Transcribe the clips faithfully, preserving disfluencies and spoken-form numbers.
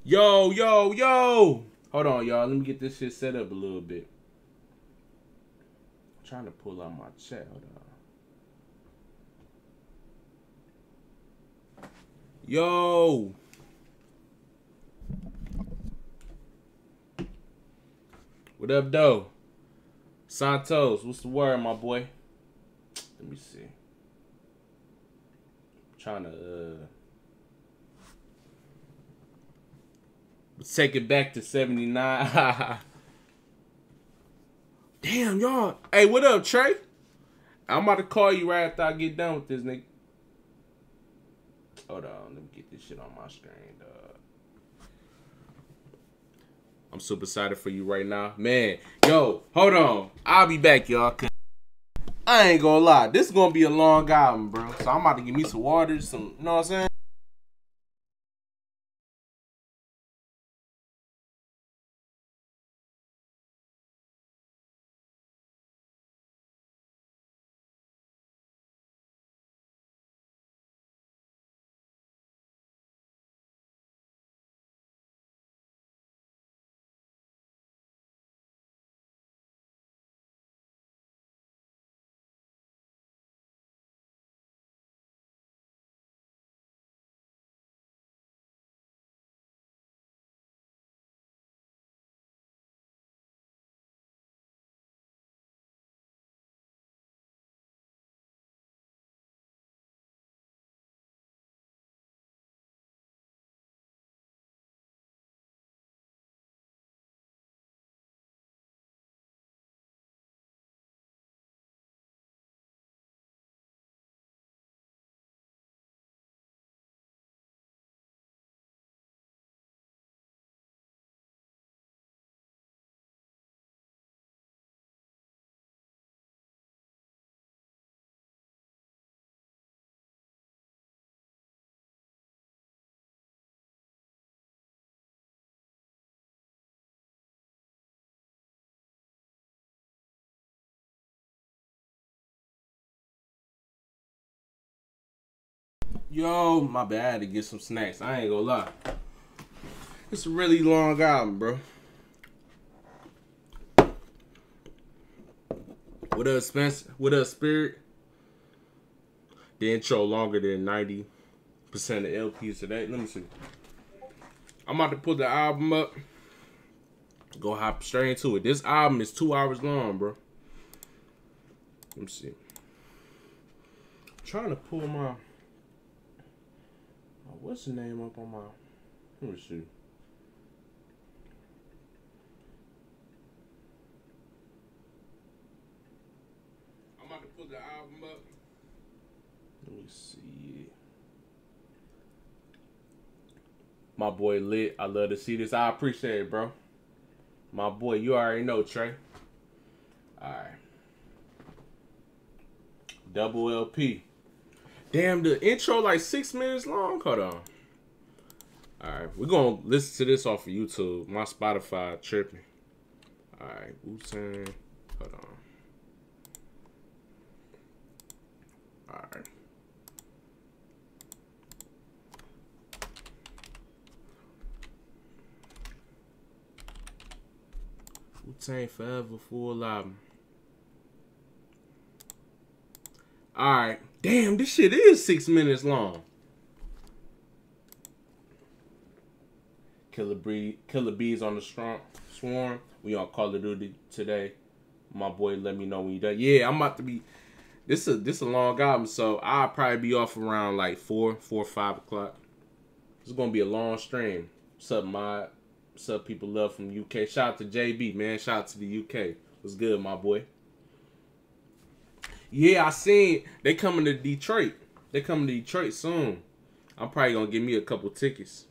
Yo, yo, yo. Hold on, y'all. Let me get this shit set up a little bit. I'm trying to pull out my chat. Hold on. Yo. What up, though? Santos, what's the word, my boy? Let me see. I'm trying to uh take it back to seventy-nine. Damn, y'all. Hey, what up, Trey? I'm about to call you right after I get done with this, nigga. Hold on, let me get this shit on my screen, dog. I'm super excited for you right now. Man, yo, hold on. I'll be back, y'all. I ain't gonna lie. This is gonna be a long album, bro. So I'm about to give me some water, some, you know what I'm saying? Yo, my bad. I had to get some snacks. I ain't gonna lie. It's a really long album, bro. What up, Spencer? What up, Spirit? The intro longer than ninety percent of L Ps today. Let me see. I'm about to put the album up. Go hop straight into it. This album is two hours long, bro. Let me see. I'm trying to pull my... What's the name up on my... Let me see. I'm about to put the album up. Let me see. My boy Lit. I love to see this. I appreciate it, bro. My boy, you already know, Trey. Alright. Double L P. Damn, the intro like six minutes long. Hold on. Alright, we're gonna listen to this off of YouTube. My Spotify tripping. Alright, Wu-Tang. Hold on. Alright. Wu-Tang Forever full album. Alright. Damn, this shit is six minutes long. Killer Bee, Killer Bees on the strong swarm. We on Call of Duty today. My boy, let me know when you done. Yeah, I'm about to be. This a this a long album, so I'll probably be off around like four, four, five o'clock. It's gonna be a long stream. What's up, Mod? What's up, people love from U K? Shout out to J B, man. Shout out to the U K. What's good, my boy? Yeah, I seen they coming to Detroit. They coming to Detroit soon. I'm probably gonna give me a couple tickets.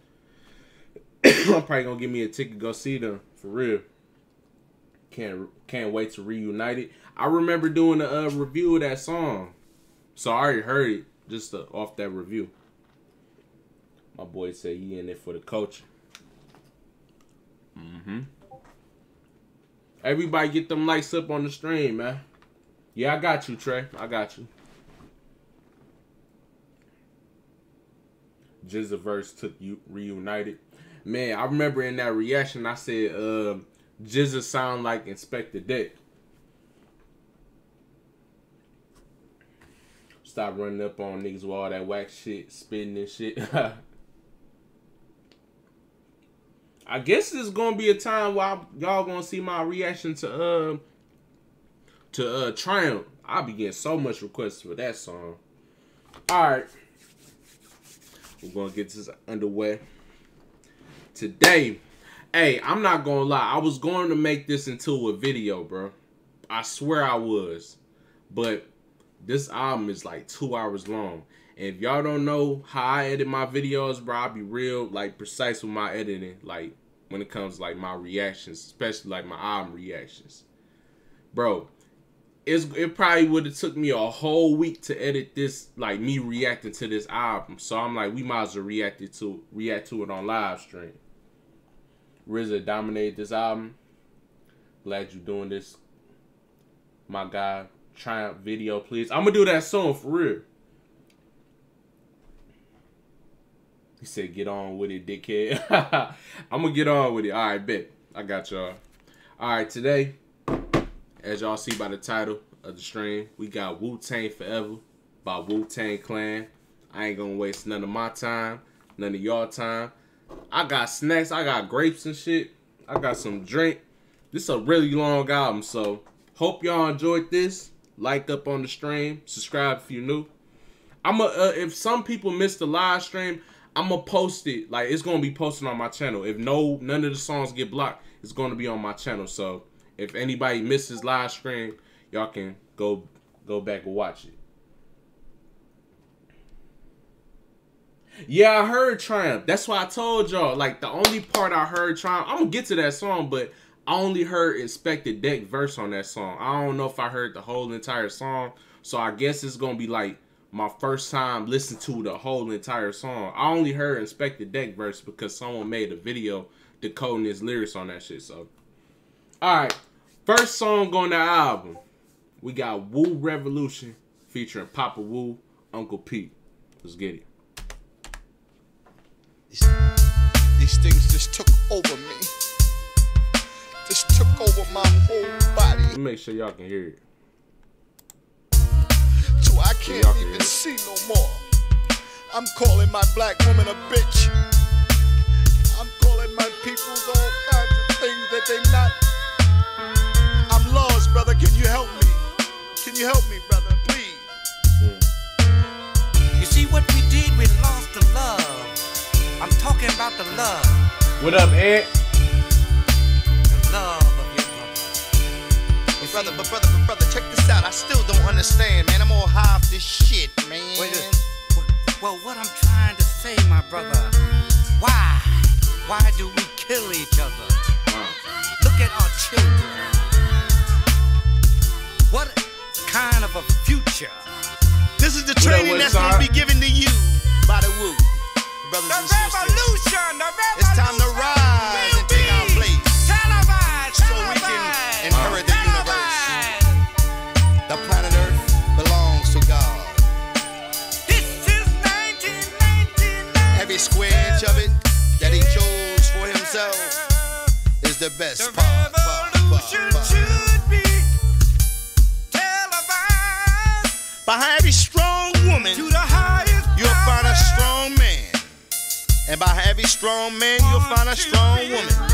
I'm probably gonna give me a ticket to go see them for real. Can't can't wait to reunite it. I remember doing a uh, review of that song, so I already heard it just uh, off that review. My boy said he in it for the culture. Mm-hmm. Everybody get them lights up on the stream, man. Yeah, I got you, Trey. I got you. Jizzaverse took you reunited. Man, I remember in that reaction I said, uh, G Z A sound like Inspector Deck. Stop running up on niggas with all that whack shit, spitting and shit. I guess there's gonna be a time where y'all gonna see my reaction to uh to uh Triumph. I'll be getting so much requests for that song. Alright. We're gonna get this underway. Today, hey, I'm not gonna lie. I was going to make this into a video, bro. I swear I was. But this album is like two hours long. And if y'all don't know how I edit my videos, bro, I'll be real, like, precise with my editing. Like, when it comes to, like, my reactions. Especially, like, my album reactions. Bro, it's, it probably would have took me a whole week to edit this, like, me reacting to this album. So I'm like, we might as well react, it to, react to it on live stream. R Z A dominated this album. Glad you're doing this, my guy. Triumph video, please. I'm gonna do that soon, for real. He said, get on with it, dickhead. I'm gonna get on with it. All right, bet. I got y'all. All right, today, as y'all see by the title of the stream, we got Wu-Tang Forever by Wu-Tang Clan. I ain't gonna waste none of my time, none of y'all time. I got snacks. I got grapes and shit. I got some drink. This is a really long album, so hope y'all enjoyed this. Like up on the stream, subscribe if you're new. I'm a uh, if some people missed the live stream, I'm gonna post it. Like, it's gonna be posted on my channel. If no none of the songs get blocked, it's gonna be on my channel. So if anybody misses live stream, y'all can go go back and watch it. Yeah, I heard Triumph. That's why I told y'all. Like, the only part I heard Triumph, I'm gonna get to that song, but I only heard Inspector Deck verse on that song. I don't know if I heard the whole entire song. So I guess it's going to be like my first time listening to the whole entire song. I only heard Inspector Deck verse because someone made a video decoding his lyrics on that shit. So, alright. First song on the album. We got Wu Revolution featuring Papa Wu, Uncle Pete. Let's get it. These, these things just took over me. Just took over my whole body. Let me make sure y'all can hear it. So I can't so even see no more. I'm calling my black woman a bitch. I'm calling my peoples all kinds of things that they not. I'm lost, brother. Can you help me? Can you help me, brother? Please. Mm. You see what we did? We lost the love. I'm talking about the love. What up, Ed? Love of your brother. But brother, but brother, but brother, check this out. I still don't understand, man. I'm all high off this shit, man. Wait, well, what I'm trying to say, my brother, why? Why do we kill each other? Wow. Look at our children. What kind of a future? This is the training that's going to be given to you by the Wu. Brothers the and sisters. revolution, the revolution. It's time to rise and take our place. So we can inherit the universe. The planet Earth belongs to God. This is nineteen ninety-nine. Every square inch of it that he chose for himself is the best the part. revolution part, part, part. should be televised. Behind every strong woman, to the highest you'll find a strong man. And by every strong man, you'll find a strong woman.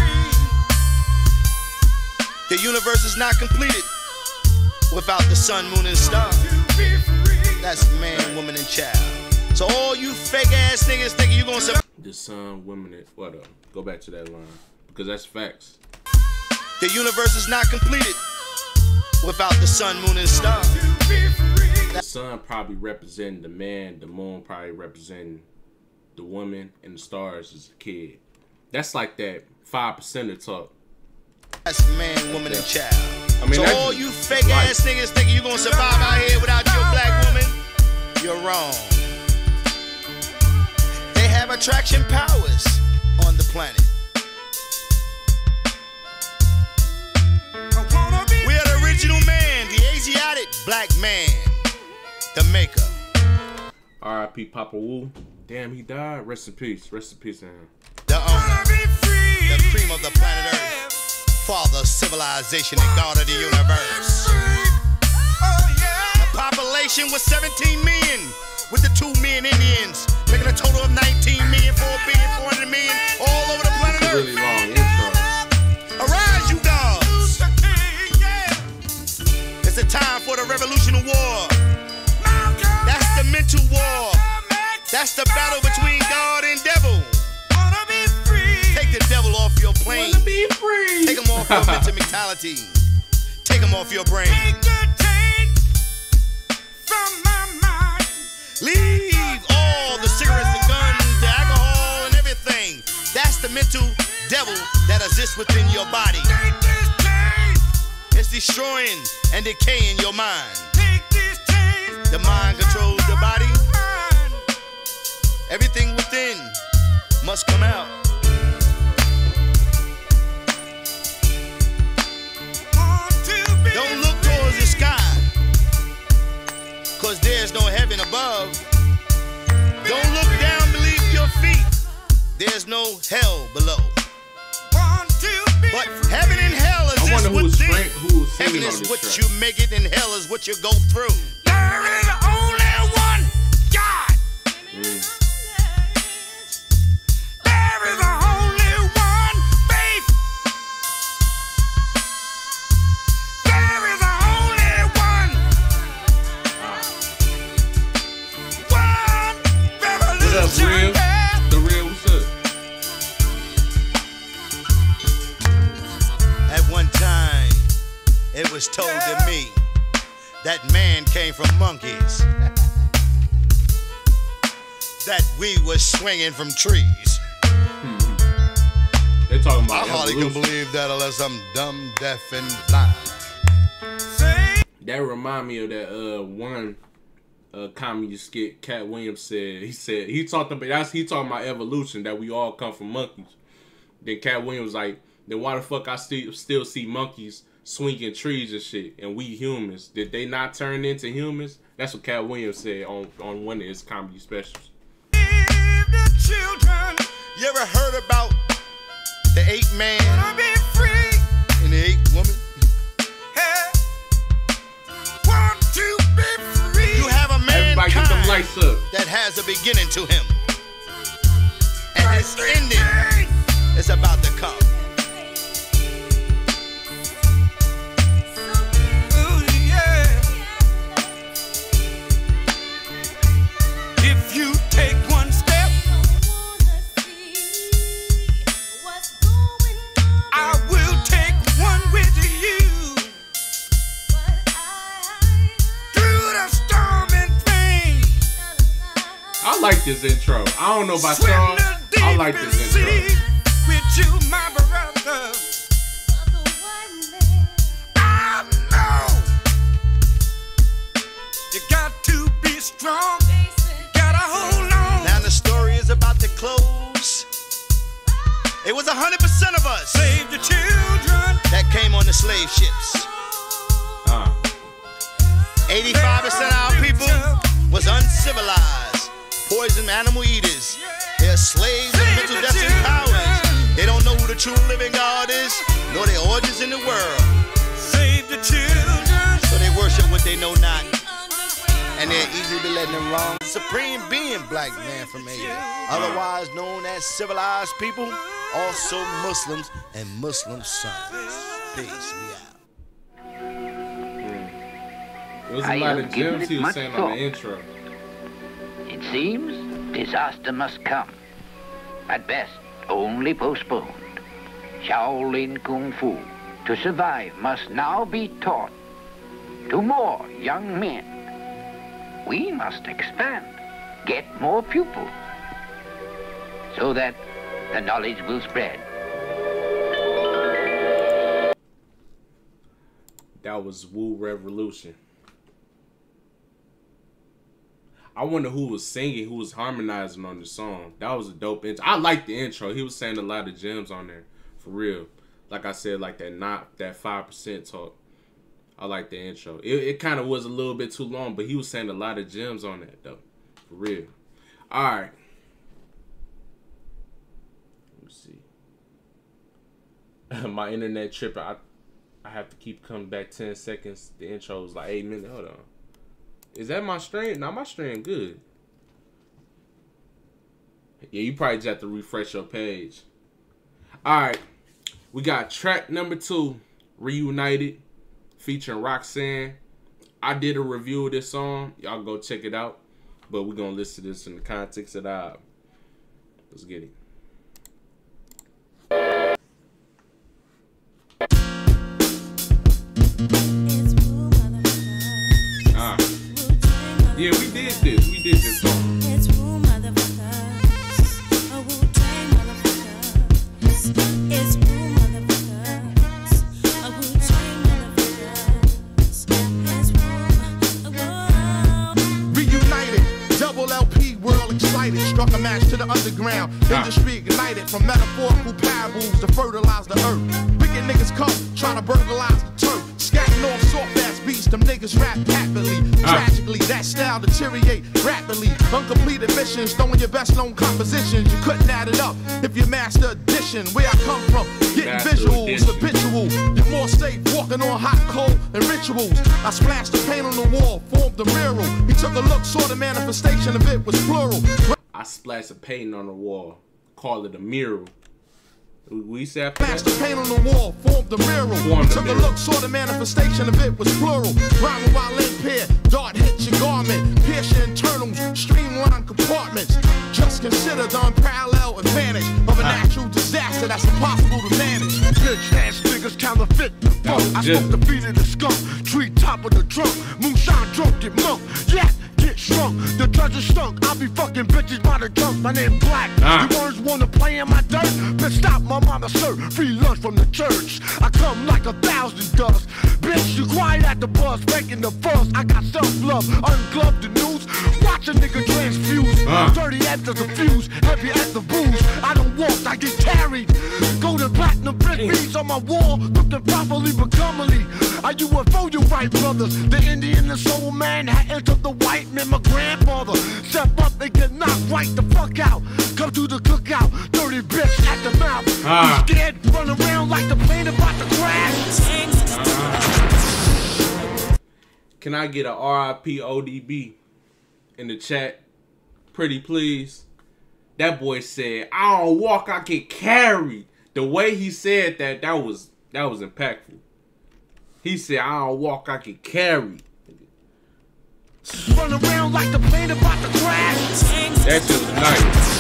The universe is not completed without the sun, moon, and stars. That's man, woman, and child. So all you fake ass niggas thinking you gonna survive. The sun, women, and what up? Go back to that line because that's facts. The universe is not completed without the sun, moon, and stars. The sun probably representing the man, the moon probably representing the woman, and the stars is a kid. That's like that five percenter talk. That's man, woman, and child. I mean, so all you fake ass niggas thinking you gonna survive out here without your black woman, you're wrong. They have attraction powers on the planet. We are the original man, the Asiatic black man, the maker. R I P Papa Wu. Damn, he died. Rest in peace. Rest in peace, man. The owner. supreme of the planet Earth, father of civilization and God of the universe. The population was seventeen million, with the two million Indians, making a total of nineteen million, four billion, four hundred million, all over the planet Earth. Really long intro. Arise, you gods! It's the time for the revolution of war. That's the mental war. That's the battle between God and devil. Take the devil off your plane. Be free. Take him off your mental mentality. Take him off your brain. Leave all the cigarettes, the guns, the alcohol, and everything. That's the mental devil that exists within your body. It's destroying and decaying your mind. The mind controls the body. Everything within must come out. Don't look towards the sky, cause there's no heaven above. Don't look down beneath your feet, there's no hell below. But heaven and hell is I wonder who was within. who was Heaven singing on is this what track. you make it, and hell is what you go through. There is only one God. Mm. There is only one faith. There is only one. One What up, revolution. Real? The Real, what's up? At one time, it was told to me that man came from monkeys. That we was swinging from trees. They're talking I about hardly can evolution. believe that unless I'm dumb, deaf, and blind. That remind me of that uh one uh comedy skit Cat Williams said. He said he talked about that's he talking about evolution, that we all come from monkeys. Then Cat Williams was like, then why the fuck I still still see monkeys swinging trees and shit, and we humans, did they not turn into humans? That's what Cat Williams said on on one of his comedy specials. The children You ever heard about the eight man wanna be free. and the eight woman? Hey, want to be free. You have a Everybody get them mankind lights up. that has a beginning to him, and his ending is about to come. Oh, yeah. If you take one step, I will take one with you. Through the storm and rain. I like this intro. I don't know about Swim y'all. the I like deepest this intro. sea with you, my brother. I know you got to be strong. Gotta hold on. Now the story is about to close. It was a hundred percent of us Save the children. that came on the slave ships. Uh, eighty-five percent of our people was uncivilized, poison animal eaters. They're slaves of mental destiny powers. They don't know who the true living God is, nor their origins in the world. Save the children. So they worship what they know not, and they're easily be letting them wrong. Supreme being, black man from Asia, otherwise known as civilized people, also Muslims and Muslim sons. Peace, we out. it was a I lot have of given gems it he was much saying on thought. the intro. It seems disaster must come. At best, only postponed. Shaolin Kung Fu, to survive, must now be taught to more young men. We must expand, get more pupils, so that the knowledge will spread. That was Wu Revolution. I wonder who was singing, who was harmonizing on the song. That was a dope intro. I like the intro. He was saying a lot of gems on there, for real. Like I said, like that not that five percent talk. I like the intro. It, it kind of was a little bit too long, but he was saying a lot of gems on that though, for real. All right. Let me see. My internet tripping. I I have to keep coming back ten seconds. The intro was like eight minutes. Hold on. Is that my stream? Nah, my stream good. Yeah, you probably just have to refresh your page. Alright. We got track number two, Reunited, featuring Roxanne. I did a review of this song. Y'all go check it out. But we're going to listen to this in the context of the album. Let's get it. Ah. Yeah, we did this. We did this song. Struck a match to the underground. Ah. Industry ignited from metaphorical parables to fertilize the earth. Wicked niggas come, trying to burglarize the turf. Scatting off soft-ass beats, them niggas rap happily. Ah. Tragically, that style deteriorate rapidly. Uncompleted missions, throwing your best known compositions. You couldn't add it up if you master addition. Where I come from, getting Master visuals, addition. habitual. You're more safe walking on hot coal and rituals. I splashed the paint on the wall, formed the mural. He took a look, saw the manifestation of it was plural. I splashed a painting on the wall. Call it a mural. We said Flash the paint on the wall, formed the mural. Formed the Took mural. a look, saw the manifestation of it was plural. Rhyming while impaired, dart hit your garment. Pierce your internals, streamline compartments. Just consider the unparalleled advantage of a Ah. natural disaster that's impossible to manage. Bitch ass niggas counterfeit the funk. I just- smoke the feet of the skunk, tree top of the trunk. Moonshine drunk, get monk. Yeah. Get shrunk, the treasure stunk. I be fucking bitches by the junk. My name Black. Ah. You words wanna play in my dirt? Bitch, stop, my mama serve free lunch from the church. I come like a thousand does. Bitch, you quiet at the bus, making the fuss. I got self-love, ungloved the news. Watch a nigga transfuse. Ah. Dirty after the fuse, heavy at the booze. I don't walk, I get carried. Golden platinum brick beads on my wall, looking properly but comely. Are you a foe, you right, brothers? The Indian and soul man had entered the white man, my grandfather. Step up and get knocked right the fuck out. Come to the cookout, dirty bitch at the mouth. Ah. You scared, run around like the plane about to crash. Can I get a R I P O D B in the chat? Pretty please. That boy said, I don't walk, I get carried. The way he said that, that was that was impactful. He said, I don't walk, I get carried. Run around like the plane about to crash. That shit was nice.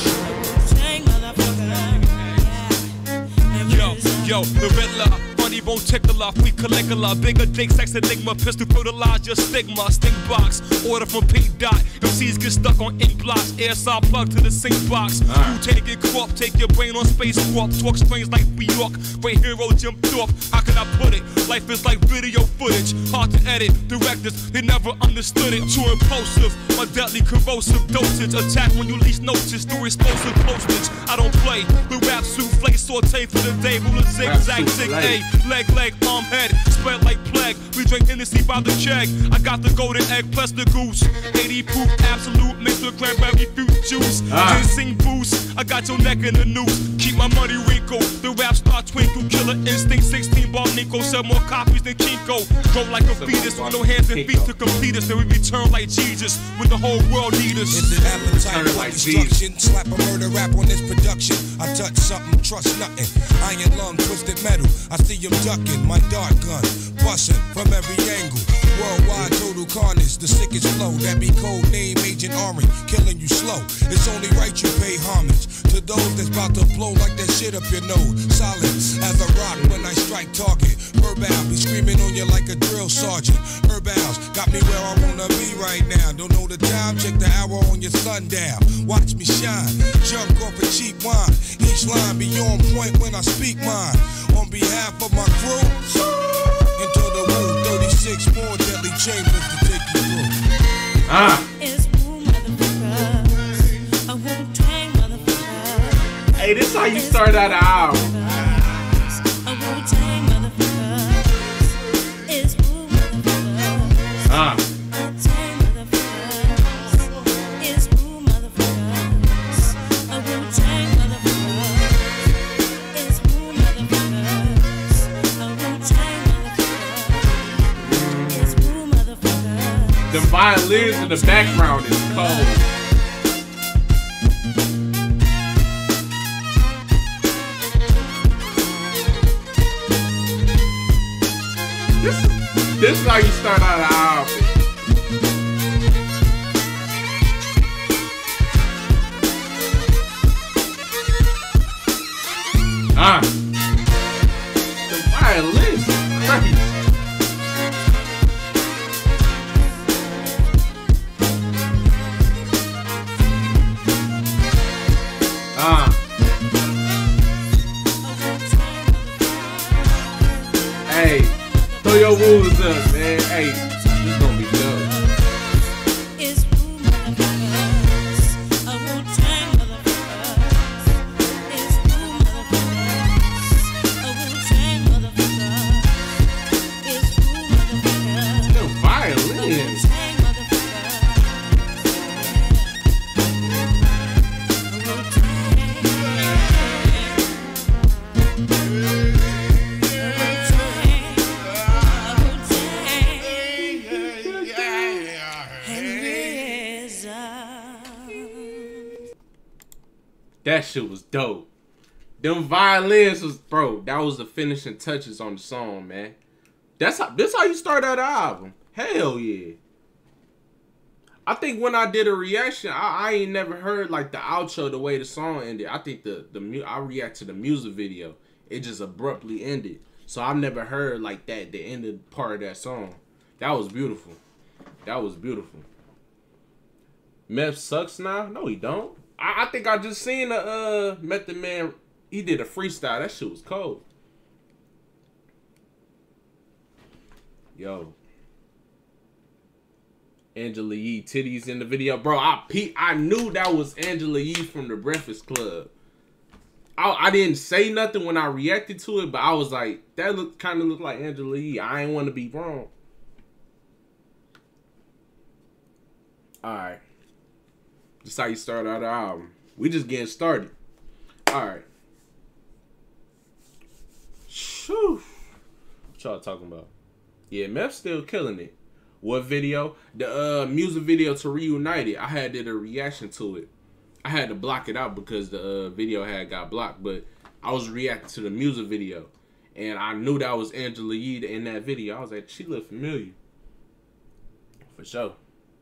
Yo, yo, the Riddler, funny bone tickler, we Caligula, bigger dick, sex enigma, pistol fertilize your stigma, stink box, order from P. Dot, M Cs get stuck on ink blocks, air saw plug to the sink box, Ah. you take it crop, take your brain on space warp, talk strange like New York, great hero Jim Thorpe, how can I put it, life is like video footage, hard to edit, directors, they never understood it, too impulsive, my deadly corrosive dosage, attack when you least notice, through explosive postage, I don't play, the rap souffle, saute for the day, rule a zigzag, zig A, leg, leg, arm, head, spread like plague, we drink Hennessy by the check, I got the golden egg plus the goose, eighty proof, absolute, mixed with cranberry fruit juice, Ah. ginseng boost, I got your neck in the noose, keep my money wrinkled, the rap star twinkle, killer instinct, sixteen bar Nico, sell more copies than Kinko, grow like a fetus, with no hands and feet to complete us, then we return like Jesus, when the whole world need us. It's an appetite Turn it for like destruction. Slap a murder rap on this production. I touch something, trust nothing. Iron lung, twisted metal. I see him ducking. My dart gun, busting from every angle. Worldwide total carnage, the sickest flow. That be code name Agent Orange, killing you slow. It's only right you pay homage to those that's about to blow like that shit up your nose. Solid as a rock when I strike target. Herbal be screaming on you like a drill sergeant. Herbals got me where I wanna be right now. Don't know the time, check the hour on your sundial. Watch me shine, jump off a cheap wine. Each line be on point when I speak mine. On behalf of my crew, into the woo, thirty-six more deadly chambers to take you through. Ah. Hey, this how you start out an album. Ah. violins in the background is cold. This, this is how you start out an album. Ah, the violins is crazy. Ah. Hey, throw your rules up, man. Hey, this is gonna be dope. The violins. That shit was dope. Them violins was, bro, that was the finishing touches on the song, man. That's how, this how you start out the album. Hell yeah. I think when I did a reaction, I, I ain't never heard like the outro the way the song ended. I think the, the I react to the music video. It just abruptly ended. So I've never heard like that, the ended part of that song. That was beautiful. That was beautiful. Meth sucks now? No, he don't. I, I think I just seen a uh, Method Man. He did a freestyle. That shit was cold. Yo. Angela Yee titties in the video. Bro, I pe I knew that was Angela Yee from the Breakfast Club. I, I didn't say nothing when I reacted to it, but I was like, that look kind of looked like Angela Yee. I ain't want to be wrong. Alright. This how you start out the album. We just getting started. Alright. Shoo. What y'all talking about? Yeah, Meth still killing it. What video? The uh, music video to Reunited. I had did a reaction to it. I had to block it out because the uh, video had got blocked, but I was reacting to the music video. And I knew that was Angela Yee in that video. I was like, she looked familiar. For sure.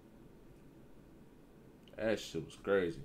That shit was crazy.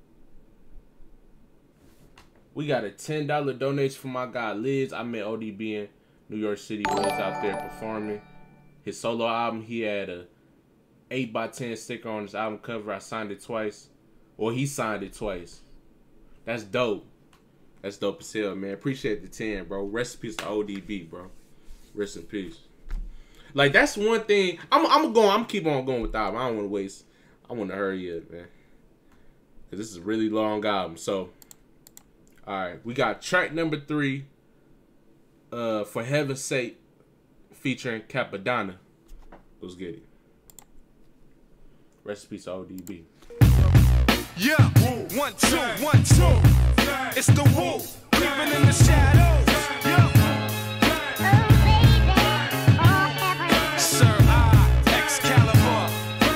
We got a ten dollar donation from my guy Liz. I met O D B in New York City when he was out there performing. His solo album, he had a eight by ten sticker on his album cover. I signed it twice. Or he signed it twice. That's dope. That's dope as hell, man. Appreciate the ten, bro. Rest in peace to O D B, bro. Rest in peace. Like, that's one thing. I'm, I'm going, I'm keep on going with the album. I don't want to waste. I want to hurry up, man. Because this is a really long album. So, alright. We got track number three. Uh, For Heaven's Sake. Featuring Capadonna. Let's get it. Rest in peace to O D B. Yeah, one, two, one, two. It's the Woo, creeping in the shadows. Yeah. Sir I, Excalibur.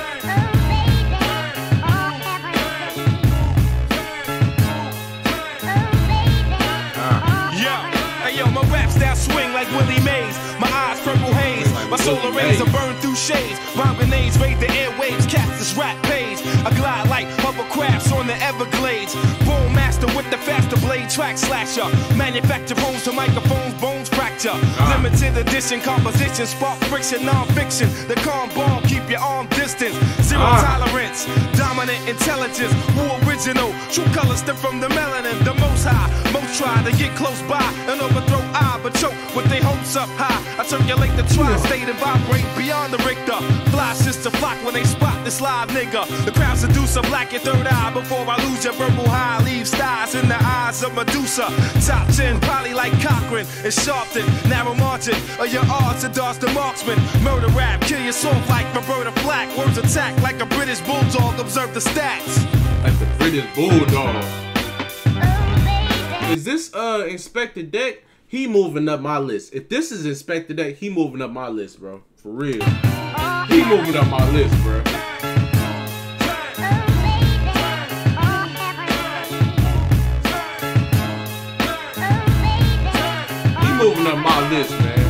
Yeah, hey yo, my rap style swing like Willie Mays. My eyes purple haze. My solar rays are burned through shades. Bomb grenades raid the airwaves. Cast this rap page. I glide like hovercrafts on the Everglades. Bone master with the faster blade. Track slasher. Manufacture bones to microphones. Bones fracture. Ah. Limited edition composition. Spark friction. Non-fiction. The calm bomb. Keep your arm distance. Zero ah. tolerance. Dominant intelligence. Who original. True colors stem from the melanin. The most high. Most try to get close by and overthrow I. But choke with their hopes up high. I circulate the tri-state and vibrate beyond the Richter. Fly sister flock when they spot this live nigga. The crowd seduce a black your third eye before I lose your verbal high. Leave stars in the eyes of Medusa. Top ten, probably like Cochran and Sharpton. Narrow margin of your odds to dodge the marksman. Murder rap, kill your soft like Roberta Flack. Words attack like a British bulldog. Observe the stats. Like the British bulldog. Is this uh Inspector Deck? He moving up my list. If this is Inspector Deck, he moving up my list, bro. For real. He moving up my list, bro. open up my list, man.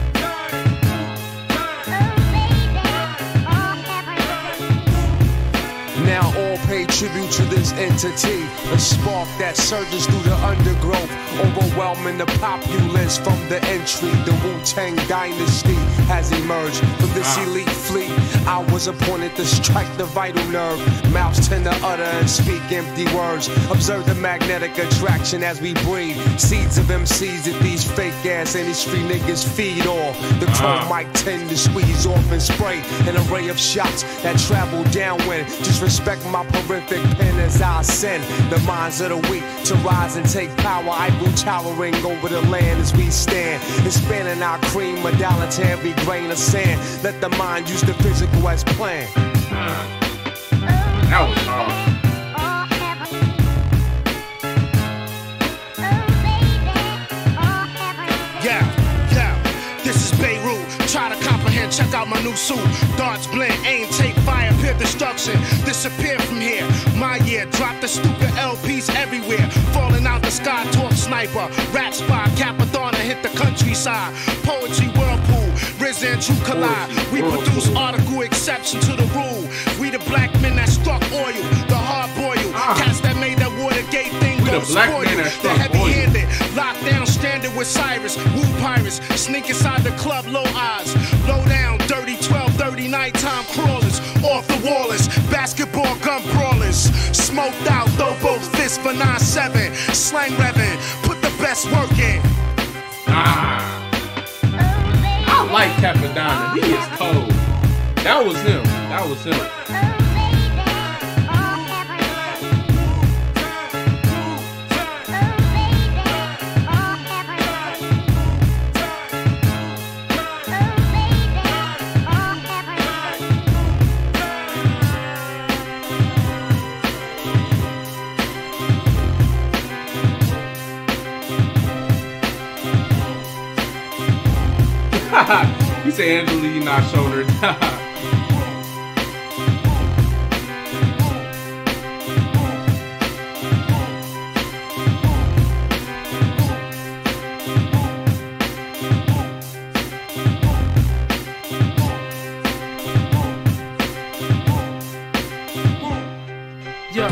Now all pay tribute to this entity, a spark that surges through the undergrowth, overwhelming the populace from the entry. The Wu-Tang dynasty has emerged from this elite fleet. I was appointed to strike the vital nerve. Mouths tend to utter and speak empty words. Observe the magnetic attraction as we breathe. Seeds of M Cs that these fake ass industry niggas feed off. The chrome mic tend to squeeze off and spray an array of shots that travel downwind. Just respect my horrific pen as I send the minds of the weak to rise and take power. Eiffel towering over the land as we stand, expanding our cream medallion to every grain of sand. Let the mind use the physical as planned. That was hard. Yeah, yeah, this is Beirut. Try to comprehend, check out my new suit. Darts blend, aim, take fire, peer destruction. Disappear from here. My year, drop the stupid L Ps everywhere. Falling out the sky, talk sniper. Rap spot, Capadonna hit the countryside. Poetry whirlpool, Rizza and True collide. We produce article exception to the rule. We the black men that struck oil, the hard boil. Cats that made that Watergate thing go spoil you. The heavy-handed, locked down, stranded with Cyrus. Woo pirates, sneak inside the club, low eyes. Low down, dirty twelve thirty nighttime crawlers. Off the wallers, basketball gun brawlers. Smoked out, throw both fists for nine seven. Slang revving, put the best work in. Ah. I like Capadonna. He is cold. That was him. That was him. You say Angela, you not showing her. Yeah.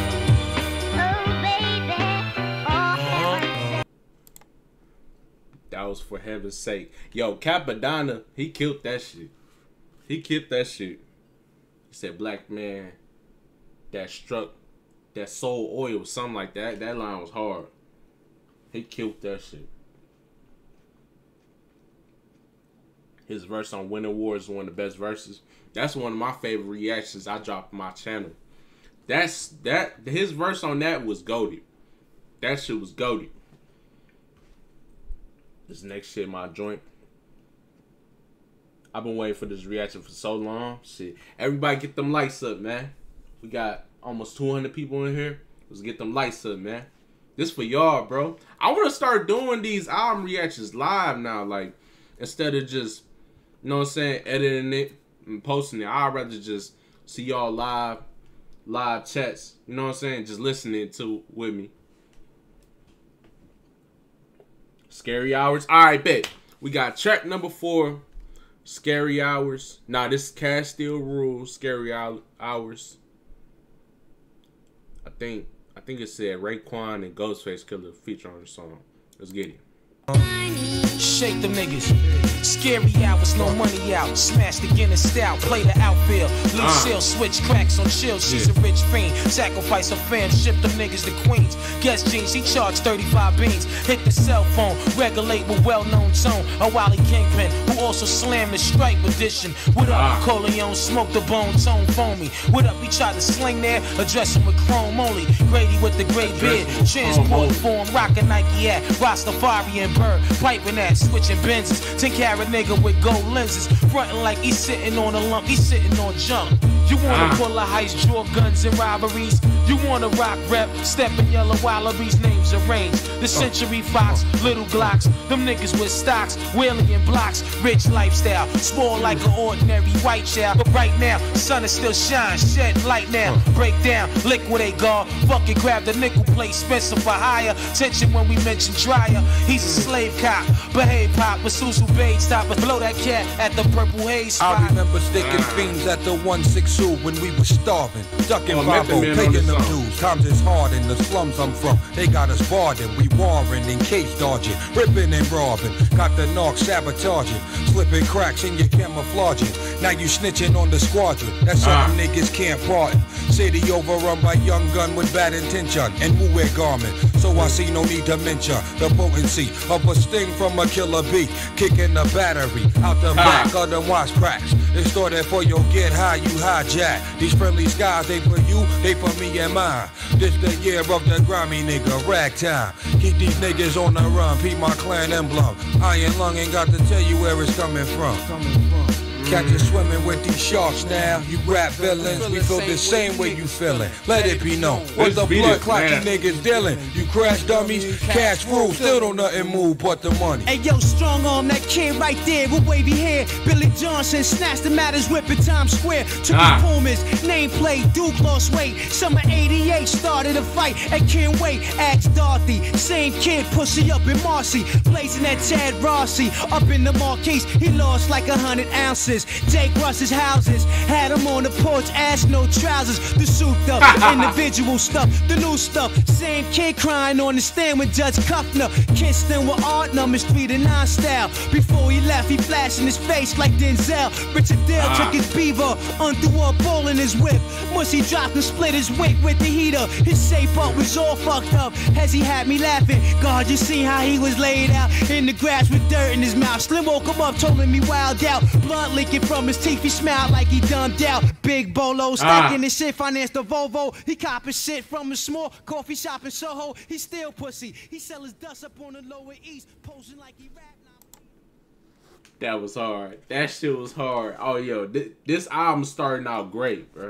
That was For Heaven's Sake. Yo, Capadonna, he killed that shit. He killed that shit. He said, black man that struck, that sold oil, something like that. That line was hard. He killed that shit. His verse on Winter War is one of the best verses. That's one of my favorite reactions I dropped on my channel. That's that his verse on that was goated. That shit was goated. This next shit, my joint. I've been waiting for this reaction for so long. Shit. Everybody get them lights up, man. We got almost two hundred people in here. Let's get them lights up, man. This for y'all, bro. I want to start doing these album reactions live now. Like, instead of just, you know what I'm saying, editing it and posting it. I'd rather just see y'all live, live chats. You know what I'm saying? Just listening to with me. Scary Hours. All right, bet. We got track number four, Scary Hours. Nah, this is Cash Steel Rules, Scary Hours. I think I think it said Raekwon and Ghostface Killer feature on the song. Let's get it. Shake them niggas. Scary hours, no money out. Smash the Guinness style, play the outfield. Lucille uh. switch cracks on chill. She's yeah. a rich fiend. Sacrifice her fam, ship them niggas to Queens. Guest jeans, he charged thirty-five beans. Hit the cell phone, regulate with well-known tone. A Wally Kingpin, who also slammed the Stripe edition. What up, uh. Corleone, smoke the bone, tone foamy. What up, we tried to sling there, address him with chrome only. Grady with the great beard, transport form, rockin' Nike hat. Rastafari and Bird, piping at, switching Benzes. ten carat nigga with gold lenses, frontin' like he's sitting on a lump, he's sitting on junk. You wanna ah. pull a heist, draw guns and robberies? You wanna rock rep, step in yellow wallabies, names arranged. The Century Fox, Little Glocks, them niggas with stocks, wheeling in blocks, rich lifestyle, small like an ordinary white child. But right now, sun is still shine, shed light now. Break down, liquidate guard, fucking grab the nickel plate, Spencer for hire. Tension when we mention Dryer, he's a slave cop. Behave pop with Susu Bade, stop and blow that cat at the Purple Haze spot. I remember sticking fiends at the one six two when we was starving, ducking Oh, Bravo, Method Man paying on the them song. dues. Times is hard in the slums I'm from. They got us barring, we warring in case dodging, ripping and robbing. Got the knock sabotaging, slipping cracks in your camouflaging. Now you snitching on the squadron. That's something Ah. niggas can't pardon. City overrun by young gun with bad intention and woo wear garment. So I see no need to mention the potency of a sting from a killer bee, kicking the battery out the back of the watch cracks. It's started for your get high, you hijack. These friendly skies, they for you, they for me and mine. This the year of the grimy nigga, ragtime. Keep these niggas on the run, peep my clan emblem. Iron lung ain't got to tell you where it's coming from. Catch you swimming with these sharks now. You rap villains, we feel the same way you feeling. Let it be known. What the beat blood it, clock you man. niggas dealing? You crash dummies, cash rules, still don't nothing move but the money. Hey yo, strong arm, that kid right there with wavy hair. Billy Johnson snatched the matters whip in Times Square. Took Ah. his Pumas, nameplate, Duke lost weight. Summer eighty-eight started a fight and can't wait. Ask Dorothy, same kid, pussy up in Marcy. Blazing that Chad Rossi up in the Marquise. He lost like a hundred ounces. Jake Russ's houses had him on the porch, ass no trousers. The souped up individual stuff, the new stuff. Same kid crying on the stand with Judge Kuffner. Kissed him with art numbers three to nine style. Before he left, he flashed in his face like Denzel. Richard Dale Ah. took his beaver, unthrew a ball in his whip. Musty dropped and split his wig with the heater. His shape up was all fucked up as he had me laughing. God, you see how he was laid out in the grass with dirt in his mouth. Slim woke him up, told him he wild out. Blood leaking from his teeth, he smiled like he dumbed out. Big bolo, stacking his shit, financed the Volvo. He copping shit from a small coffee shop in Soho. He still pussy. He sell his dust up on the Lower East, posing like he rap now. That was hard. That shit was hard. Oh, yo, th this album starting out great, bro.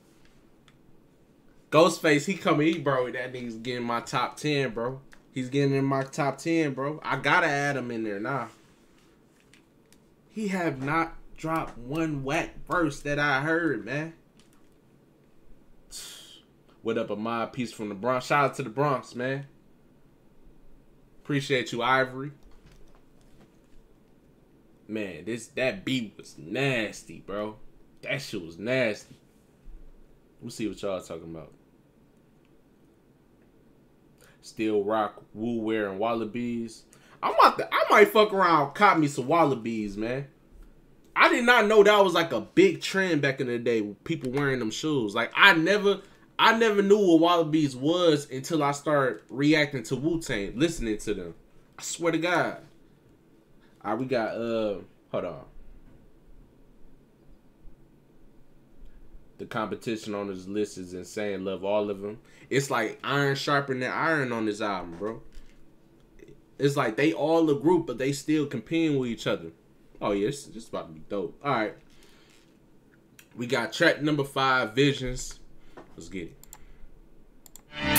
Ghostface, he coming, he bro, that nigga's getting my top ten, bro. He's getting in my top ten, bro. I gotta add him in there now. He have not dropped one whack verse that I heard, man. What up, a mob piece from the Bronx? Shout out to the Bronx, man. Appreciate you, Ivory. Man, this that beat was nasty, bro. That shit was nasty. We'll see what y'all talking about. Still rock, Woo wearing Wallabies. I'm about to, I might fuck around, cop me some Wallabies, man. I did not know that was like a big trend back in the day. People wearing them shoes. Like I never, I never knew what Wallabies was until I started reacting to Wu-Tang, listening to them. I swear to God. All right, we got, uh, hold on. The competition on this list is insane. Love all of them. It's like iron sharpening iron on this album, bro. It's like they all a group, but they still competing with each other. Oh, yeah, this is about to be dope. All right. We got track number five, Visions. Let's get it.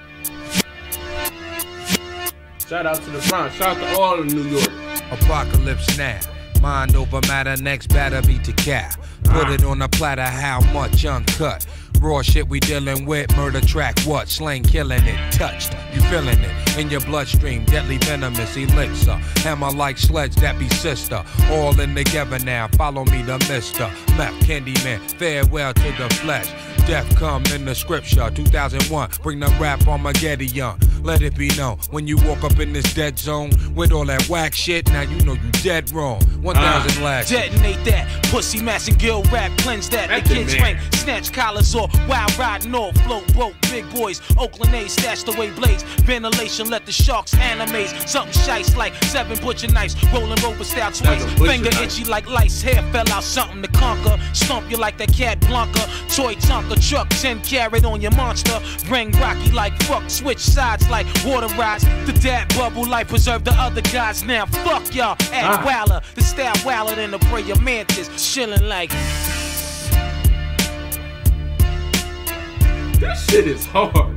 Shout out to the front. Shout out to all of New York. Apocalypse now. Mind over matter, next batter be to cap. Put it on a platter, how much uncut? Raw shit we dealing with, murder track, what? Slang killing it, touched, you feeling it in your bloodstream, deadly venomous elixir. Hammer like sledge, that be sister. All in together now, follow me the mister. Meth, Candyman, farewell to the flesh. Death come in the scripture, two thousand one, bring the rap Armageddon. Let it be known, when you walk up in this dead zone, with all that whack shit, now you know you dead wrong. one thousand uh, last. Detonate that, pussy mass and gill rap, cleanse that. The kids rank, snatch collars off, wild riding off, float broke, big boys, Oakland A's, stashed away blades, ventilation, let the sharks animate. Something shice like seven butcher knives, rolling rover style twice, finger itchy like lice, hair fell out, something to conquer, stomp you like that cat Blanca, toy Tonka truck, ten carat on your monster, ring rocky like fuck, switch sides like water rides, the dad bubble life preserve the other guys now, fuck y'all, act ah. Waller, the style waller than the prayer mantis, chilling like This shit is hard.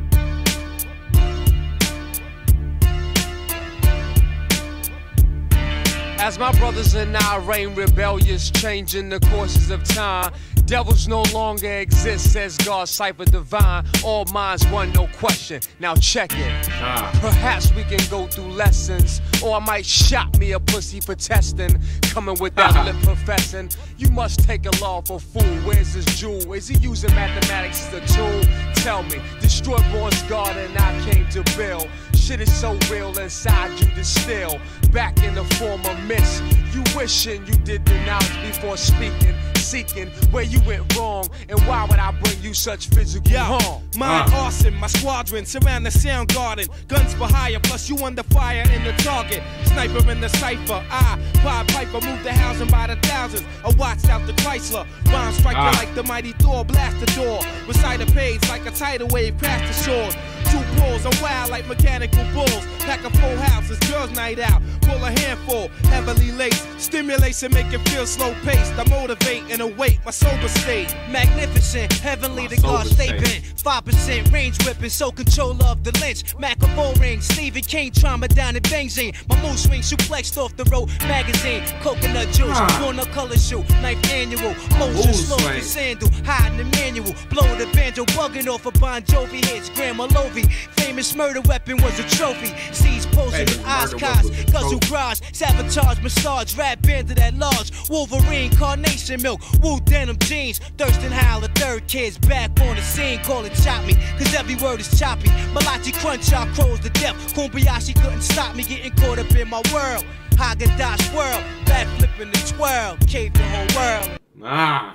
As my brothers and I reign rebellious, changing the courses of time. Devils no longer exist, says God, cipher divine. All minds one, no question. Now check it. Ah. Perhaps we can go through lessons, or I might shot me a pussy for testing. Coming with that lip professing. You must take a lawful fool. Where's his jewel? Is he using mathematics as a tool? Tell me. Destroy Born's garden, I came to build. Shit is so real inside you to still. Back in the form of mist. You wishing you did the knowledge before speaking. Seeking where you went wrong, and why would I bring you such physical Yo, harm? Mine uh. arson, my squadron surround the sound garden. Guns for hire, plus you under fire in the target. Sniper in the cipher, I, Pied Piper, move the housing by the thousands. I watched out the Chrysler, bomb striker uh. like the mighty Thor, blast the door. Recite a page like a tidal wave, crash the sword. Two bulls, I'm wild like mechanical bulls. Pack a full house, it's girls' night out. Pull a handful, heavily laced. Stimulation make it feel slow paced. I motivate and await my sober state. Magnificent, heavenly the God stay bent. five percent range whipping, so control of the lynch. Macabre ring, Stephen King trauma down in Benzine. My mood swing suplexed off the road. Magazine, coconut juice, ah. corner color shoe, knife annual. Motion slow the sandal, hiding the manual. Blow the banjo, bugging off a Bon Jovi hits. Grandma Lovey, famous murder weapon was a trophy. Seas posing in Oscars, guzzle garage, sabotage, massage, rap bandit at large. Wolverine, carnation milk, woo denim jeans. Thurston Howell, the third kid's back on the scene. Call it chop me, cause every word is choppy. Malachi crunch out crows to death. Kumbayashi couldn't stop me getting caught up in my world. Haagen-Dazs swirl, back flipping the twirl. Cave the whole world. Ah.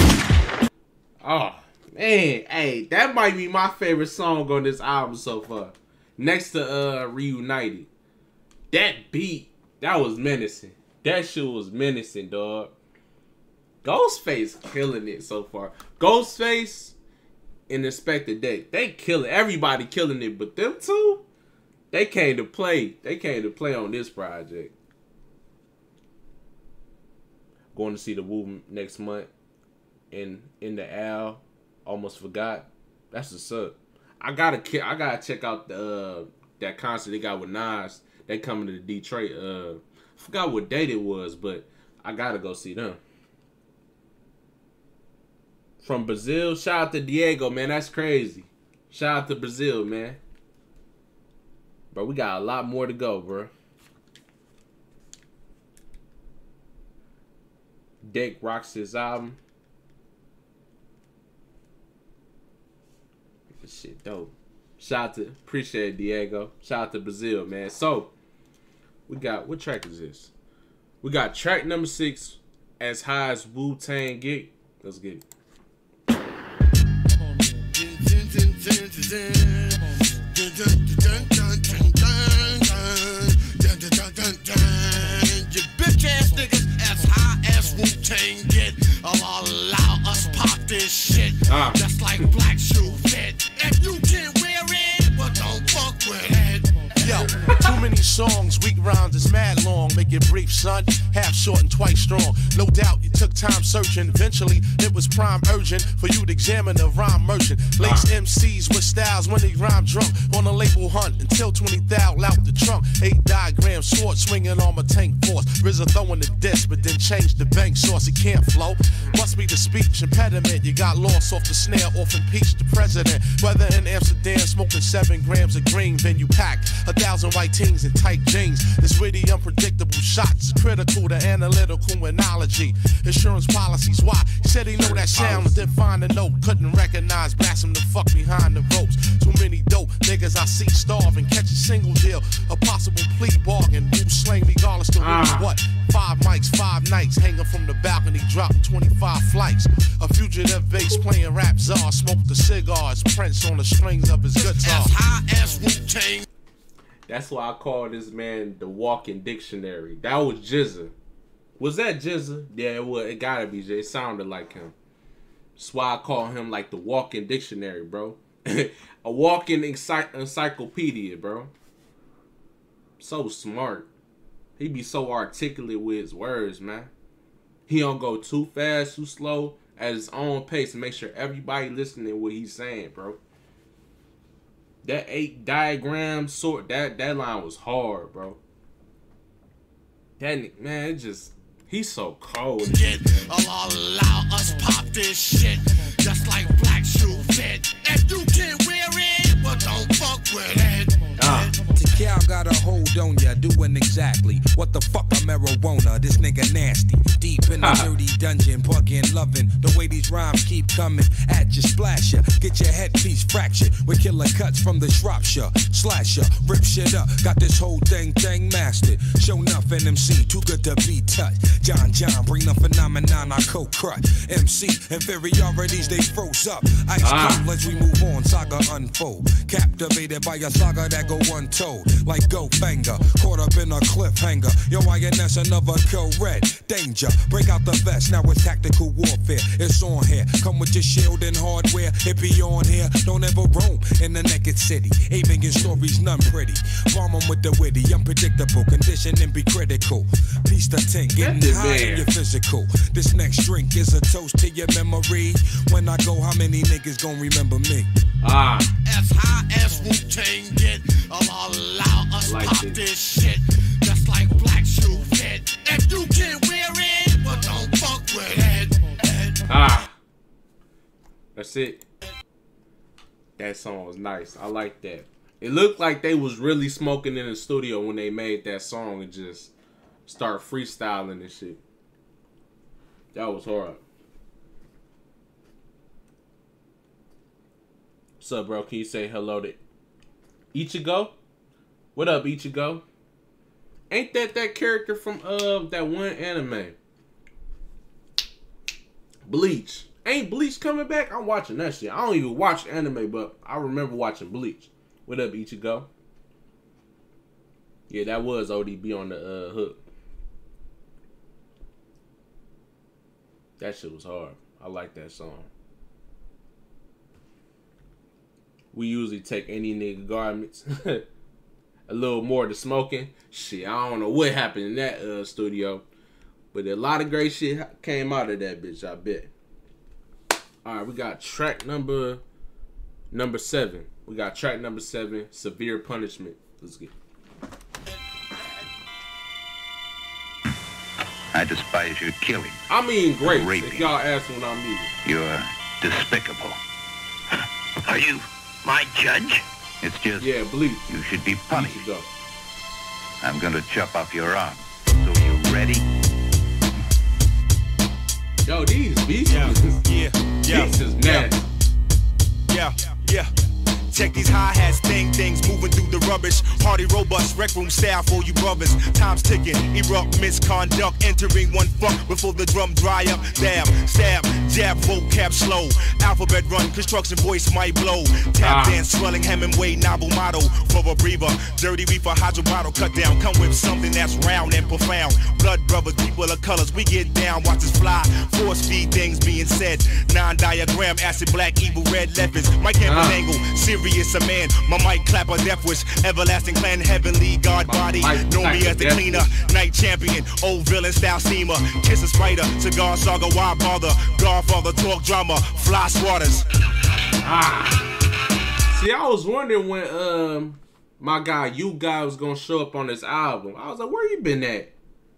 Oh. Man, hey, that might be my favorite song on this album so far. Next to uh Reunited. That beat, that was menacing. That shit was menacing, dog. Ghostface killing it so far. Ghostface and Inspector Deck, they killing, everybody killing it, but them two, they came to play. They came to play on this project. Going to see the Woo next month in in the Al. Almost forgot. That's what's up. I gotta I gotta check out the uh, that concert they got with Nas. They coming to Detroit. Uh, I forgot what date it was, but I gotta go see them. From Brazil, shout out to Diego, man. That's crazy. Shout out to Brazil, man. Bro, we got a lot more to go, bro. Deck rocks his album. This shit dope. Shout out to, appreciate it, Diego. Shout out to Brazil, man. So, we got, what track is this? We got track number six, As High as Wu-Tang Get. Let's get it. You bitch ass niggas, as high as Wu-Tang get. I'll allow us pop this shit. Ah. Just like Black Shoe Fit. If you can't wear it, well don't fuck with it. Yo, too many songs, weak rhymes is mad long. Make it brief, son, half short and twice strong. No doubt you took time searching. Eventually, it was prime urgent for you to examine the rhyme merchant. Lace M Cs with styles when they rhyme drunk. On a label hunt until twenty thousand out the trunk. Eight diagram sword swinging on my tank force. R Z A throwing the disc, but then changed the bank source. It can't flow. Must be the speech impediment. You got lost off the snare, off impeached the president. Whether in Amsterdam, smoking seven grams of green, venue packed. A thousand white teens in tight jeans. This witty, unpredictable shots, critical to analytical analogy. Insurance policies, why? He said he know that sound, but didn't find a note. Couldn't recognize, blast him the fuck behind the ropes. Too many dope niggas I see starving. Catch a single deal, a possible plea bargain. Who slang regardless to ah. who what? Five mics, five nights, hanging from the balcony, dropping twenty-five flights. A fugitive bass playing rap czar, smoked the cigars, Prince on the strings of his guitar. As high as Wu-Tang. That's why I call this man the walking dictionary. That was G Z A. Was that G Z A? Yeah, it was. It gotta be. It sounded like him. That's why I call him like the walking dictionary, bro. A walking ency encyclopedia, bro. So smart. He be so articulate with his words, man. He don't go too fast, too slow, at his own pace, and make sure everybody listening what he's saying, bro. that eight diagram sort that that line was hard, bro. That man, it just he's so cold. Get allow us pop this shit just like black shoe fit. If you can wear it, but don't fuck with it. Ah. Cal got a hold on ya, doing exactly what the fuck a marijuana. This nigga nasty, deep in the dirty dungeon, bugging, loving the way these rhymes keep coming at you, splash ya, get your headpiece fractured with killer cuts from the Shropshire, slasher, rip shit up, got this whole thing thing mastered. Show enough N M C, too good to be touched. John John, bring the phenomenon, I co-crut. M C inferiorities, they froze up. Ice ah. cold as we move on, saga unfold. Captivated by a saga that go untold. Like Goldfinger, caught up in a cliffhanger. Yo, I N S another co-red. Danger, break out the vest, now it's tactical warfare. It's on here, come with your shield and hardware. It be on here, don't ever roam in the naked city. Aiming in stories, none pretty. Bomb 'em with the witty, unpredictable, condition and be critical. Piece the tank, getting high in your physical. This next drink is a toast to your memory. When I go, how many niggas gon' remember me? Ah. As high as Wu-Tang get, I'll allow us like pop it. this shit just like black shoe fit. If you can wear it, but don't fuck with it. Ah. That's it. That song was nice. I like that. It looked like they was really smoking in the studio when they made that song and just start freestyling and shit. That was hard. What's up, bro? Can you say hello to Ichigo? What up, Ichigo? Ain't that that character from uh that one anime? Bleach. Ain't Bleach coming back? I'm watching that shit. I don't even watch anime, but I remember watching Bleach. What up, Ichigo? Yeah, that was O D B on the uh, hook. That shit was hard. I like that song. We usually take any nigga garments. A little more to smoking. Shit, I don't know what happened in that uh, studio. But a lot of great shit came out of that bitch, I bet. Alright, we got track number number seven. We got track number seven, Severe Punishment. Let's get it. I despise your killing. I mean great. Raping. If y'all ask me what I mean. You're despicable. Are you my judge? It's just yeah, Bleach. You should be punished. Go. I'm going to chop off your arm. So you ready? Yo, these beats, yeah, yeah, yeah, beats is nasty. Yeah, yeah. Check these hi-hats, thing things moving through the rubbish. Hardy, robust, rec room style for you brothers. Time's ticking, erupt, misconduct. Entering one fuck before the drum dry up. Dab, stab, jab, vocab slow. Alphabet run, construction voice might blow. Tap ah. dance, swelling Hemingway, novel motto. For a breather, dirty reefer, hydro bottle, cut down. Come with something that's round and profound. Blood brothers, people of colors, we get down, watch us fly. Force feed things being said. Non-diagram, acid, black, evil, red leopards. My camera ah. angle, serious a man. My mic clapper, death wish, everlasting clan, heavenly God body. Know me as the cleaner, night champion, old villain style steamer. Kiss a spider, cigar saga, why bother? Godfather, talk drama, fly swatters. Ah. See, I was wondering when um my guy, you guy, was gonna show up on this album. I was like, where you been at?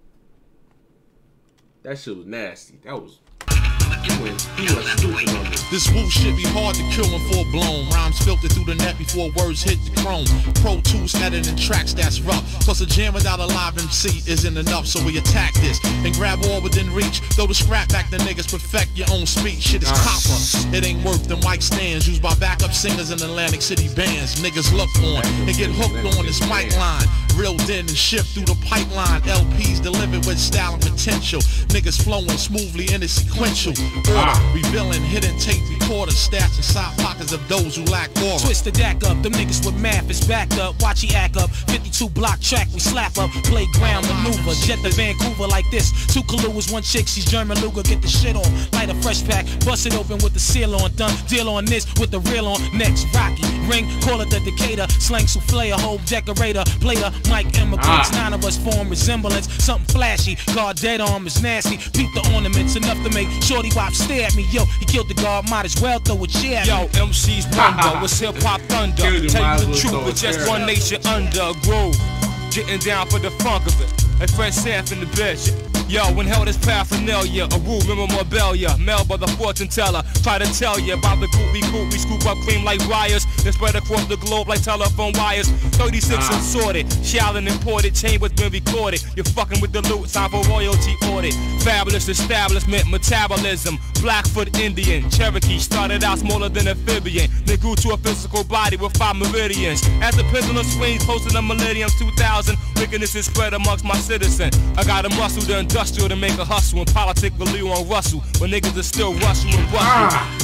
That shit was nasty. That was. He went, he went stupid on this. This woo shit be hard to kill when full blown. Rhymes filtered through the net before words hit the chrome. Pro Tools editing tracks that's rough. Plus a jam without a live M C isn't enough, so we attack this and grab all within reach. Throw the scrap back to niggas, perfect your own speech. Shit is uh. copper. It ain't worth the mic stands used by backup singers in Atlantic City bands. Niggas look on and get hooked on this mic line. Reeled in and shift through the pipeline. L Ps delivered with style and potential. Niggas flowing smoothly in a sequential order. Ah. Revealing hidden tape recorders, stats inside pockets of those who lack aura. Twist the deck up, them niggas with math is backed up. Watch he act up, fifty-two block track, we slap up. Playground maneuver, jet to Vancouver like this. Two Kaluas, one chick, she's German Luger, get the shit on. Light a fresh pack, bust it open with the seal on. Done, deal on this with the reel on. Next, Rocky, ring, call it the Decatur. Slang souffle, a whole decorator. Player, Mike immigrants, Ah. nine of us form resemblance. Something flashy, guard dead arm is nasty. Beat the ornaments enough to make Shorty Wop stare at me. Yo, he killed the guard, might as well throw a chair at me. Yo, M C's wonder, it's hip hop thunder. Killed him, Tell might you as the well truth, throw it's a just chair one at nation under a groove. Getting down for the funk of it. Hey, Fred Sanf in the bitch. Yo, when held is paraphernalia, a rule memorabilia, mail by the fortune teller. Try to tell you about the group we coop, we scoop up cream like wires, then spread across the globe like telephone wires. thirty-six Ah. assorted, shouting imported, chambers been recorded. You're fucking with the loot, time for royalty audit. Fabulous establishment, metabolism, Blackfoot Indian, Cherokee started out smaller than amphibian, then grew to a physical body with five meridians. As the pendulum swings, posting the millennium two thousand, wickedness is spread amongst my citizen. I got a muscle, the industrial to make a hustle, and politic with Leo on Russell, but niggas are still Russell and Russell. Ah.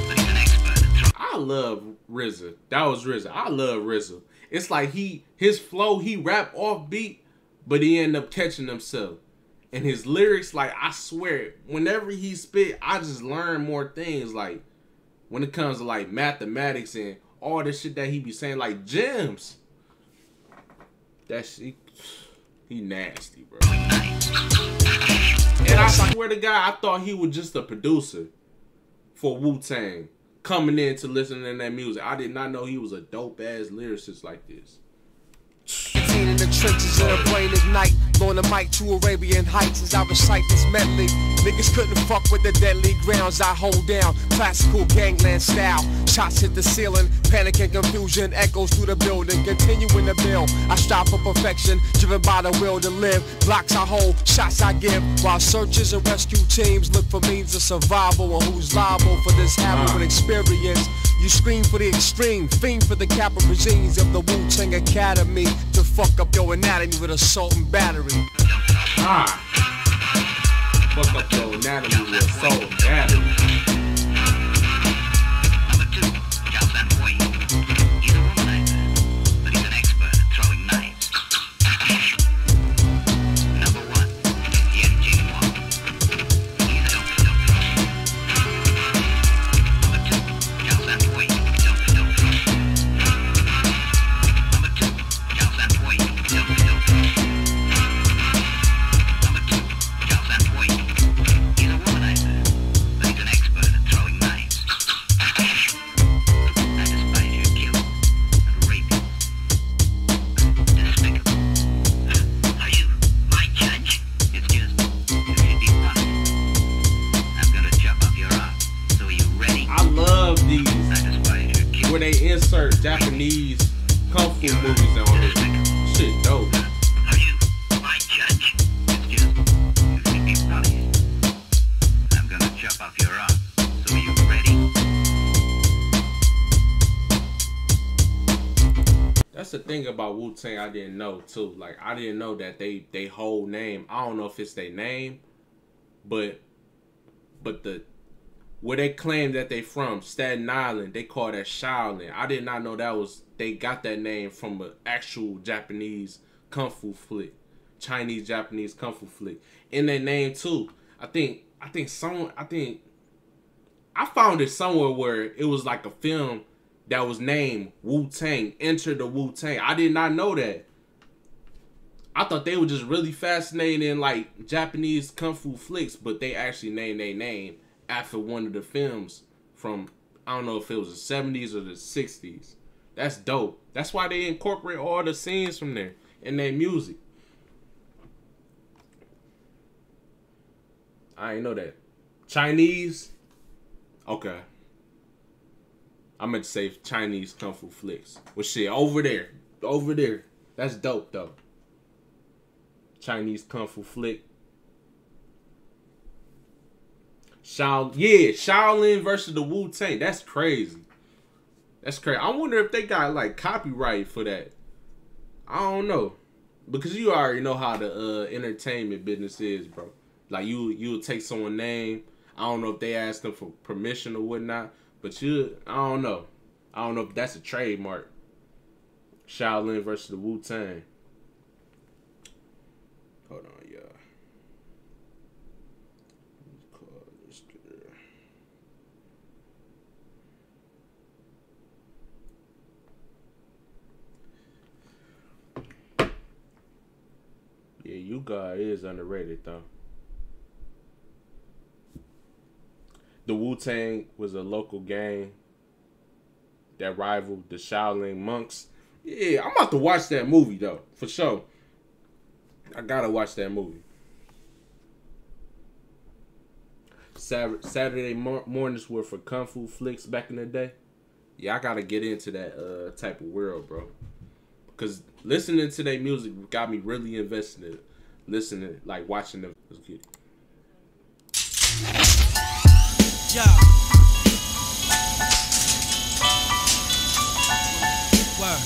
I love R Z A. That was R Z A. I love R Z A. It's like he, his flow, he rap off beat, but he end up catching himself. And his lyrics, like, I swear, whenever he spit, I just learn more things. Like, when it comes to, like, mathematics and all the shit that he be saying, like, gems. That shit, he nasty, bro. And I swear to God, I thought he was just a producer for Wu-Tang, coming in to listen to that music. I did not know he was a dope-ass lyricist like this. In the trenches of the brain ignite, blowing the mic to Arabian Heights as I recite this medley. Niggas couldn't fuck with the deadly grounds I hold down. Classical gangland style. Shots hit the ceiling, panic and confusion echoes through the building. Continuing the build, I strive for perfection, driven by the will to live. Blocks I hold, shots I give, while searchers and rescue teams look for means of survival and who's liable for this harrowing experience. You scream for the extreme, fiend for the capital regimes of the Wu-Tang Academy to fuck up your anatomy with assault and battery. Ah. Fuck up your anatomy with assault and battery. Where they insert Japanese kung fu movies on it. Shit dope. Are you my judge? Excuse me. You think me funny? I'm gonna chop off your arm. So are you ready? That's the thing about Wu-Tang I didn't know too. Like I didn't know that they they whole name. I don't know if it's their name, but but the where they claim that they from, Staten Island, they call that Shaolin. I did not know that was, they got that name from an actual Japanese kung fu flick. Chinese Japanese kung fu flick. In their name too. I think, I think someone, I think, I found it somewhere where it was like a film that was named Wu-Tang, Enter the Wu-Tang. I did not know that. I thought they were just really fascinated in like Japanese kung fu flicks, but they actually named their name after one of the films from, I don't know if it was the seventies or the sixties. That's dope. That's why they incorporate all the scenes from there in their music. I ain't know that. Chinese? Okay. I meant to say Chinese kung fu flicks. Well, shit, over there. Over there. That's dope, though. Chinese kung fu flick. Shaolin, yeah, Shaolin versus the Wu-Tang. That's crazy. That's crazy. I wonder if they got like copyright for that. I don't know, because you already know how the uh, entertainment business is, bro. Like you, you'll take someone's name. I don't know if they ask them for permission or whatnot, but you, I don't know. I don't know if that's a trademark. Shaolin versus the Wu-Tang. Hold on, y'all. You God is underrated though. The Wu-Tang was a local gang that rivaled the Shaolin monks. Yeah, I'm about to watch that movie though, for sure. I gotta watch that movie. Saturday mornings were for kung fu flicks back in the day. Yeah, I gotta get into that uh, type of world, bro. Because listening to their music got me really invested in it. Listening, like watching them. Let's get it. Yeah. Word.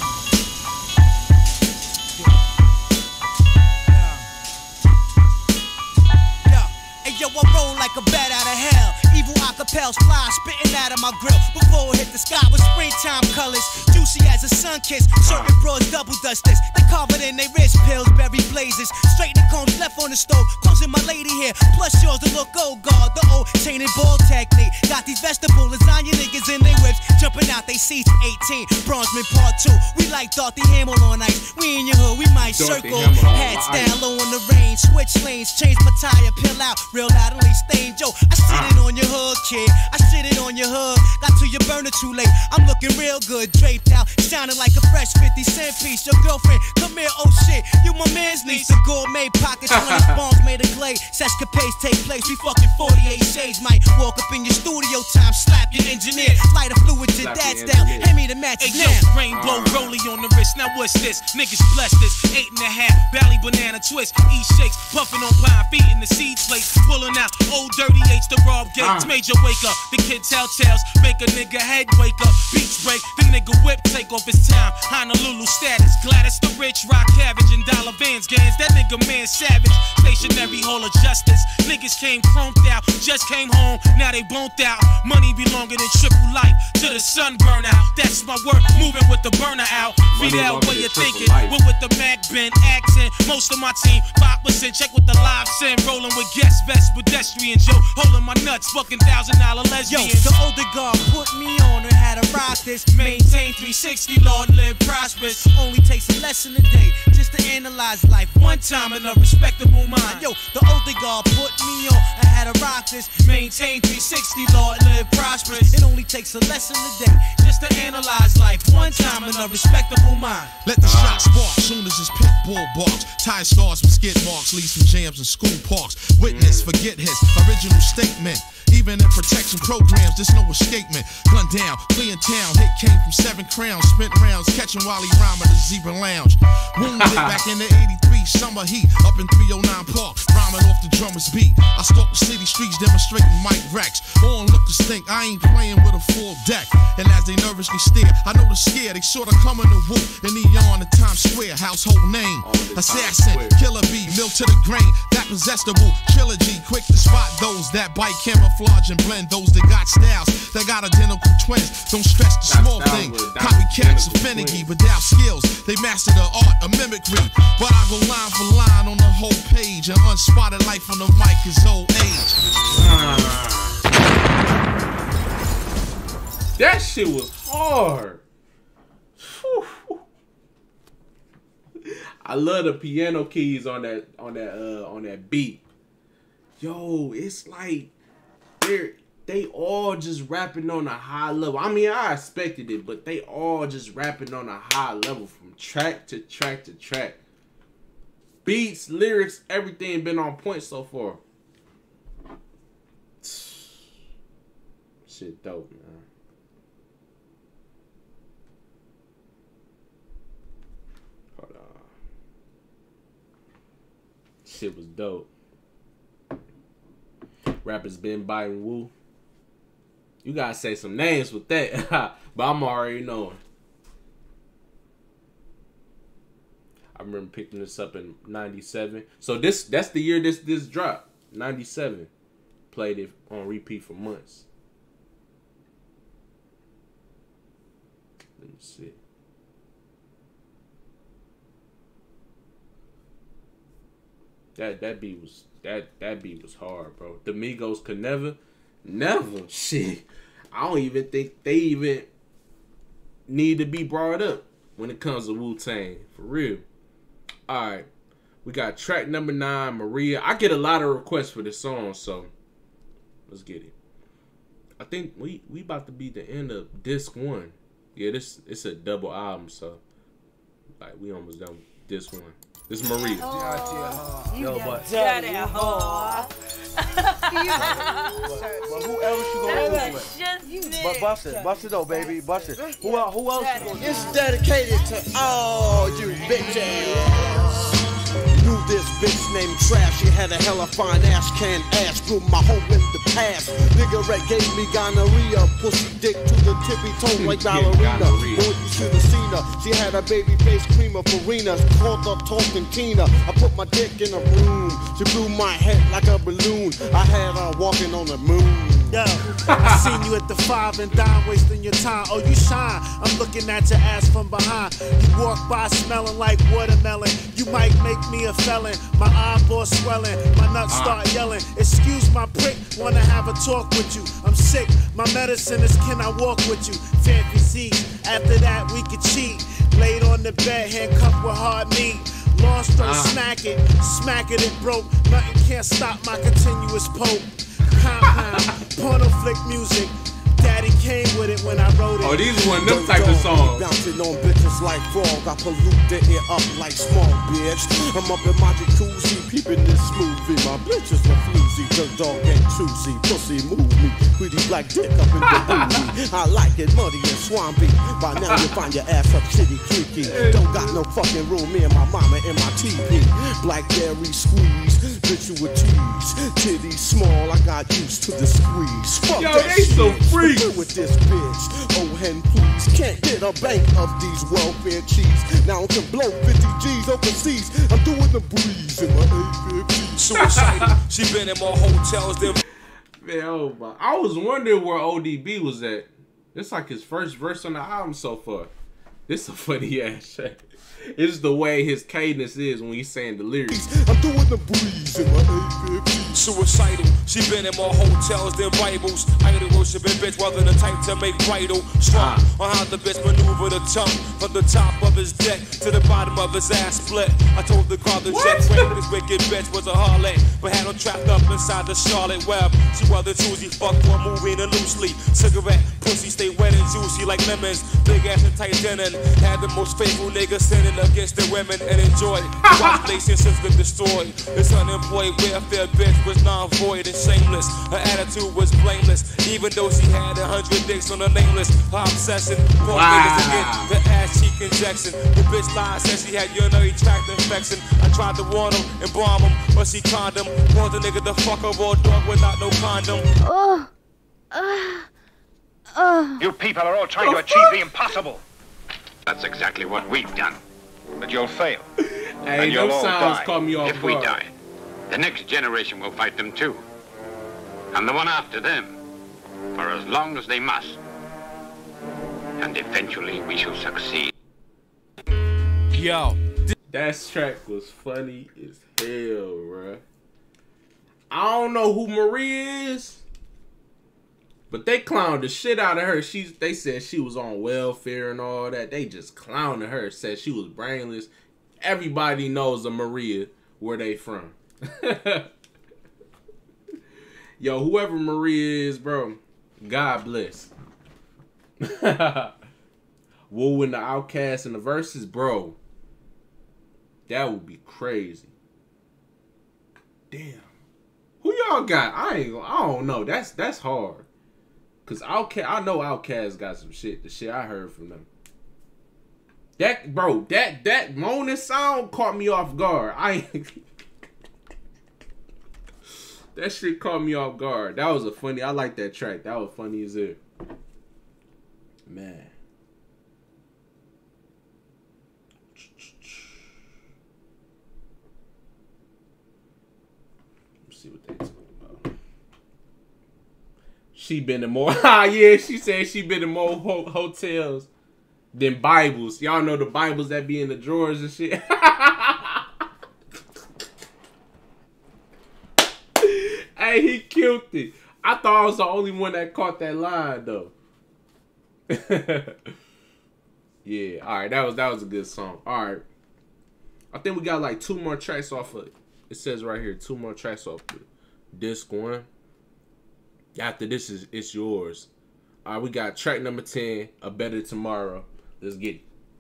Yo, I roll like a bat out of hell. Evil acapels fly, spitting out of my grill. Before it hit the sky with springtime colors, juicy as a sun kiss. Certain broads double dust this. They carve it in they wrist, pills, berry blazes. Straighten the combs left on the stove. Closing my lady here. Plus yours to look old guard. The old tainted ball technique. Got these vegetable lasagna niggas in they whips, jumping out they seats. eighteen, Bronzeman part two. We like Dorothy Hamill on ice. We in your hood, we might Dorothy circle. Hamill Hats on down low on the range. Switch lanes, change my tire, peel out. Real loud and stain. Yo, I sit it on your hood, kid. I sit it on your hood. Got to your burner too late. I'm looking real good, draped out, sounding like a fresh fifty cent piece. Your girlfriend, come here, oh shit. You my man's niece. The gourmet pockets, hundred bombs made of clay. Sescapades take place. We fucking forty-eight shades. Might walk up in your studio time, slap your engineer. Light a fluid to dad's down. Hand me the match hey, now. Yo, rainbow rollie on the wrist. Now what's this? Niggas bless this. Eight and a half, Bally banana twist. Eat shakes, puffing on pine feet in the seed plate. Pulling out old dirty H to rob gates. Uh. Major wake up. The kid tell tales. Make a nigga head wake up. Beats break. The nigga whip take off his time. Honolulu status. Gladys the rich. Rock cabbage and dollar vans. Gains. That nigga man savage. Stationary hall of justice. Niggas came chromed out. Just came home. Now they boned out. Money belonging in triple life. To the sun burn out. That's my work. Moving with the burner out. Fidel, what you thinking? We're with the Mac Ben accent. Most of my team, five percent. Check with the live send. Rolling with guest vest. Pedestrian Joe. Holding my nuts. Fucking thousand dollar lesbian. Yo, the older guard put me on and had to rock this. Maintain three sixty, Lord, live prosperous. Only takes a lesson a day just to analyze life one time in a respectable mind. Yo, the older guard put me on and had to rock this. Maintain three sixty, Lord, live prosperous. It only takes a lesson a day just to analyze life one time in a respectable mind. Let the shot spark soon as this pit bull barks. Tire stars with skid marks, leave some jams in school parks. Witness, forget his original statement. Even in protection programs, there's no escapement. Gun down, flee in town, hit came from seven crowns. Spent rounds, catching Wally Rhyme at the Zebra Lounge. Wounded back in the eighty-three summer heat, up in three oh nine Park, rhyming off the drummer's beat. I stalk the city streets, demonstrating Mike Rex. Onlookers think I ain't playing with a full deck. And as they nervously stare, I know they're scared. They sorta coming to whoop in neon in Times Square, household name. Assassin, killer bee, milk to the grain. That possessable trilogy, quick to spot those that bite camouflage and blend. Those that got styles, that got identical twins. Don't stress the small thing. Copycats are finicky without skills. They master the art of mimicry. But I go line for line on the whole page. An unspotted life on the mic is old age. That shit was hard. I love the piano keys on that on that uh on that beat. Yo, it's like they're they all just rapping on a high level. I mean, I expected it, but they all just rapping on a high level from track to track to track. Beats, lyrics, everything been on point so far. Shit dope, man. Hold on. Shit was dope. Rappers been biting Wu. You gotta say some names with that, but I'm already knowing. I remember picking this up in ninety-seven. So this that's the year this this dropped. ninety-seven. Played it on repeat for months. Let me see. That that beat was that that beat was hard, bro. The Migos could never, never shit. I don't even think they even need to be brought up when it comes to Wu-Tang, for real. All right, We got track number nine, Maria. I get a lot of requests for this song, so let's get it. I think we we about to be the end of disc one. Yeah, this it's a double album, so like we almost done with this one. This is Maria. Oh, you Yo, got but dirty whore. But who else you gonna do it with? Just But bust it, bust it though, baby, bust it. Who else? Who else you gonna do? It's dedicated to all you bitches. Knew this bitch named Trash. She had a hella fine ass, can ass. Grew my hoe in the past. Cigarette gave me gonorrhea. Pussy dick to the tippy toe like ballerina. Boy, you should have seen her. She had a baby face cream of Farina's. Called her talking Tina. I put my dick in a room. She blew my head like a balloon. I had her walking on the moon. Yo, I seen you at the five and dime wasting your time. Oh, you shine. I'm looking at your ass from behind. You walk by smelling like watermelon. You might make me a felon. My eyeballs swelling. My nuts start yelling. Excuse my prick. Wanna have a talk with you. I'm sick. My medicine is can I walk with you? Fantasies. After that we could cheat. Laid on the bed, handcuffed with hard meat. Lost on smack it. Smack it and broke. Nothing can't stop my continuous poke. Compound, porno flick music. Daddy came with it when I wrote it. Oh, these one them type of songs. Bouncing on bitches like frog. I pollute the air up like small bitch. I'm up in my jacuzzi, peeping this smoothie. My bitch is a floozy, the dog ain't choosy. Pussy move me, pretty black dick up in the booty. I like it muddy and swampy. By now you find your ass up shitty creaky. Don't got no fucking room, me and my mama in my T V. Blackberry squeeze, bitch you a tease. Titties small, I got used to the squeeze. Fuck Yo, that they shit. so free. With this bitch, oh hen please, can't get a bank of these welfare cheese. Now I can blow fifty G's overseas. I'm doing the breeze in my A fifty. Suicidal. She been in more hotels than. Man, oh my! I was wondering where O D B was at. It's like his first verse on the album so far. This a funny ass track. It's the way his cadence is when he's saying the lyrics. I'm doing the breeze in my A fifty. Suicidal. She been in more hotels than Bibles. Idol worshiping bitch rather than type to make vital. Strong on how the bitch maneuver the tongue from the top of his deck to the bottom of his ass split. I told the car the jet friend this wicked bitch was a harlot, but had him trapped up inside the Charlotte web. She was the choosy fuck one moving and loosely. Cigarette, pussy stay wet and juicy like lemons. Big ass and tight denim. Had the most faithful niggas sinning against the women and enjoyed. Watch relationships get destroyed. This unemployed welfare bitch was non-void and shameless. Her attitude was blameless, even though she had a hundred dicks on her nameless. Her obsession, poor Wow. niggas to get the ass cheek injection. The bitch lied, said she had urinary tract infection. I tried to warn him and bomb him, but she condom. Want the nigga to fuck a raw dog without no condom. Oh. Uh. Oh. You people are all trying to achieve the impossible. That's exactly what we've done. But you'll fail. Hey, and you'll those all sounds die. caught me off If we guard. die, the next generation will fight them too. And the one after them, for as long as they must. And eventually we shall succeed. Yo, that track was funny as hell, bruh. I don't know who Maria is, but they clowned the shit out of her. She's they said she was on welfare and all that. They just clowned her, said she was brainless. Everybody knows a Maria, where they from. Yo, whoever Maria is, bro, God bless. Woo and the Outcast in the verses, bro. That would be crazy. Damn. Who y'all got? I ain't gonna, I don't know. That's that's hard. Cause Outkast, I know Outkast got some shit. The shit I heard from them. That bro, that that moaning sound caught me off guard. I that shit caught me off guard. That was a funny. I like that track. That was funny as it. Man. Let's see what they talking about. She been in more. Yeah, she said she been in more ho hotels than Bibles. Y'all know the Bibles that be in the drawers and shit. Hey, he killed it. I thought I was the only one that caught that line though. Yeah, all right, that was that was a good song. All right, I think we got like two more tracks off of it. It says right here, two more tracks off of disc one. After this is it's yours. All right, we got track number ten, A Better Tomorrow. Let's get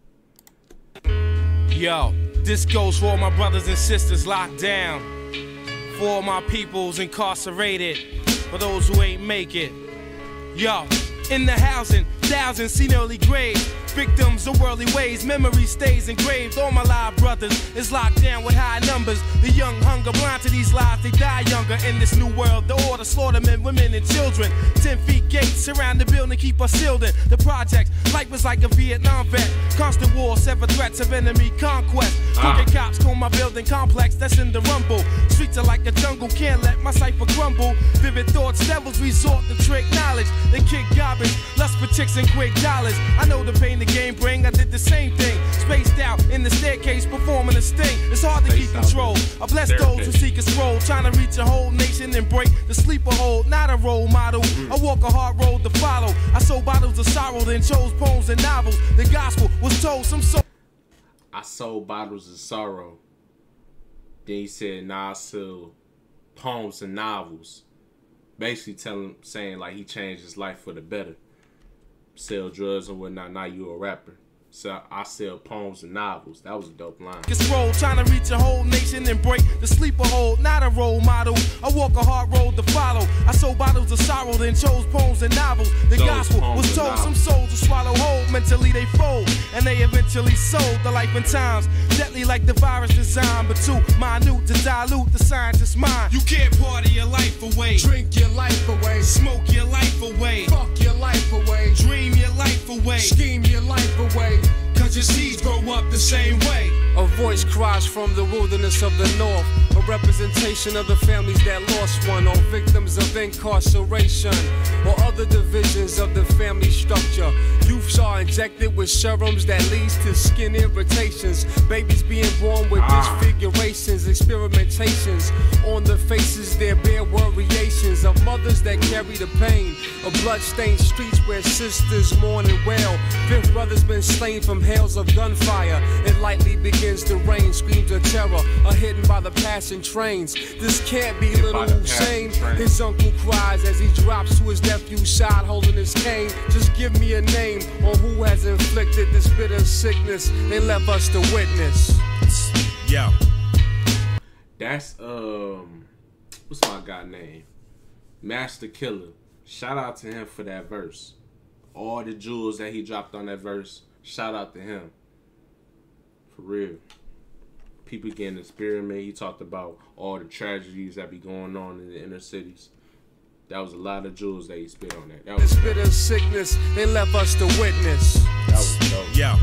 it. Yo, this goes for all my brothers and sisters locked down, for all my peoples incarcerated, for those who ain't make it. Yo, in the housing, thousands seen early graves, victims of worldly ways, memory stays engraved. All my live brothers is locked down with high numbers. The young hunger blind to these lies, they die younger. In this new world, the order slaughter men, women, and children. Ten feet gates surround the building, keep us sealed in. The projects, life was like a Vietnam vet. Constant war, sever threats of enemy conquest. Crooked ah. cops call my building complex, that's in the rumble. Streets are like a jungle, can't let my cipher crumble. Vivid thoughts, devils resort to trick knowledge. They kick garbage, lust for chicks and quick dollars. I know the pain the game bring, I did the same thing. Spaced out in the staircase, performing a sting. It's hard to Spaced keep control. I bless those who seek a scroll, trying to reach a whole nation and break the sleeper hold. Not a role model, mm. I walk a hard road to follow. I sold bottles of sorrow, then chose poems and novels. The gospel was told some so I sold bottles of sorrow. Then he said, nah, I sell poems and novels. Basically telling, saying like he changed his life for the better. Sell drugs and whatnot, now you a rapper. So I sell poems and novels. That was a dope line. It's roll, trying to reach a whole nation and break the sleeper hold. Not a role model. I walk a hard road to follow. I sold bottles of sorrow, then chose poems and novels. The chose gospel was told some souls to swallow whole. Mentally they fold, and they eventually sold the life and times. Deadly like the virus design, but too minute to dilute the scientist's mind. You can't party your life away, drink your life away, smoke your life away, fuck your life away, dream your life away, scheme your life away. Cause your seeds grow up the same way. A voice cries from the wilderness of the north, a representation of the families that lost one, or victims of incarceration, or other divisions of the family structure. Youths are injected with serums that leads to skin irritations. Babies being born with ah. disfigurations, experimentations on the faces, there bear variations of mothers that carry the pain of blood-stained streets where sisters mourn and wail. Fifth brother's been slain from hails of gunfire. It lightly begins to rain, screams of terror are hidden by the passing trains. This can't be Hit little Hussein. His uncle cries as he drops to his nephew's side holding his cane. Just give me a name on who has inflicted this bitter sickness they left us to witness. Yo. That's, um, what's my guy name? Master Killer. Shout out to him for that verse. All the jewels that he dropped on that verse. Shout out to him. For real. People getting experimented. He talked about all the tragedies that be going on in the inner cities. That was a lot of jewels that he spit on that. That was this bitter sickness they left us to witness. That was dope. Yeah.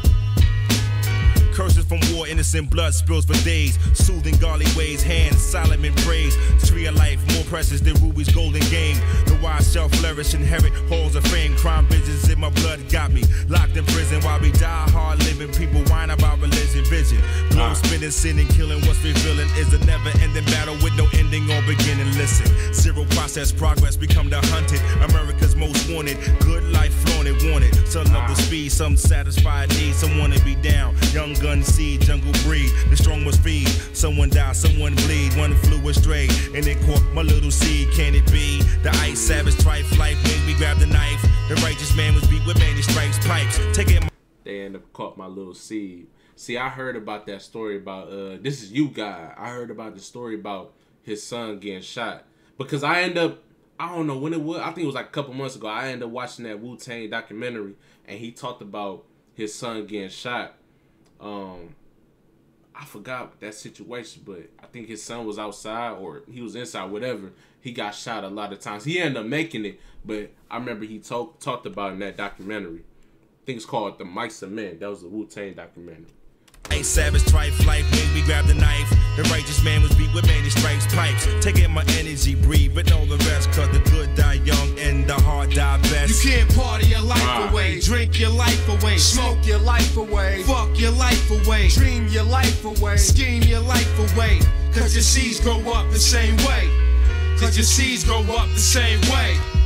Curses from war, innocent blood spills for days. Soothing godly ways, hands Solomon praise. Tree of life, more precious than ruby's golden game. The wise shall flourish, inherit halls of fame. Crime visions in my blood got me locked in prison while we die hard living. People whine about religion, vision. Blow spinning, sinning, killing. What's revealing is a never-ending battle with no ending or beginning. Listen, zero process progress, become the hunted. America's most wanted. Good life flaunted, wanted. Some love the speed, some satisfied need, some wanna be down. Young gun seed, jungle breed, the strong must feed. Someone die, someone bleed, one flew astray, and it caught my little seed. Can it be? The ice savage trife life made me grab the knife. The righteous man was beat with many stripes, pipes. Take it. They end up caught my little seed. See, I heard about that story about uh this is you guy. I heard about the story about his son getting shot. Because I end up I don't know when it was, I think it was like a couple months ago. I ended up watching that Wu-Tang documentary, and he talked about his son getting shot. Um, I forgot that situation, but I think his son was outside or he was inside, whatever. He got shot a lot of times. He ended up making it, but I remember he talk, talked about it in that documentary. I think it's called The Mice of Men. That was the Wu-Tang documentary. Ain't savage trife life made me grab the knife. The righteous man was beat with many stripes, pipes. Taking my energy, breathe, but all the rest. Cause the good die young and the hard die best. You can't party your life ah. away, drink your life away, smoke your life away, fuck your life away, dream your life away, scheme your life away. Cause your seeds grow up the same way. Cause your seeds grow up the same way.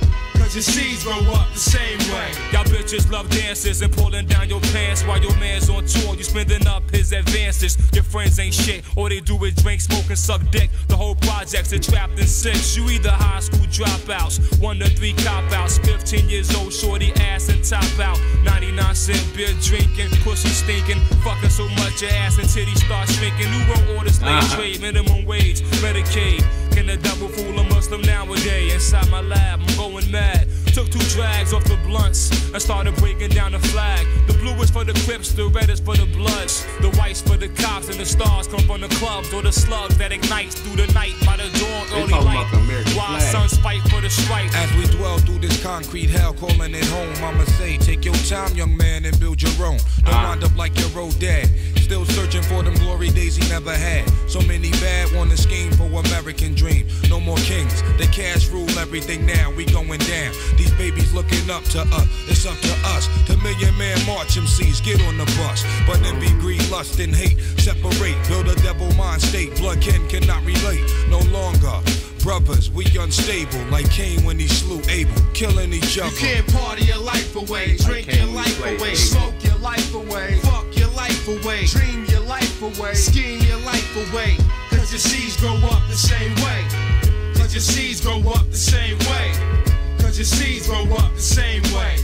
cause your seeds grow up the same way. Y'all bitches love dances and pulling down your pants while your man's on tour. You spending up his advances. Your friends ain't shit. All they do is drink, smoke, and suck dick. The whole project's a trapped in six. You either high school dropouts, one to three cop outs, fifteen years old, shorty ass and top out. ninety-nine cent beer drinking, pussy stinking, fucking so much your ass and titties start shrinking. New world order, slave uh-huh. trade, minimum wage, Medicaid. Can the devil fool a Muslim nowadays? Inside my lab, I'm going mad. Took two drags off the blunts and started breaking down the flag. The blue is for the Crips, the red is for the Bloods. The white's for the cops, and the stars come from the clubs or the slugs that ignites through the night by the dawn early light. While suns fight for the stripe. As we dwell through this concrete hell, calling it home, I'ma say, take your time, young man, and build your own. Don't ah. wind up like your old dad, still searching for them glory days he never had. So many bad want to scheme for American dream. No more kings, the cash rule everything now. We going down. These babies looking up to us. It's up to us. The Million Man March M Cs get on the bus. But envy, greed, lust, and hate separate. Build a devil mind state. Blood kin cannot relate no longer. Brothers, we unstable like Cain when he slew Abel, killing each other. You can't party your life away, drink your life away, smoke your life away, fuck your life away, dream your life away, scheme your life away. Cause your seeds grow up the same way. Cause your seeds grow up the same way. Cause your seeds grow up the same way.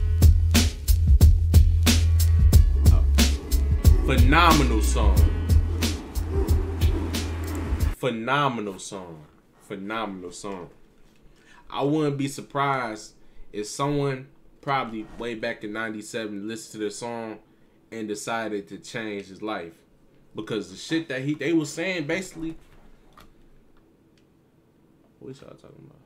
Phenomenal song. Phenomenal song. Phenomenal song. I wouldn't be surprised if someone probably way back in ninety-seven listened to the song and decided to change his life. Because the shit that he they was saying basically. What y'all talking about?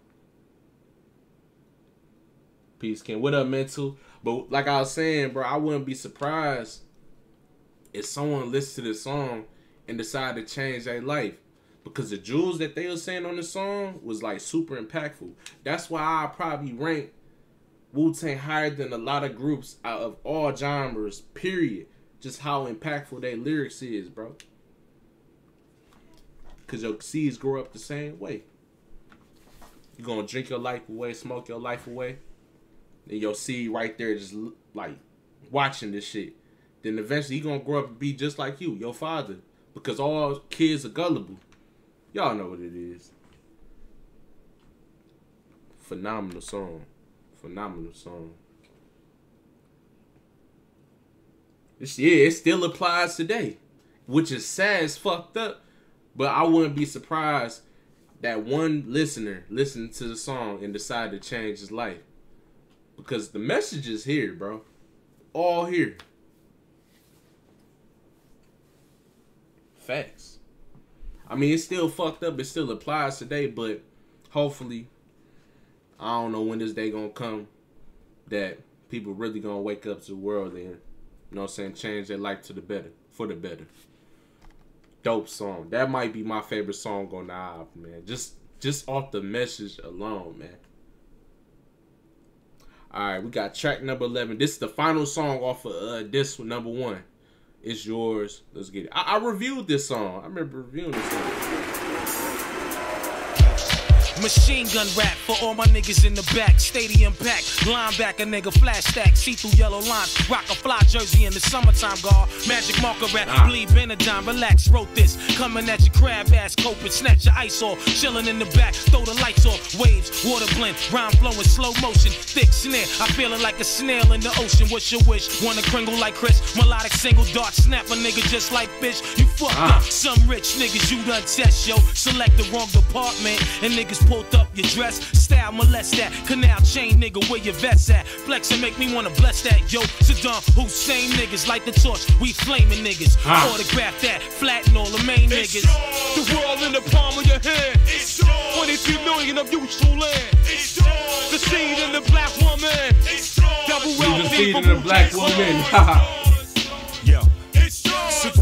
Peace, Ken. What up, Mental? But like I was saying, bro, I wouldn't be surprised if someone listened to this song and decided to change their life. Because the jewels that they were saying on the song was like super impactful. That's why I probably rank Wu-Tang higher than a lot of groups out of all genres, period. Just how impactful their lyrics is, bro. Because your seeds grow up the same way. You're going to drink your life away, smoke your life away. Then your seed right there just like watching this shit. Then eventually you're going to grow up and be just like you, your father. Because all kids are gullible. Y'all know what it is. Phenomenal song. Phenomenal song. It's, yeah, it still applies today. Which is sad as fucked up. But I wouldn't be surprised that one listener listened to the song and decided to change his life. Because the message is here, bro. All here. Facts. I mean, it's still fucked up. It still applies today, but hopefully, I don't know when this day gonna come that people really gonna wake up to the world and, you know what I'm saying, change their life to the better, for the better. Dope song. That might be my favorite song on the album, man. Just, just off the message alone, man. All right, we got track number eleven. This is the final song off of uh, this one, number one. It's yours. Let's get it. I, I reviewed this song. I remember reviewing this song. Machine gun rap for all my niggas in the back. Stadium pack, linebacker nigga, flash stack, see-through yellow lines. Rock a fly jersey in the summertime, guard. Magic marker rap, ah. bleed Benadine, relax, wrote this. Coming at your crab ass, coping, snatch your ice off. Chilling in the back, throw the lights off. Waves, water blend, rhyme flowing, slow motion. Thick snare, I feeling like a snail in the ocean. What's your wish? Wanna kringle like Chris? Melodic single dart, snap a nigga just like fish. You fucked ah. up, some rich niggas you done test, yo. Select the wrong department, and niggas pulled up your dress, style molest that, canal chain nigga where your vets at, flex and make me wanna bless that, yo. Saddam Hussein niggas light the torch, we flaming niggas, ah. autograph that, flatten all the main it's niggas. Strong. The world in the palm of your hand, it's twenty-three million of useful land, it's the seed in the black woman, it's double the seed in the black woman. Yo, super freaks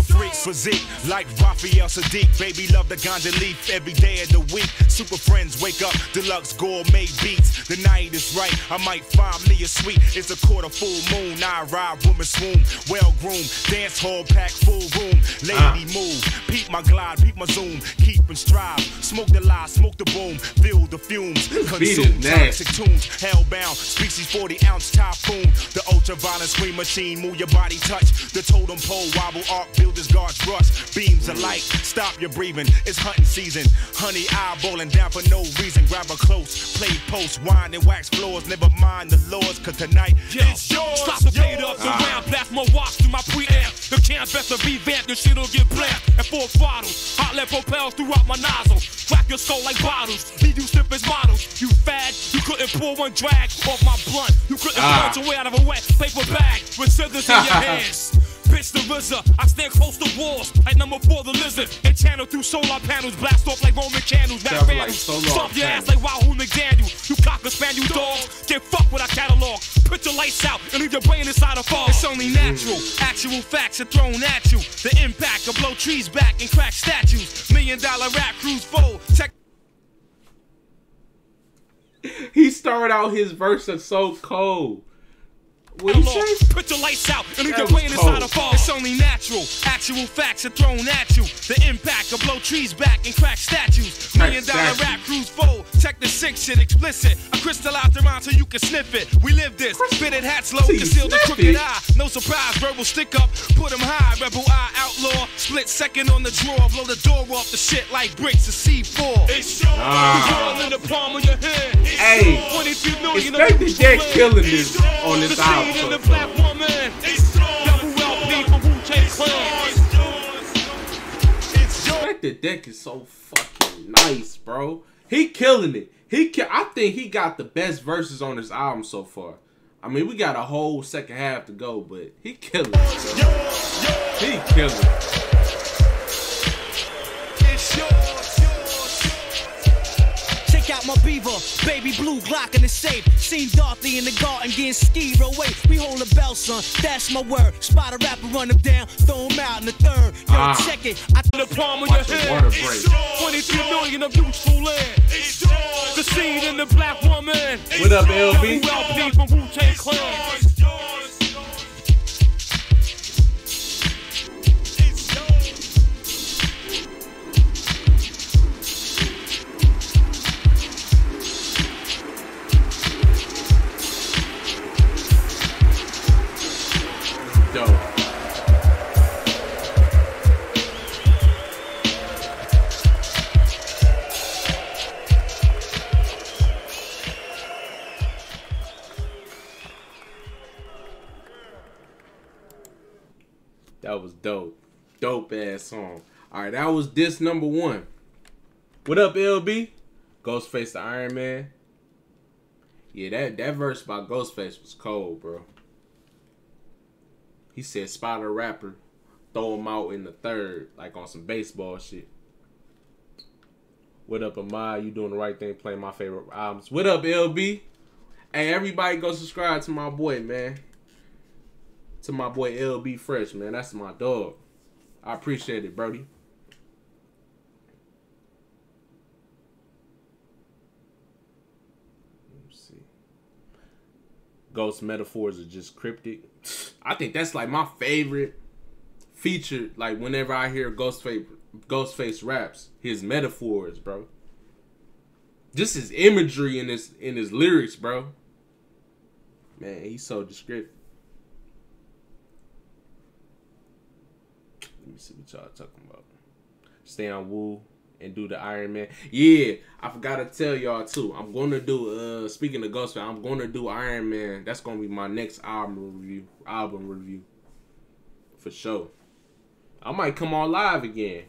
physique like Raphael Sadiq. Baby love the ganja leaf every day of the week. Super friends wake up, deluxe gourmet beats. The night is right, I might find me a suite. It's a quarter full moon, I ride, woman swoon. Well groomed, dance hall pack, full room. Lady uh. move, peep my glide, peep my zoom. Keep and strive, smoke the lie, smoke the boom. Feel the fumes, consume toxic tunes. Hellbound, species forty ounce typhoon. The ultraviolet screen machine, move your body, touch the totem pole, wobble, arc, builders, guards, rush. Beams of light, stop your breathing, it's hunting season. Honey eyeballing down for no reason. Grab a close, play post, wine and wax floors. Never mind the laws, cause tonight Yo, it's yours. Stop the fade up the ah. round, blast my watch through my preamp. The can's best to revamp, the shit'll get black. And four bottles, hot lead propels throughout my nozzle. Crack your skull like bottles, leave you stiff as models. You fad, you couldn't pull one drag off my blunt. You couldn't ah. punch away out of a wet paper bag with scissors in your hands. Bitch the R Z A, I stand close to walls like number four the lizard. And channel through solar panels, blast off like Roman candles. Rap vandals, stomp your ass like Wahoo McDaniel. You cocker spaniel dogs, get fucked with our catalog. Put your lights out and leave your brain inside a fog. It's only natural, actual facts are thrown at you. The impact will blow trees back and crack statues. Million dollar rap crews fold. Check. He started out his verse that's so cold. What you say? Put your lights out and leave your brain inside a fog. It's only natural. Actual facts are thrown at you. The impact will blow trees back and crack statues. Million dollar rap crews fold. Check the sick shit explicit. I crystallize the rhyme so you can sniff it. We live this. Spit it hats low, conceal the crooked eye. No surprise, verbal stick up. Put them high. Rebel eye outlaw. Split second on the drawer. Blow the door off the shit like bricks of C four. It's yours. Ah. In the palm of your hand. Hey, expect the deck killing this on this album. In the black woman, double L P from Wu-Tang Clan. Expect the deck is so fucking nice, bro. He killing it. He, ki I think he got the best verses on this album so far. I mean, we got a whole second half to go, but he killing it. Bro. He killing it. Out my beaver, baby blue Glock in the safe. Seen Dorothy in the garden getting skied away. We hold a bell, son, that's my word. Spot a rapper, run him down, throw him out in the third. Yo, ah. check it. I the palm of your hand. twenty-three million of useful land. The seed in the black woman. What up, L B? L P from Wu-Tang Clan. That was dope. Dope ass song. Alright, that was disc number one. What up, L B? Ghostface the Iron Man. Yeah, that, that verse by Ghostface was cold, bro. He said spot a rapper, throw him out in the third, like on some baseball shit. What up, Ahmad? You doing the right thing, playing my favorite albums. What up, L B? Hey, everybody go subscribe to my boy, man. To my boy L B Fresh, man. That's my dog. I appreciate it, Brody. Let's see. Ghost metaphors are just cryptic. I think that's like my favorite feature. Like whenever I hear Ghostface, Ghostface raps, his metaphors, bro. Just his imagery in his in his lyrics, bro. Man, he's so descriptive. Let me see what y'all talking about. Stay on Wu and do the Iron Man. Yeah, I forgot to tell y'all too. I'm gonna do uh speaking of Ghostface, I'm gonna do Iron Man. That's gonna be my next album review. Album review. For sure. I might come on live again.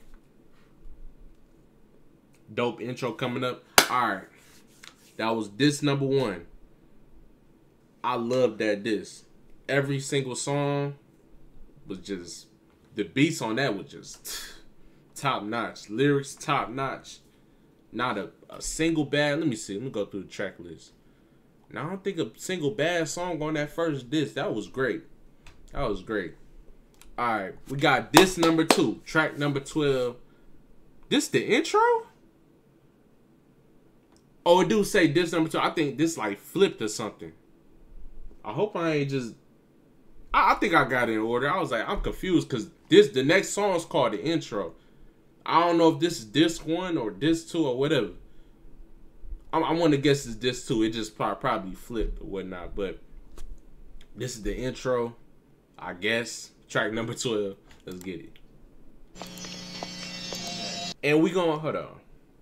Dope intro coming up. Alright. That was disc number one. I love that disc. Every single song was just, the beats on that was just top notch. Lyrics top notch. Not a, a single bad. Let me see. Let me go through the track list. Now I don't think a single bad song on that first disc. That was great. That was great. All right, we got this number two, track number twelve. This the intro? Oh, it do say this number two. I think this like flipped or something. I hope I ain't just. I, I think I got it in order. I was like, I'm confused because this the next song is called the intro. I don't know if this is this one or this two or whatever. I, I want to guess it's this two. It just probably, probably flipped or whatnot. But this is the intro, I guess. Track number twelve. Let's get it. And we gonna hold on.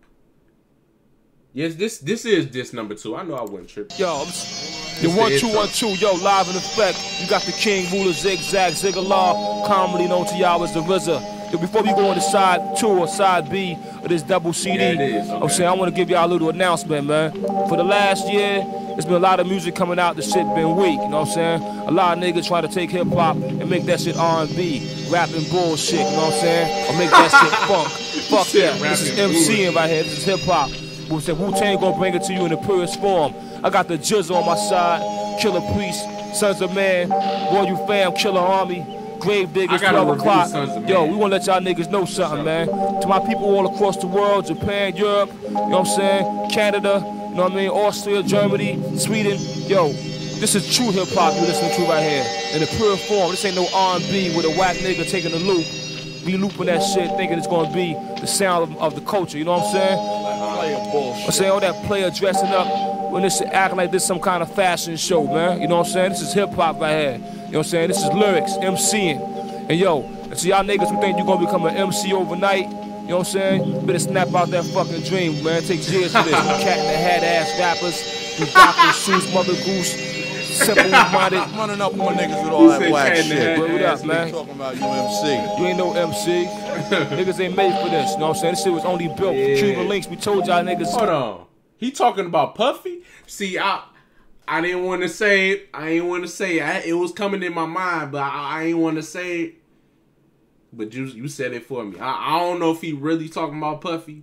Yes, this this is this number two. I know I wouldn't trip. Yo, the one two one two, yo, live in effect. You got the King, Ruler, Zigzag, Ziggalar, commonly known to y'all as the R Z A. Yo, before we go on to side two or side B of this double C D, yeah, it is. Okay. I'm saying I want to give y'all a little announcement, man. For the last year, there's been a lot of music coming out. The shit been weak, you know what I'm saying? A lot of niggas try to take hip hop and make that shit R and B, rapping bullshit, you know what I'm saying? Or make that shit funk. Fuck that. This is MCing right here. This is hip hop. We said Wu-Tang gonna bring it to you in the purest form. I got the Jizz on my side, Killer Priest, Sons of Man, Royal Fam, Killer Army, Grave Diggers, twelve o'clock. Yo, we wanna let y'all niggas know something, man. To my people all across the world, Japan, Europe, you know what I'm saying? Canada, you know what I mean? Austria, Germany, Sweden. Yo, this is true hip hop you listening to right here. In the pure form. This ain't no R and B with a whack nigga taking a loop. We looping that shit thinking it's gonna be the sound of, of the culture, you know what I'm saying? I'm saying all that player dressing up when this shit acting like this some kind of fashion show, man. You know what I'm saying? This is hip hop right here. You know what I'm saying? This is lyrics, MCing. And yo, and so y'all niggas who think you're gonna become an M C overnight, you know what I'm saying? You better snap out that fucking dream, man. It takes years for this. Cat in the hat ass rappers, you doctors, shoes, Mother Goose. Simple minded. Running up on niggas with all that whack shit. What up, man? Talking about you M C. You ain't no M C. Niggas ain't made for this. You know what I'm saying? This shit was only built Yeah. for Cuban links. We told y'all niggas. Hold on. He talking about Puffy? See, I I didn't want to say it. I ain't want to say it. I, it was coming in my mind, but I, I ain't want to say it. But you you said it for me. I, I don't know if he really talking about Puffy.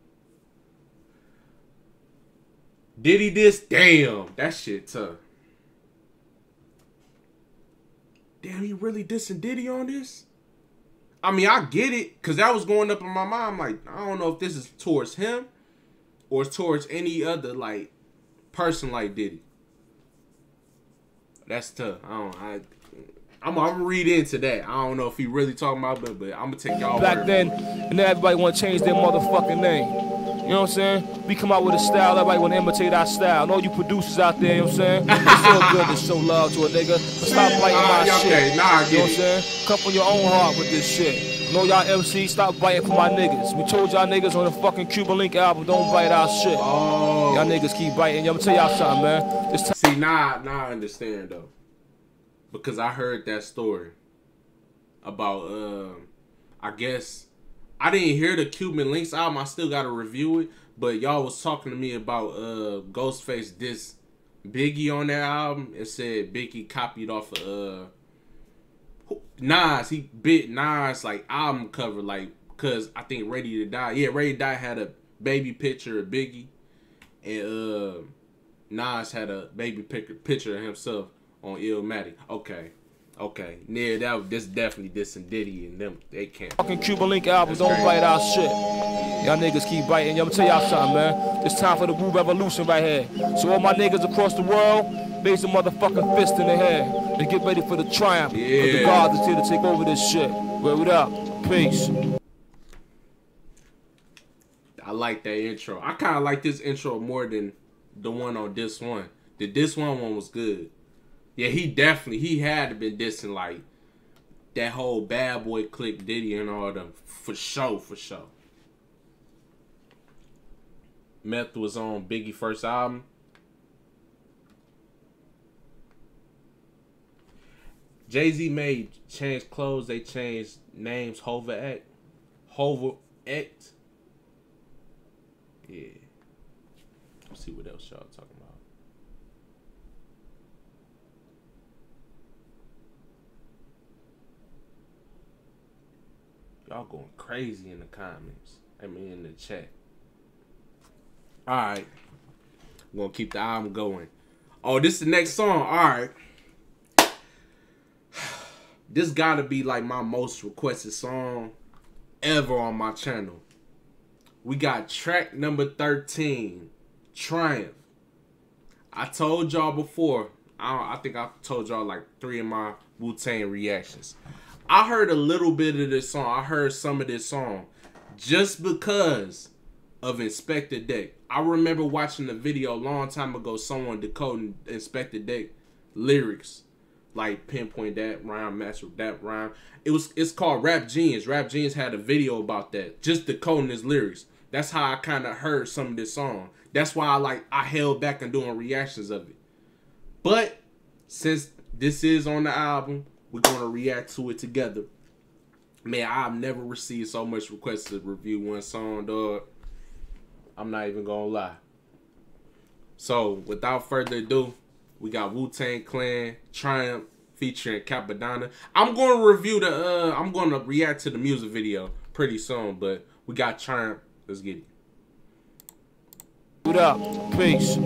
Did he this? Damn, that shit tough. Damn, he really dissing Diddy on this? I mean, I get it, because that was going up in my mind. I'm like, I don't know if this is towards him or it's towards any other, like, person like Diddy. That's tough. I don't, I, I'm, I'm gonna read into that. I don't know if he really talking about it, but I'm gonna take y'all back then, and then everybody want to change their motherfucking name. You know what I'm saying? We come out with a style, everybody want to imitate our style. And all you producers out there, you know what I'm saying? It's so good to show love to a nigga. But stop biting uh, my okay, shit. Nah, I get you know what it. I'm saying? Come from your own heart with this shit. Know y'all M Cs, stop biting for my niggas. We told y'all niggas on the fucking Cuban Link album, don't bite our shit. Oh. Y'all niggas keep biting. I'm gonna tell y'all something, man. This See, now, now I understand, though. Because I heard that story about, um, I guess, I didn't hear the Cuban Links album. I still got to review it. But y'all was talking to me about uh, Ghostface diss Biggie on that album and said Biggie copied off of uh, Nas. He bit Nas like album cover, like, cause I think Ready to Die. Yeah, Ready to Die had a baby picture of Biggie, and uh, Nas had a baby picture of himself on Illmatic. Okay. Okay, yeah, that was this definitely dissing Diddy and them. They can't. Fucking Cuban Link album, don't bite our shit. Y'all niggas keep biting. Y'all tell y'all something, man. It's time for the Wu Revolution right here. So all my niggas across the world, raise a motherfucking fist in the air and get ready for the triumph. Yeah. Cause the God is here to take over this shit. Word up. Peace. I like that intro. I kind of like this intro more than the one on this one. The this one one was good. Yeah, he definitely, he had to been dissing, like, that whole Bad Boy clique, Diddy and all them. For sure, for sure. Meth was on Biggie's first album. Jay-Z made change clothes. They changed names. Hova Act. Hova Act. Yeah. Let's see what else y'all talking about. Y'all going crazy in the comments. I mean, in the chat. Alright. We're going to keep the album going. Oh, this is the next song. Alright. this gotta be like my most requested song ever on my channel. We got track number thirteen, Triumph. I told y'all before, I, I think I told y'all like three of my Wu-Tang reactions. I heard a little bit of this song. I heard some of this song just because of Inspector Deck. I remember watching the video a long time ago, someone decoding Inspector Deck lyrics. Like pinpoint that rhyme, match with that rhyme. It was it's called Rap Genius. Rap Genius had a video about that, just decoding his lyrics. That's how I kind of heard some of this song. That's why I like I held back on doing reactions of it. But since this is on the album, we're gonna react to it together. Man, I've never received so much requests to review one song, dog. I'm not even gonna lie. So without further ado, we got Wu-Tang Clan, Triumph, featuring Capadonna. I'm going to review the, uh, I'm going to react to the music video pretty soon, but we got Triumph. Let's get it. What up? Peace.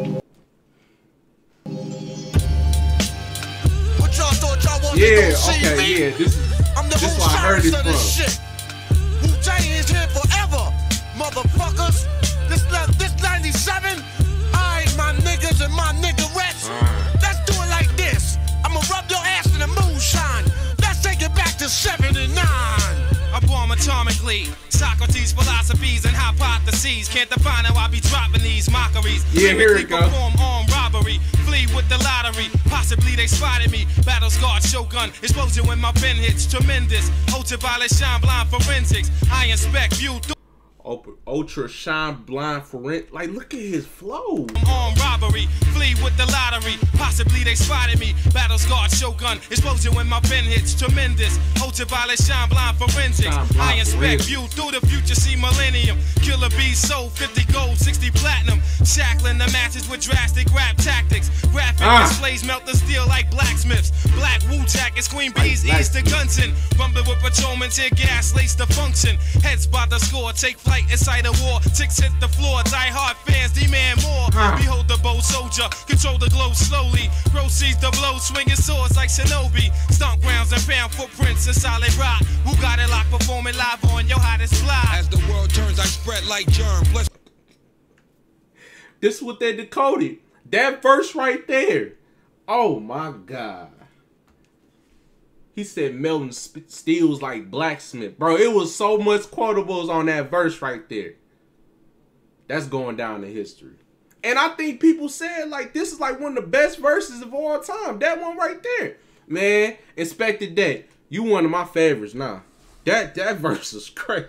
What y'all thought y'all wanted Yeah, to see okay, me? yeah, this is, I'm the this is where I heard it of this from. shit. Wu-Tang is here forever, motherfuckers. This, this ninety-seven, I ain't my niggas and my niggerettes. Uh. Let's do it like this. I'ma rub your ass in the moonshine. Let's take it back to seventy-nine. I bomb atomically. Socrates' philosophies and hypotheses can't define how I be dropping these mockeries. Yeah, here it go. Perform armed robbery, flee with the lottery. Possibly they spotted me. Battle scarred shogun, explosion when my pen hits. Tremendous, ultraviolet shine blind forensics. I inspect view through. Ultra shine blind for rent. Like, look at his flow. Armed robbery, flee with the lottery. Possibly they spotted me. Battle scarred shogun, explosion when my pen hits. Tremendous, ultraviolet shine blind forensics. Blind I inspect view through the future, see millennium. Killer bees sold fifty gold, sixty platinum. Shackling the matches with drastic rap tactics. Graphic ah. displays melt the steel like blacksmiths. Black Wu jackets, Queen Bees, like ease the Gunson. Rumble with patrolmen, tear gas, lace the function. Heads by the score, take flight inside a war. Ticks hit the floor, die hard fans demand more. Ah. Behold the bold soldier, control the glow slowly. Proceeds the blow, swinging swords like shinobi. Stomp grounds and pound footprints in solid rock. Who got it locked, performing live on your hottest fly. As the world turns, I spread like germ. Bless. This is what they decoded. That verse right there. Oh my God. He said melting steels like blacksmith. Bro, it was so much quotables on that verse right there. That's going down in history. And I think people said, like, this is like one of the best verses of all time. That one right there. Man, Inspector Deck, you one of my favorites now. That, that verse is crazy.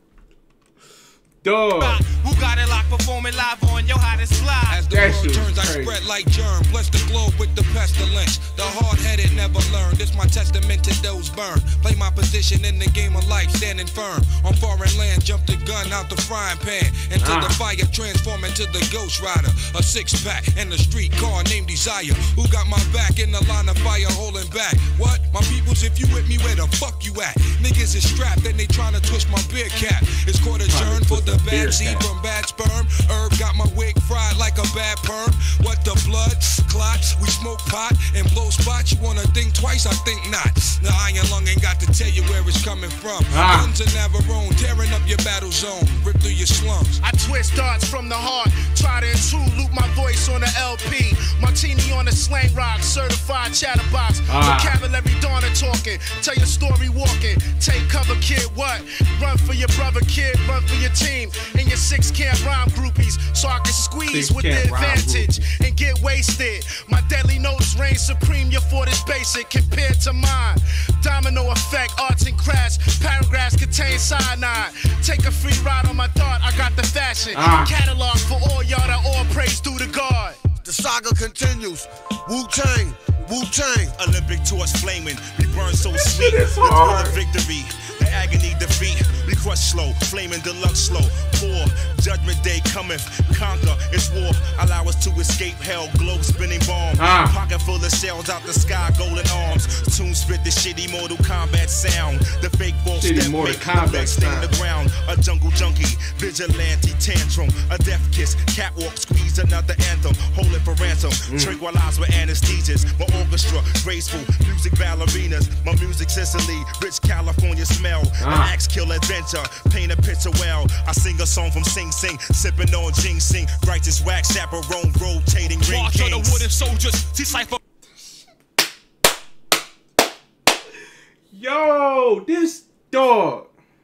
Dog. Who got it locked, performing live on your hottest fly. As the that world turns, I spread like germ. Bless the globe with the pestilence. The hard-headed never learn. This my testament to those burned. Play my position in the game of life, standing firm. On foreign land, jump the gun out the frying pan. Into ah. the fire, transform into the Ghost Rider. A six-pack and a street car named Desire. Who got my back in the line of fire holding back? What? My peoples, if you with me, where the fuck you at? Niggas is strapped and they trying to twist my beer cap. It's called a turn for the bad seed from bad sperm. Herb got my wig fried like a bad perm. What the blood clots? We smoke pot and blow spots. You wanna think twice? I think not. The iron lung ain't got to tell you where it's coming from. Ah. Guns in Navarone, tearing up your battle zone, rip through your slums. I twist darts from the heart, try to intrude, loop my voice on the L P. Martini on the slang rock, certified chatterbox. Ah. Vocabulary dawning talking, tell your story walking. Take cover, kid. What? Run for your brother, kid. Run for your team. And your six can't rhyme groupies, so I can squeeze six with the advantage and get wasted. My deadly notes reign supreme, your fort is basic compared to mine. Domino effect, arts and crafts, paragraphs contain cyanide. Take a free ride on my dart, I got the fashion. Ah. Catalog for all y'all that all praise due to God. The saga continues. Wu-Tang, Wu-Tang. Olympic torch flaming, we burn so sweet. Let's call it victory. The agony defeat. We crush slow, flaming deluxe slow. Poor, judgment day cometh, conquer, it's war. Allow us to escape hell, globe spinning bomb. Ah. Pocket full of shells out the sky, golden arms. Tune spit the shitty Mortal Kombat sound. The fake false Shitty step Mortal make Kombat the blood stain sound. the ground. A jungle junkie, vigilante tantrum. A death kiss, catwalk squeeze another anthem. Hold it for ransom, Mm. tranquilize with anesthesias. My orchestra, graceful, music ballerinas. My music Sicily, rich California smell. Ah. An axe kill adventure, paint a picture well. I sing a song from Sing Sing, sipping on ginseng. Righteous wax, chaperone, rotating ring March of the kings. wooden soldiers, see cipher. Yo, this dog.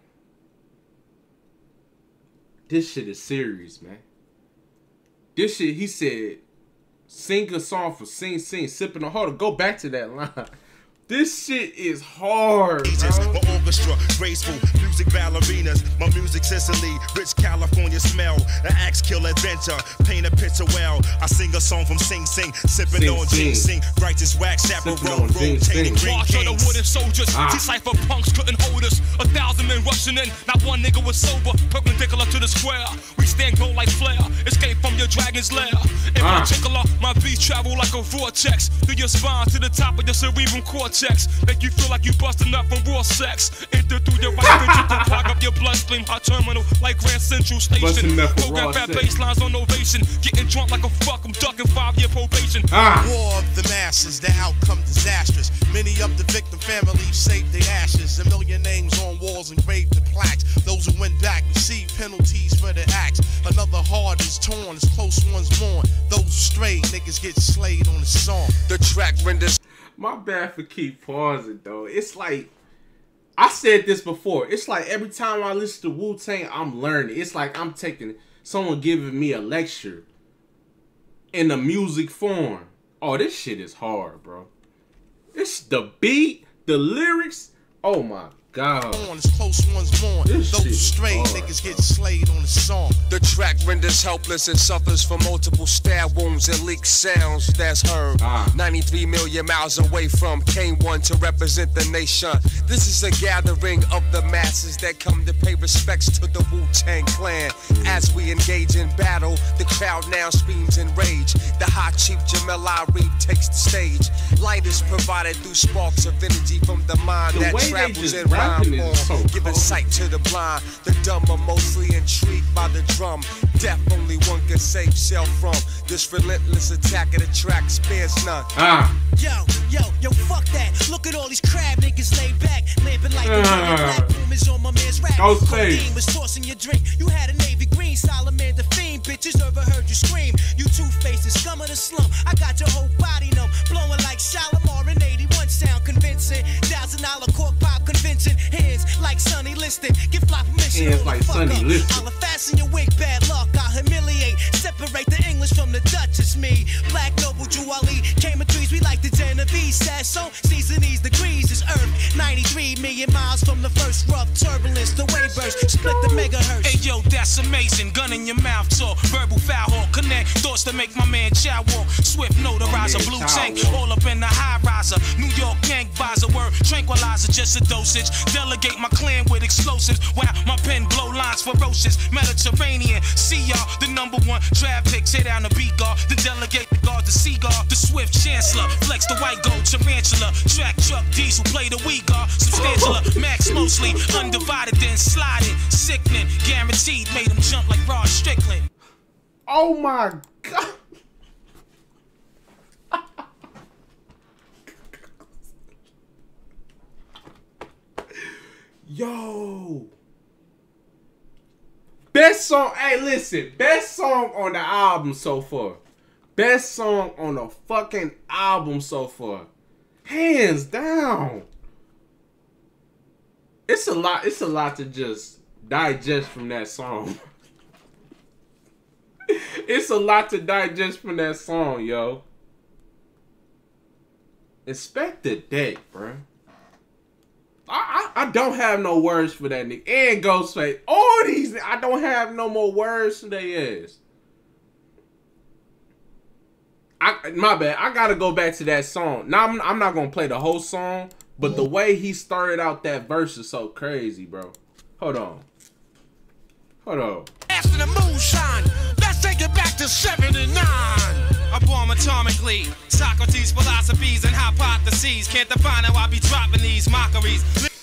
This shit is serious, man. This shit, he said, sing a song for Sing Sing, sipping on. Hold on, go back to that line. This shit is hard, bro. My orchestra, graceful, music ballerinas. My music Sicily, rich California smell. An axe kill adventure, paint a picture well. I sing a song from Sing Sing, sipping Sing on Sing. ginseng. Righteous wax, Sipping chaperone, on ginseng. rotating ring March of the kings. wooden soldiers, Ah. see cipher punks couldn't hold us. A thousand men rushing in, not one nigga was sober. Perpendicular to the square, we stand gold like flare. Escape from your dragon's lair. In Ah. particular, my beats travel like a vortex through your spine to the top of your cerebral cortex. Make you feel like you busting up from raw sex. Enter through your right ventricle, clog up your bloodstream. Hot terminal like Grand Central Station. Busting up from Program raw fat sex. bass lines on ovation. Getting drunk like a fuck, I'm ducking five year probation. Ah. War of the masses, the outcome disastrous. Many of the victim families saved their ashes. A million names on walls engraved in plaques. Those who went back receive penalties for their acts. Another heart is torn as close ones mourn. Those who strayed, niggas get slayed on the song. The track renders. My bad for keep pausing, though. It's like, I said this before. It's like every time I listen to Wu-Tang, I'm learning. It's like I'm taking, someone giving me a lecture in the music form. Oh, this shit is hard, bro. It's the beat, the lyrics. Oh my God. As close ones mourn. This Those who shit strayed, hard, niggas get slayed on the song. The track renders helpless and suffers from multiple stab wounds and leaked sounds that's heard. Ah. ninety-three million miles away from K one to represent the nation. This is a gathering of the masses that come to pay respects to the Wu-Tang Clan. As we engage in battle, the crowd now screams in rage. The hot chief Jamel Arif takes the stage. Light is provided through sparks of energy from the mind The that way they travels just in rhyme rapping is form, so giving cold. sight to the blind. The dumb are mostly intrigued by the drum. Death only one can save self from. This relentless attack of the track spares none. Ah. Yo, yo, yo, fuck that. Look at all these crab niggas laid back. Lamping like the Ah. black rumors on my man's rap. Go say. Codeine was tossing your drink. You had a navy green, Solomon the fiend. Bitches never heard you scream. You two-faced, scum of the slum. I got your whole body numb. Blowing like Shalimar in eighty-one sound convincing. Thousand dollar cork pop convention. Hands like Sonny Liston. Give fly permission. Hands hold the like fuck Sonny up. Liston. I'll fasten your wig, bad luck. I'll humiliate. Separate the English from the Dutch. It's me. Black noble Juwali. Came of trees, we like the Genovese. Sasso, season these degrees is Earth. ninety-three million miles from the first rough turbulence. The wave burst, split the megahertz. Hey yo, that's amazing. Gun in your mouth talk. Verbal foul hawk. Connect thoughts to make my man chow walk. Swift notarizer. man Blue chow tank. walk. All up in the high riser. New York gang visor. Word tranquilizer. Just a dosage. Delegate my clan with explosives. Wow, my pen blow lines ferocious. Mediterranean. See y'all. The number one draft pick. Tear down the beat guard. The delegate the guard. The seagull. The swift chancellor. Flex the white gold tarantula. Track truck diesel. Play the weak guard. Substantial. Max mostly. Undivided then sliding. Sickening. Guaranteed. Made him jump like Rod Strickland. Oh my God. Yo. Best song. Hey, listen. Best song on the album so far. Best song on the fucking album so far. Hands down. It's a lot. It's a lot to just digest from that song. It's a lot to digest from that song, yo. Inspect the deck, bro. I, I I don't have no words for that nigga. And Ghostface. All these, I don't have no more words for their ass. I, my bad. I gotta go back to that song. Now I'm, I'm not gonna play the whole song, but the way he started out that verse is so crazy, bro. Hold on. Hold on. After the moonshine, let's take it back to seventy-nine. I bomb atomically. Socrates' philosophies and hypotheses. Can't define how I be dropping these mockeries.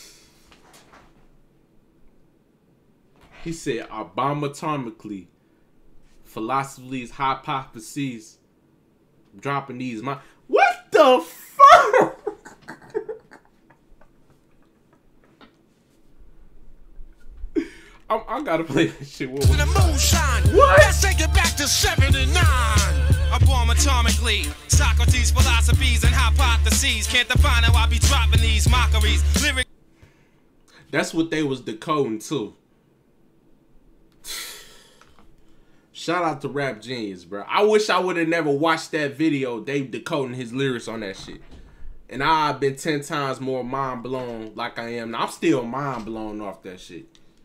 He said, I bomb atomically. Philosophies, hypotheses. Dropping these my what the fuck? I, I gotta play that shit. What? The moonshine. What? Let's take it back to seventy-nine. I bomb atomically. Socrates' philosophies and hypotheses. Can't define how I be dropping these mockeries. Lyric. That's what they was decoding too. Shout out to Rap Genius, bro. I wish I would have never watched that video. They decoding his lyrics on that shit. And I've been ten times more mind blown like I am now. I'm still mind blown off that shit.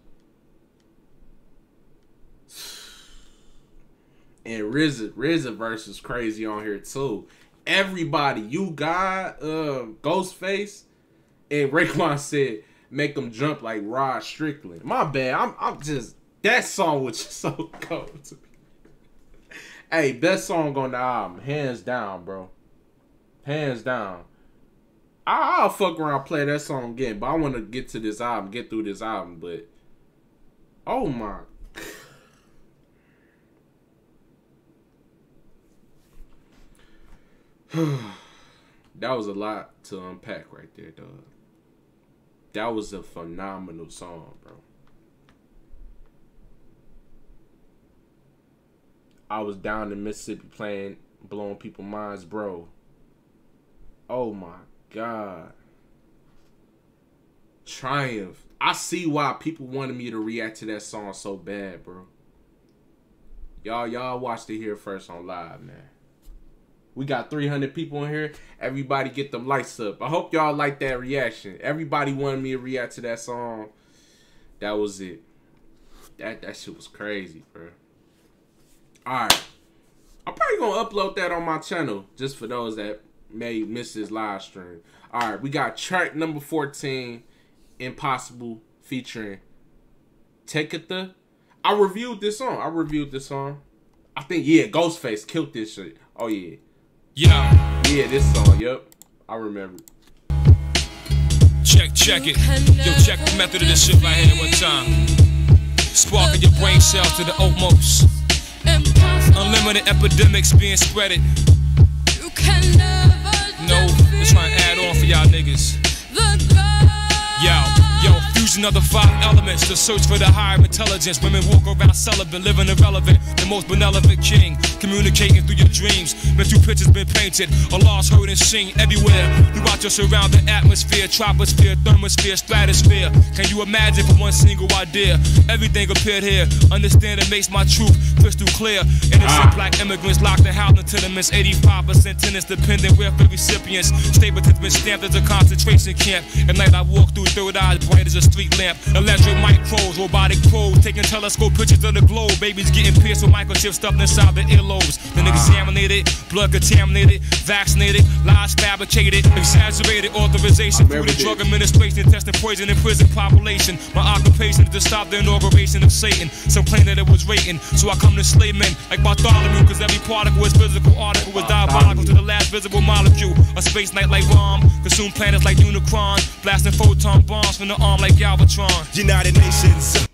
And R Z A, R Z A verse is crazy on here too. Everybody, you got uh, Ghostface, and Raekwon said, make them jump like Rod Strickland. My bad. I'm I'm just that song was just so cold to me. Hey, best song on the album, hands down, bro. Hands down. I, I'll fuck around, play that song again, but I want to get to this album, get through this album. But oh my. That was a lot to unpack right there, dog. That was a phenomenal song, bro. I was down in Mississippi playing, blowing people's minds, bro. Oh my God. Triumph. I see why people wanted me to react to that song so bad, bro. Y'all, y'all watched it here first on live, man. We got three hundred people in here. Everybody get them lights up. I hope y'all like that reaction. Everybody wanted me to react to that song. That was it. That that shit was crazy, bro. Alright. I'm probably going to upload that on my channel. Just for those that may miss this live stream. Alright, we got track number fourteen. Impossible featuring Tekitha. I reviewed this song. I reviewed this song. I think, yeah, Ghostface killed this shit. Oh, yeah. Yeah. Yeah, this song, yep. I remember. Check, check it. Yo, check the method of this shit right here one time. Sparking your brain cells to the utmost. Unlimited epidemics being spreaded. No, just trying to add on for y'all niggas. Yo, yo, fusion of the five elements. The search for the higher intelligence. Women walk around celibate, living irrelevant. The most benevolent king, communicating through your dreams. Mental pictures been painted, Allah's heard and seen everywhere. You watch your surrounding atmosphere, troposphere, thermosphere, stratosphere. Can you imagine for one single idea? Everything appeared here. Understand it makes my truth crystal clear. Innocent black immigrants locked in housing tenements. eighty-five percent tenants dependent welfare recipients. Stapleton's been stamped as a concentration camp. At night I walk through third eyes bright as a street lamp. Electric micros, robotic probes, taking telescope pictures of the globe. Babies getting pierced with microchips stuffed inside the earlobes. Then examinated, blood contaminated, vaccinated, lies fabricated, exaggerated authorization through the drug administration, testing poison in prison population. My occupation is to stop the inauguration of Satan. Some claim that it was rating, so I come to slay men like Bartholomew, cause every particle is physical, article was diabolical to the last visible molecule. A space night like bomb, consume planets like Unicron, blasting photon bombs from the arm like Galvatron. United Nations.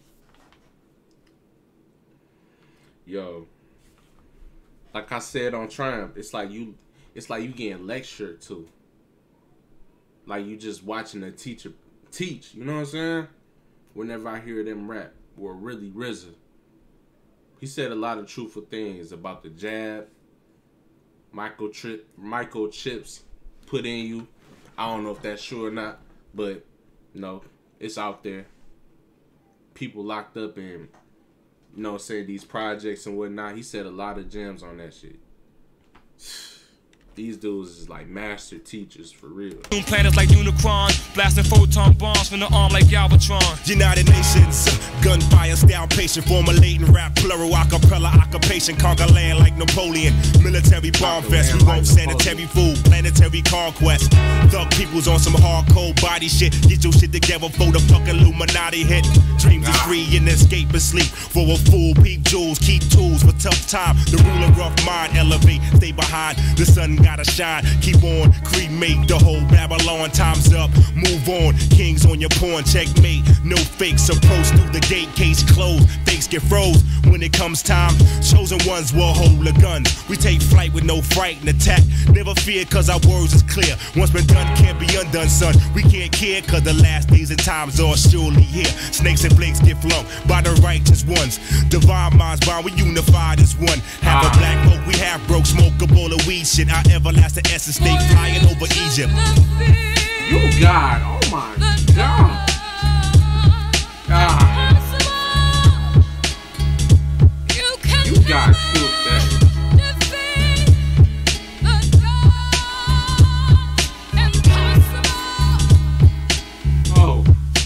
Yo, like I said on Triumph, it's like you, it's like you getting lectured to. Like you just watching a teacher teach. You know what I'm saying? Whenever I hear them rap, or really R Z A, he said a lot of truthful things about the jab, microchip, microchips put in you. I don't know if that's true or not, but no, it's out there. People locked up in, you know, say these projects and whatnot. He said a lot of gems on that shit. These dudes is like master teachers for real. Planets like Unicron, blasting photon bombs from the arm like Galvatron. United Nations, gunfire style patient, formulating rap, plural acapella occupation, conquer land like Napoleon. Military bomb fest, we want sanitary food, planetary conquest. Thug people's on some hardcore body shit. Get your shit together for the fucking Illuminati hit. Dreams is free and escape and sleep. For a fool, peep jewels, keep tools for tough time. The ruler rough mind, elevate, stay behind. The sun gotta shine, keep on, cremate the whole Babylon. Time's up, move on. Kings on your pawn, checkmate. No fakes, approach through the gate, case closed. Fakes get froze when it comes time. Chosen ones will hold the gun. We take flight with no fright and attack. Never fear, cause our words is clear. Once been done, can't be undone, son. We can't care, cause the last days and times are surely here. Snakes and flakes get flumped by the righteous ones. Divine minds bond, we unified as one. Half a black folk, we half broke, smoke a bowl of weed shit. Our everlasting essence stay flying over Egypt. You God, oh my God. God. You got killed that. Oh.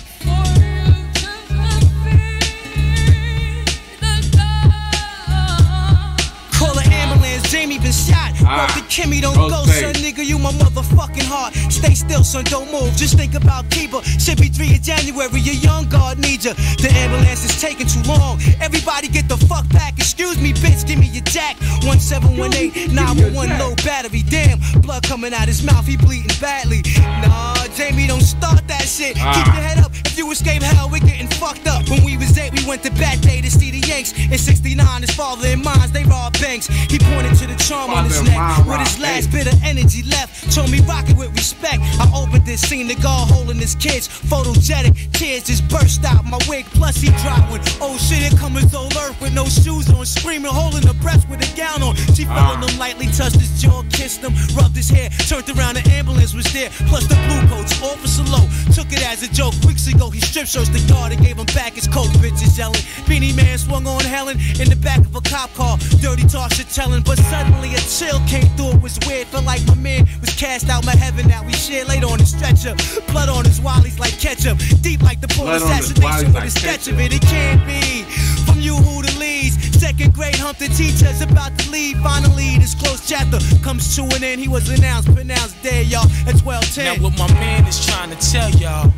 Call an ambulance, Jamie been shot. Ah. Brother Kimmy, don't Go go, stay. son, nigga, you my motherfucking heart. Stay still, son, don't move. Just think about Kiba. Should be three in January, your young guard needs ya. The ambulance is taking too long. Everybody get the fuck back. Excuse me, bitch, give me your jack. one seven one eight, nine one one, low battery. Damn, blood coming out his mouth, he bleeding badly. Nah, Jamie, don't start that shit. Ah. Keep your head up. If you escape hell, we're getting fucked up. When we was eight, we went to Bat Day to see the Yanks. In sixty-nine, his father and mines, they robbed banks. He pointed to the charm on his Father neck and mine with his robbed last banks. bit of energy left. Told me rock it with respect. I opened this scene, the guard holding his kids. Photogenic, tears just burst out my wig. Plus he dropped one. Oh shit, here comes his old earth with no shoes on. Screaming, holding her breast with a gown on. She fell on him lightly, touched his jaw, kissed him, rubbed his hair. Turned around, the ambulance was there. Plus the blue coats, Officer Low. Took it as a joke. Weeks ago, he strip searched the guard and gave him back his coat. Bitches yelling. Beanie Man swung on Helen in the back of a cop car. Dirty talk shit telling, but suddenly a chill came through. It was weird. Felt like my man was cast out my heaven that we shared. Laid on his stretcher. Blood on his wallies like ketchup. Deep like the full Blood on his assassination wallies with like a sketch ketchup. of it. It can't be. From you who the leads. Second grade hump the teachers about to leave. Finally, this close chapter comes to an end. He was announced, pronounced dead, y'all, at twelve ten. Now what my man is trying to tell y'all.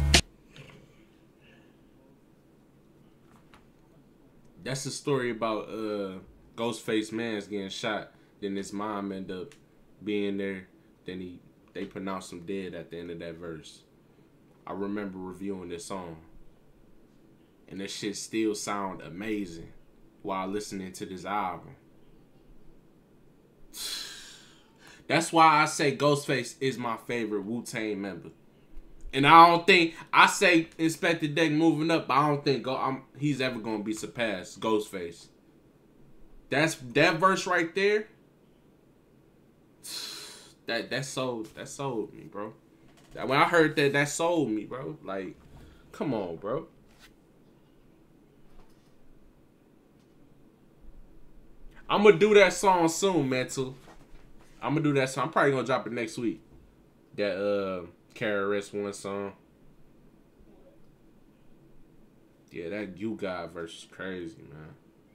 That's the story about uh Ghostface Mans getting shot. Then his mom ended up being there. Then he they pronounced him dead at the end of that verse. I remember reviewing this song. And that shit still sound amazing while listening to this album. That's why I say Ghostface is my favorite Wu-Tang member. And I don't think, I say Inspector Deck moving up, but I don't think go, I'm, he's ever going to be surpassed, Ghostface. That's, that verse right there, that that sold, that sold me, bro. That, when I heard that, that sold me, bro. Like, come on, bro. I'm going to do that song soon, Mental. I'm going to do that song. I'm probably going to drop it next week. That, uh... K R S One song. Yeah, that You God verse is crazy, man.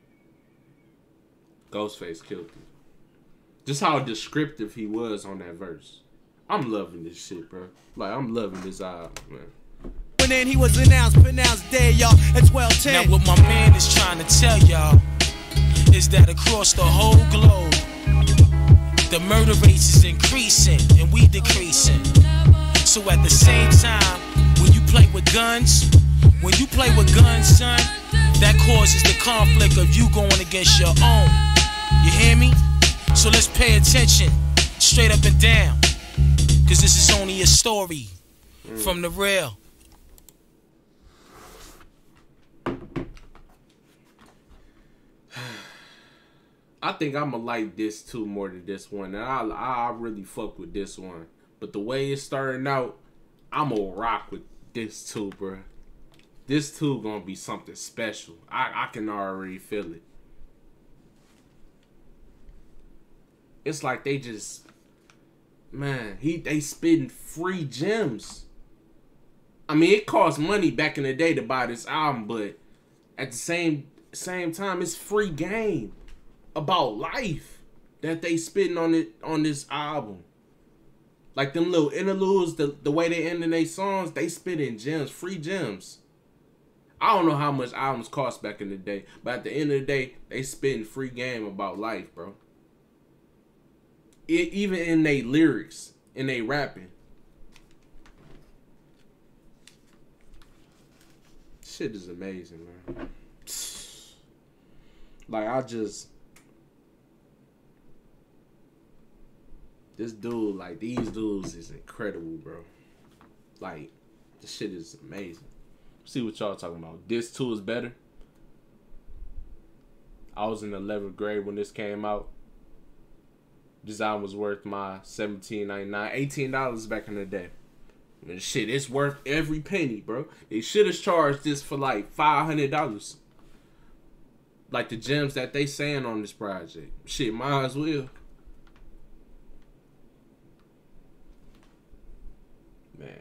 Ghostface killed him. Just how descriptive he was on that verse. I'm loving this shit, bro. Like, I'm loving this album, man. And then he was announced, pronounced dead, y'all, at twelve ten. Now what my man is trying to tell y'all is that across the whole globe, the murder rate is increasing and we decreasing. So at the same time, when you play with guns, when you play with guns, son, that causes the conflict of you going against your own. You hear me? So let's pay attention, straight up and down, cause this is only a story from the real. I think I'ma like this too more than this one. And I I really fuck with this one. But the way it's starting out, I'm gonna rock with this too, bro. This too gonna be something special. I, I can already feel it. It's like they just, man, he they spitting free gems. I mean, it cost money back in the day to buy this album, but at the same same time, it's free game about life that they spitting on it on this album. Like them little interludes, the, the way they end in their songs, they spit in gems, free gems. I don't know how much albums cost back in the day, but at the end of the day, they spitting free game about life, bro. It, even in they lyrics, in they rapping. Shit is amazing, man. Like, I just... This dude, like, these dudes is incredible, bro. Like, this shit is amazing. See what y'all talking about. This too is better. I was in eleventh grade when this came out. This album was worth my seventeen ninety-nine, eighteen dollars back in the day. And shit, it's worth every penny, bro. They should have charged this for like five hundred dollars. Like the gems that they saying on this project. Shit, might as well. Man.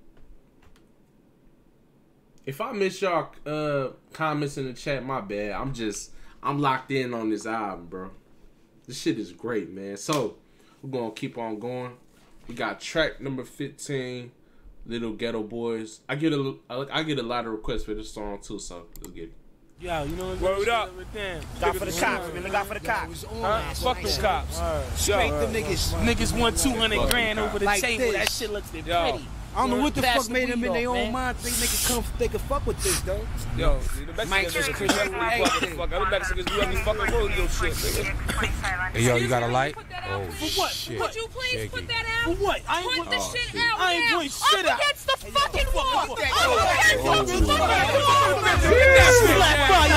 If I miss y'all uh, comments in the chat, my bad. I'm just, I'm locked in on this album, bro. This shit is great, man. So, we're going to keep on going. We got track number fifteen, Little Ghetto Boys. I get a, I get a lot of requests for this song, too, so let's get it. Yo, you know what? Word up. Got for the cops, man. Got for the cops. Huh? Fuck them cops. Straight them niggas. Niggas won two hundred grand over the table. That shit looks pretty. I don't know what the fuck made them in their own mind think they can come, they can fuck with this, though. Yo, the Mexicans is crazy. Fuck, the Mexicans do every fucking rodeo shit, nigga. Hey, yo, you got a light? Oh, For what? shit. Could you please Shaky. put that out? For what? I ain't Put put the the shit shit out. I ain't now. doing shit out. Up against the fucking wall. Up Up against against the the fucking wall. wall. That's black fire.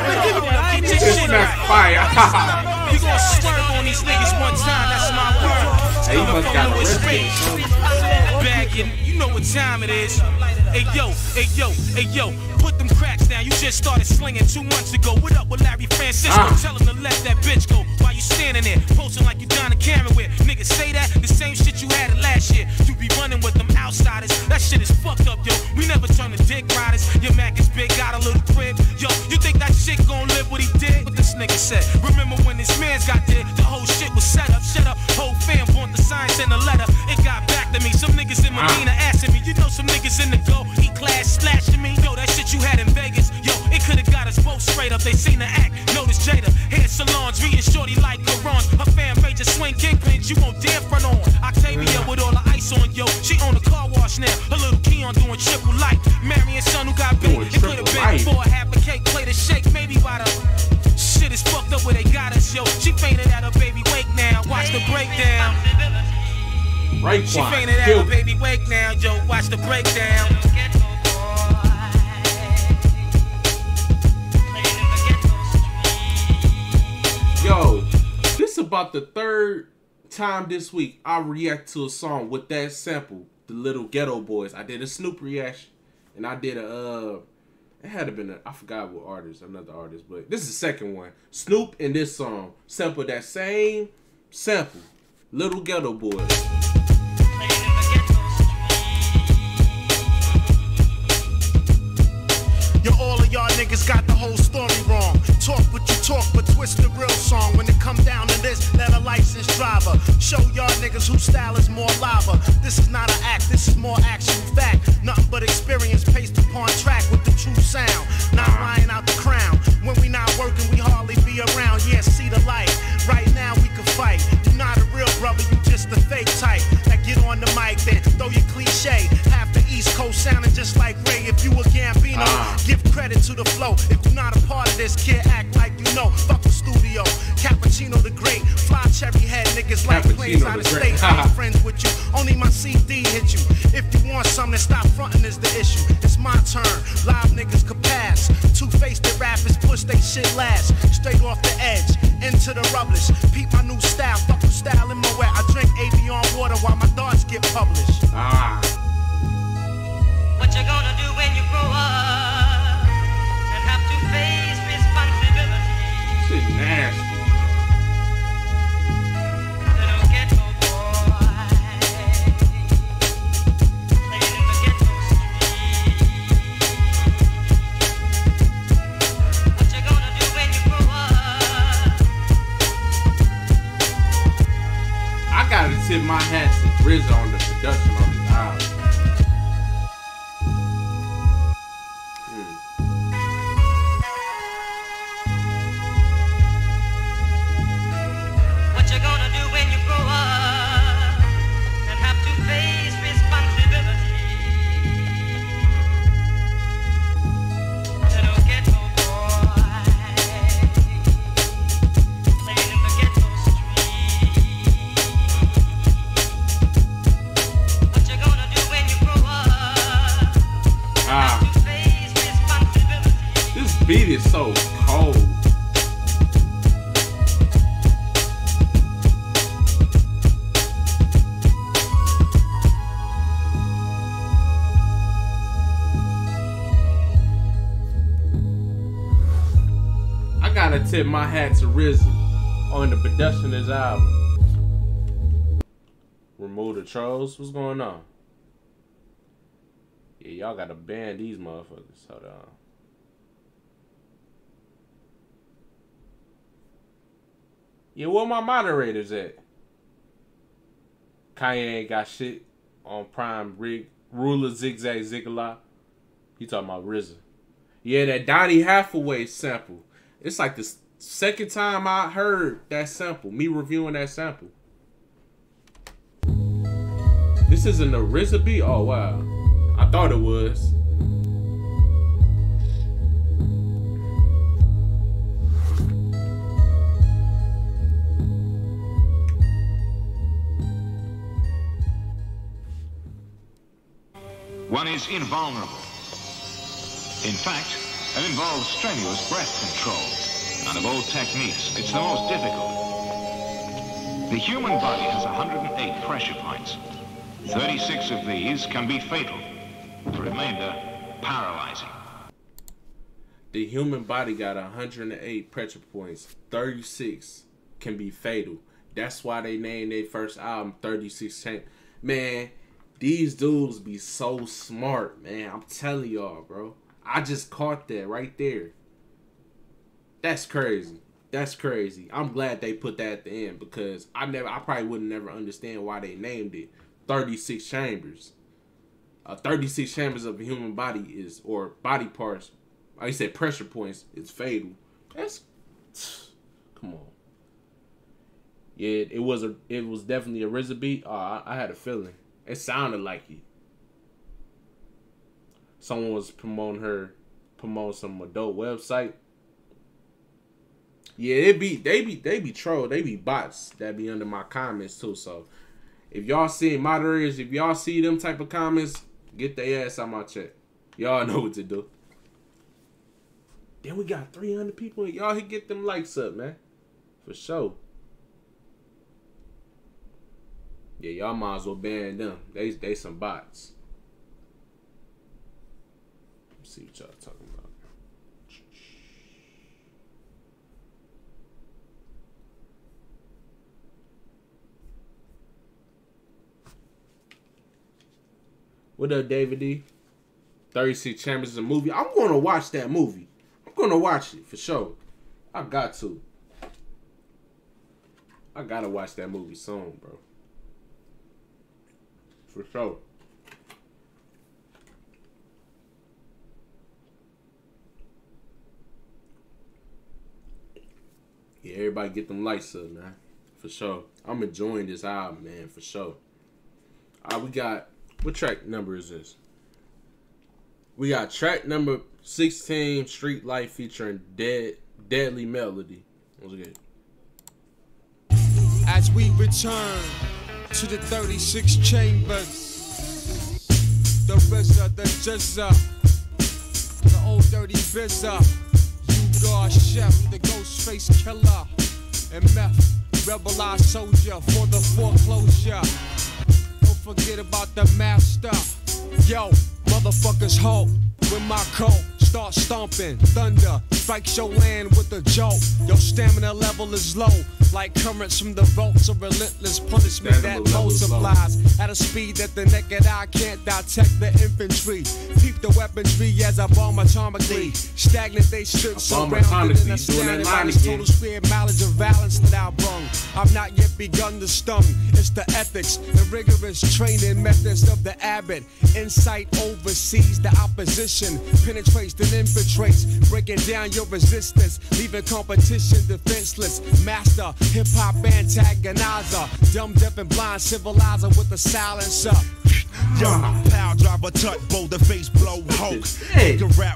I ain't this shit Black out. fire. You gonna swerve on these niggas one time? That's my word. Hey, you must got a space. Bagging, you know what time it is. Hey yo, hey yo, hey yo, put them cracks down. You just started slinging two months ago. What up with Larry Francisco? Ah. Tell him to let that bitch go. While you standing there, posting like you down the camera with. Niggas say that, the same shit you had last year. You be running with them outsiders. That shit is fucked up, yo. We never turn to dick riders. Your Mac is big, got a little crib. Yo, you think that shit gon' live what he did? What this nigga said. Remember when this man's got there, the whole shit was set up. Shut up, whole fam want the signs and the letter. It got back to me. Some niggas in Medina asking me. You know some niggas in the go, E-class slashing me. Yo, that shit you had in Vegas. Yo, it could've got us both straight up. They seen the act. Notice Jada, hair salons, reading shorty like Corons. Her fan major swing kingpins, you won't dare front on. Octavia with all the ice on, yo. She on the car wash now. Her little Keon doing triple light. Marion son who got beat. It could've been before half a cake, plate a shake, maybe by the shit is fucked up where they got us, yo. She fainted at her baby wake now. Watch the breakdown. Right, She fainted at her baby wake now, yo. Watch the breakdown. Yo, this is about the third time this week I react to a song with that sample, the Little Ghetto Boys. I did a Snoop reaction, and I did a, uh, it had to been, a, I forgot what artist, another artist, but this is the second one. Snoop in this song sampled that same sample, Little Ghetto Boys. Yo, all of y'all niggas got the whole story wrong. Talk what you talk, but twist the real song. When it come down to this, let a licensed driver show y'all niggas whose style is more lava. This is not an act, this is more action fact. Nothing but experience paced upon track with the true sound. Not lying out the crown. When we not working, we hardly be around. Yeah, see the light. Right now we can fight. You're not a real brother, you just a fake type. That get on the mic, then throw your cliche. Half the East Coast sounding just like Ray. If you a Gambino, give credit to the flow. If you're not a part of this, kid, act like you know. Fuck the studio. Cappuccino the Great. Fly cherry head niggas like planes out of state. I ain't friends with you. Only my C D hit you. If you want something, stop fronting is the issue. It's my turn. Live niggas could pass. Two-faced rappers push they shit last. Straight off the edge. Into the rubbish. Peep my new style. Fuck the style in my wet. I drink Avion water while my thoughts get published. Ah. What you gonna do when you grow up and have to face responsibility? Shit nasty. Little ghetto boy, playing in the ghetto street. What you gonna do when you grow up? I gotta tip my hat to R Z A on the production on this album. beat is so cold. I gotta tip my hat to R Z A on the production of this album. Remove the trolls. What's going on? Yeah, y'all gotta ban these motherfuckers. Hold on. Yeah, where my moderators at? Kanye ain't got shit on Prime Rig. Ruler Zigzag Zigala. He talking about R Z A. Yeah, that Donny Hathaway sample. It's like the second time I heard that sample. Me reviewing that sample. This isn't a R Z A beat? Oh, wow. I thought it was. One is invulnerable. In fact, it involves strenuous breath control. And of all techniques, it's the most difficult. The human body has one hundred eight pressure points. thirty-six of these can be fatal. The remainder, paralyzing. The human body got one hundred eight pressure points. thirty-six can be fatal. That's why they named their first album thirty-six Chambers. Man, these dudes be so smart, man. I'm telling y'all, bro. I just caught that right there. That's crazy. That's crazy. I'm glad they put that at the end because I never, I probably would never understand why they named it thirty-six Chambers. Uh, thirty-six chambers of a human body is, or body parts, like I said, pressure points is fatal. That's, come on. Yeah, it was a, it was definitely a R Z A beat. Oh, I, I had a feeling. It sounded like it. Someone was promoting her, promoting some adult website. Yeah, it be they be they be trolled. They be bots that be under my comments too. So if y'all see moderators, if y'all see them type of comments, get their ass out my chat. Y'all know what to do. Then we got three hundred people. Y'all can get them likes up, man. For sure. Yeah, y'all might as well ban them. They they some bots. Let's see what y'all talking about. What up, David D? thirty-six Chambers is a movie. I'm going to watch that movie. I'm going to watch it for sure. I got to. I got to watch that movie soon, bro. For sure. Yeah, everybody get them lights up, man. For sure. I'm enjoying this album, man. For sure. All right, we got... What track number is this? We got track number sixteen, Street Life, featuring Dead Deadly Melody. Let's get it. As we return to the thirty-six chambers, the R Z A, the Jizza, the old dirty Vizza, you God Chef, the Ghostface Killer, and Meth, Rebelized Soldier for the foreclosure. Forget about the master. Yo, motherfuckers halt with my coat. Start stomping, thunder strikes your land with a jolt. Your stamina level is low, like currents from the vaults of relentless punishment that multiplies at a speed that the naked eye can't detect the infantry. Peep the weaponry as I bomb atomically. Stagnant they should surrounded and astounded by this total spear mileage of violence that I brung. I've not yet begun to stung. It's the ethics and rigorous training methods of the abbot. Insight oversees the opposition, penetrates then infiltrates, breaking down your resistance, leaving competition defenseless. Master, hip-hop antagonizer, dumb, deaf, and blind civilizer with a silencer. Yo, power driver, tut, boulder face, blow, hoke. Make a rap book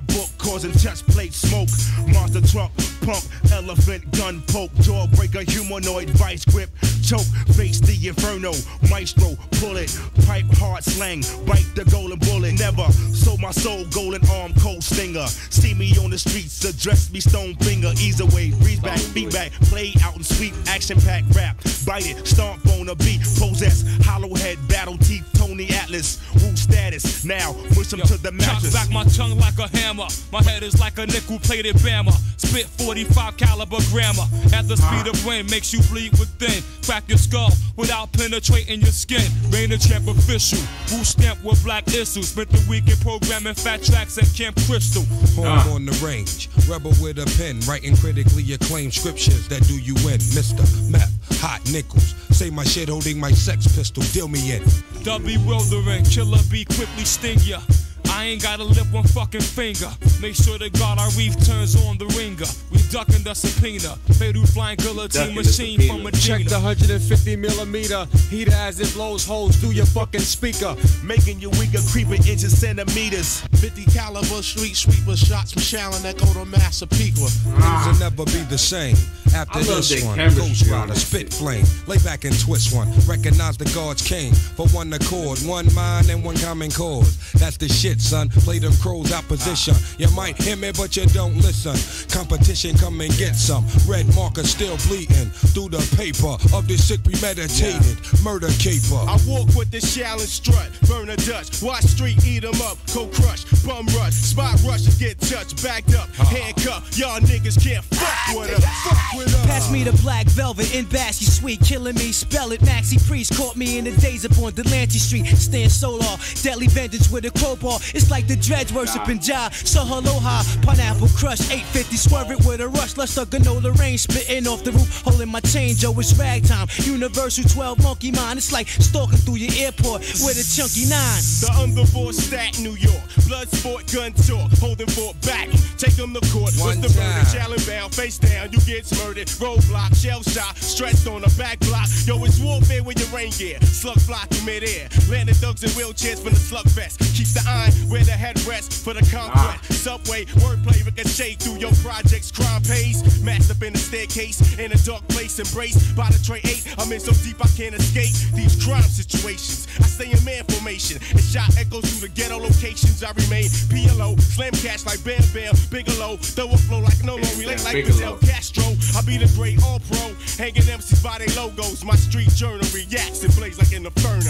causing chest plate smoke. Monster truck, pump, elephant, gun poke, jawbreaker, humanoid, vice grip, choke, face the inferno, maestro, pull it, pipe, hard slang, bite the golden bullet, never sold my soul, golden arm, cold stinger, see me on the streets, address me stone finger, ease away, breeze back, beat back, play out and sweep, action pack rap, bite it, stomp on a beat, possess, hollow head, battle teeth, Tony Atlas, woo status, now push them to the mattress. Back my tongue like a hammer, my head is like a nickel-plated bammer, spit forty-five caliber grammar, at the speed of wind makes you bleed within, crack your skull without penetrating your skin, Rain the Champ official, who stamped with black issues, spent the weekend programming fat tracks at Camp Crystal. Home uh. on the range, rebel with a pen, writing critically acclaimed scriptures that do you in, Mister Meth, hot nickels, say my shit holding my sex pistol, deal me in. The bewildering, killer bee quickly sting ya. I ain't gotta lift one fucking finger. Make sure the God I reef turns on the ringer. We ducking the subpoena. Fatal flying guillotine machine from Medina. Check the one hundred fifty millimeter. Heater as it blows holes through your fucking speaker. Making you weaker, creeping inches, centimeters. fifty caliber street sweeper shots from Shallon that go to Massapequa. Ah. Things will never be the same. After I this one, Ghost Rider, spit flame. Lay back and twist one. Recognize the gods came for one accord, one mind and one common cause. That's the shit, son. Play them crows opposition. You might hear me, but you don't listen. Competition, come and get some. Red marker still bleeding through the paper of this sick premeditated murder caper. I walk with the Shallon strut, burn a Dutch, watch street eat 'em up, cold crush, bum rush, spot rushes get touched, backed up, handcuffed. Y'all niggas can't fuck with us. Fuck with us. Pass me the black velvet in Bashy Sweet, killing me, spell it. Maxie Priest caught me in the days upon Delancey Street. Stand solar, deadly vengeance with a crowbar. It's like the dreads worshiping Jah. So aloha, pineapple crush, eight fifty, swerve it with a rush. Lust of granola rain, spitting off the roof, holding my chain, Joe. It's ragtime. Universal twelve monkey mind. It's like stalking through your airport with a chunky nine. The underboard stat, New York. Blood sport, gun talk, holding for back. Take them to court. One What's the time. verdict? Shallon bound, face down, you get murdered. Roadblock, shell shot, stressed on the back block. Yo, it's warfare with your rain gear. Slug fly through midair. Landing thugs in wheelchairs from the slug fest. Keep the iron where the head rests for the conquest. Ah. Subway, wordplay, ricochet through your projects. Crime pays. Masked up in the staircase. In a dark place, embraced by the tray eight. I'm in so deep I can't escape these crime situations. I stay in man formation. And shot echoes through the ghetto locations. I remain P L O. Slam cash like Bam Bam. Bigelow. Throw a flow like no more. Relate like Fidel Castro. I be the great all pro. Hanging M Cs by their logos. My street journal reacts and blaze like an inferno.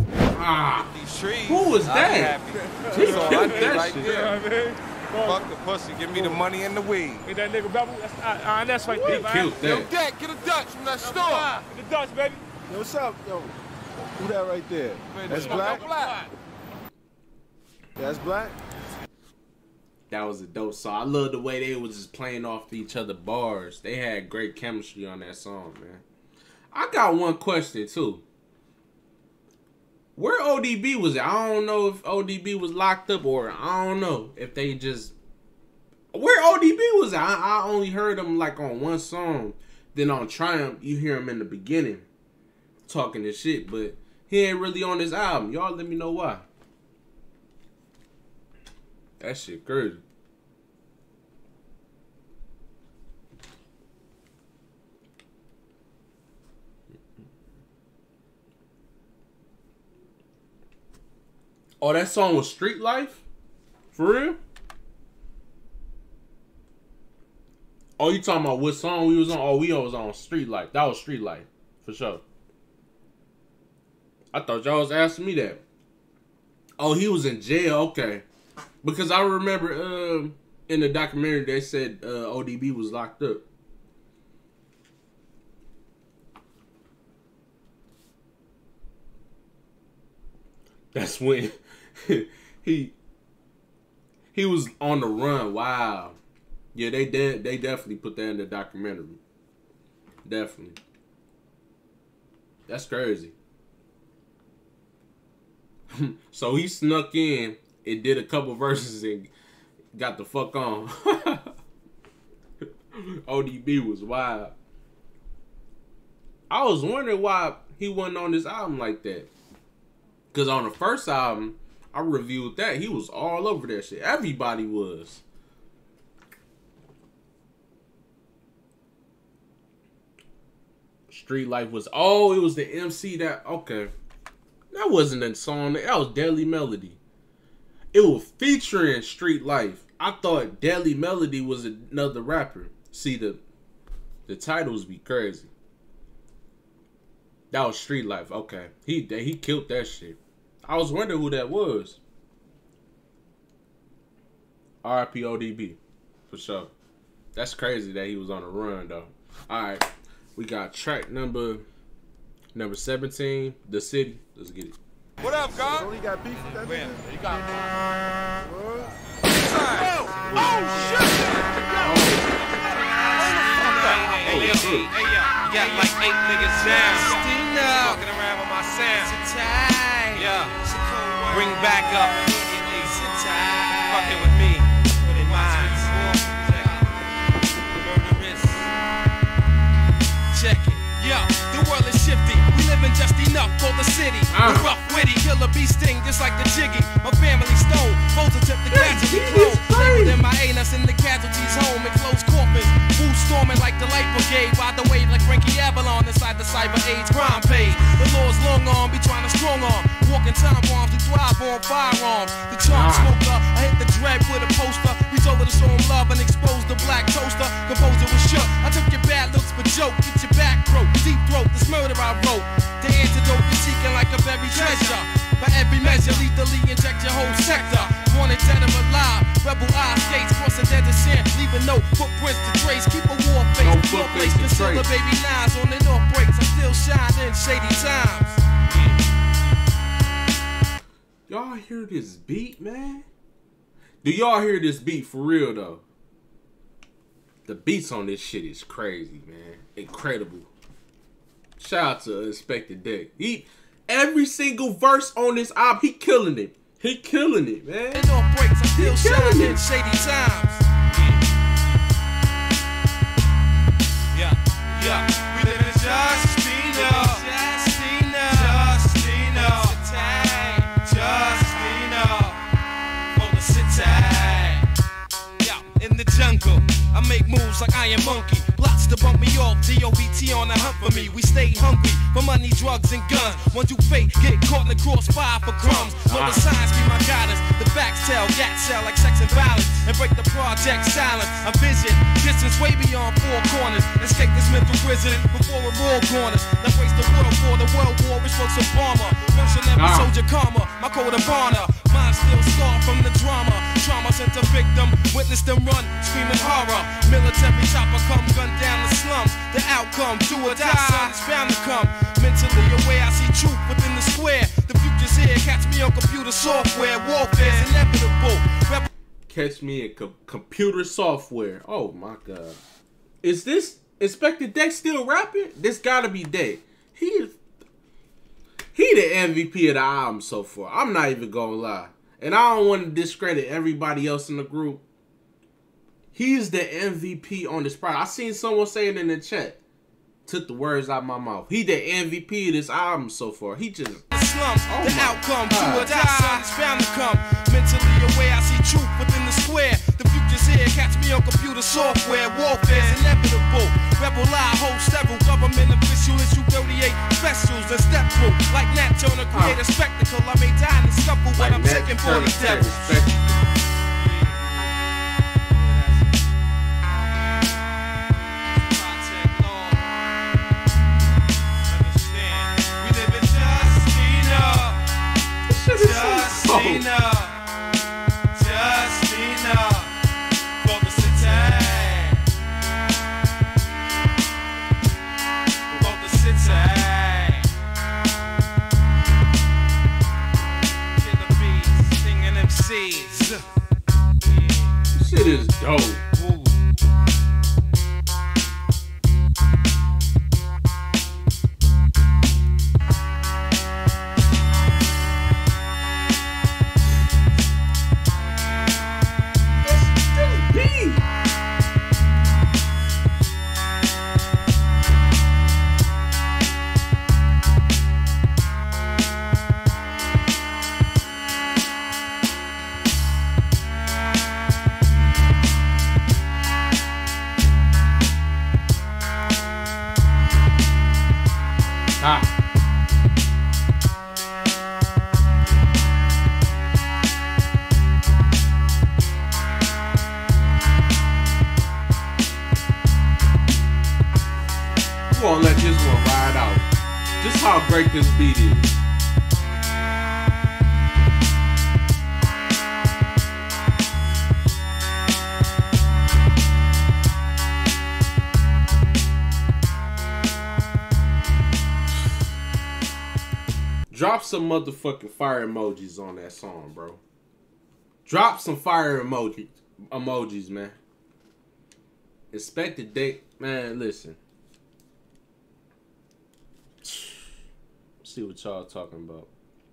Ah. Who was that? That's all I did right there. You know what I mean? Fuck the pussy, give me the money and the weed. Ain't that nigga Bevel? That's, uh, uh, that's right there, man. Killed that. Yo, Dad, get a Dutch from that store. Get a Dutch, baby. Yo, what's up, yo? Who that right there? That's black? black. That's black? That was a dope song. I love the way they was just playing off each other bars. They had great chemistry on that song, man. I got one question, too. Where O D B was at? I don't know if O D B was locked up or I don't know if they just... Where O D B was at? I, I only heard him like on one song. Then on Triumph, you hear him in the beginning talking this shit, but he ain't really on this album. Y'all let me know why. That shit crazy. Oh, that song was Street Life? For real? Oh, you talking about what song we was on? Oh, we was on Street Life. That was Street Life. For sure. I thought y'all was asking me that. Oh, he was in jail. Okay. Because I remember uh, in the documentary they said uh, O D B was locked up. That's when he he was on the run. Wow. Yeah, they did. They definitely put that in the documentary. Definitely. That's crazy. So he snuck in and did a couple verses and got the fuck on. O D B was wild. I was wondering why he wasn't on this album like that. Because on the first album, I reviewed that. He was all over that shit. Everybody was. Street Life was, oh, it was the M C that, okay. That wasn't a song, that was Deadly Melody. It was featuring Street Life. I thought Deadly Melody was another rapper. See, the the titles be crazy. That was Street Life, okay. He, he killed that shit. I was wondering who that was. R I P O D B, for sure. That's crazy that he was on a run, though. All right, we got track number number seventeen, The City. Let's get it. What up, God? Only got beef with that man. You got oh, oh, shit! Hey, yo, hey, yo, you got like eight niggas down. Walking around with my sound. Yeah, bring back up. Fucking with me. In minds. Check it. Yo, the world is shifty. We living just enough for the city. Uh. The rough, witty, killer bee sting just like the jiggy. My family stone, bolts tip the gradually glow. Labeled in my anus in the casualties home. It flows coffins. Fools storming like the light brigade. Ride the wave like Frankie Avalon inside the cyber age crime page. The law's long arm, be trying to strong arm. Walking time bombs, we thrive on firearms. The charm uh. smoker, I hit the dread with a poster. We told her to show him love and expose the black toaster. Composer was shook. I took your bad looks for joke. Get your back broke, deep throat. This murder I wrote. The antidote you're seeking like a buried treasure. By every measure, lethally inject your whole sector. Wanted dead or alive. Rebel eye skates cross the desert sand. Leaving no footprints to trace. Keep a war face. No your place conceal the baby nines on the north breaks. I still shine in shady times. Y'all hear this beat, man? Do y'all hear this beat for real, though? The beats on this shit is crazy, man. Incredible. Shout out to Inspector Deck. He, every single verse on this album, he killing it. He killing it, man. It all breaks, I still shine in shady times. Yeah, yeah. We live in Justina. Justina. Justina. Justina. For the city. Yeah, in the jungle, I make moves like Iron Monkey. Blocks to bump me off, D O B T on the hunt for me. We stay hungry for money, drugs, and guns. Once you fake, get caught in the crossfire for crumbs. Know the signs be my guidance. The facts tell, gat sell like sex and violence. And break the project silence. A vision, distance way beyond four corners. Escape this mental prison before we're all corners. Let's waste the world for the world war, which folks Obama. Mercenary soldier karma, my code of honor. Mind still scarred from the drama. Trauma sent a victim, witness them run, screaming horror. Military chopper come gun down the slums. The outcome, do or die, son, it's bound to come. Mentally aware, I see truth within the square. The future's here, catch me on computer software. Warfare's inevitable. Rep Catch me in co computer software. Oh my god. Is this Inspector Deck still rapping? This gotta be Deck. He is He the M V P of the album so far. I'm not even gonna lie. And I don't want to discredit everybody else in the group. He's the M V P on this project. I seen someone say it in the chat. Took the words out of my mouth. He the M V P of this album so far. He just slums, oh the outcome, do or die, son, it's bound to come. Mentally aware, I see truth within the square. The future's here, catch me on computer software. Warfare's inevitable. Rebel lie, hold several government officials. Issue thirty-eight specials and step through. Like Nat Turner, create a spectacle. I may die in the scuffle when I'm taking for the devil. Justina, Justina, for the city, for the city. Killer bees, singing M Cs. how great this beat is. Drop some motherfucking fire emojis on that song, bro. Drop some fire emojis, emojis, man. Expected date, man. Listen, see what y'all talking about,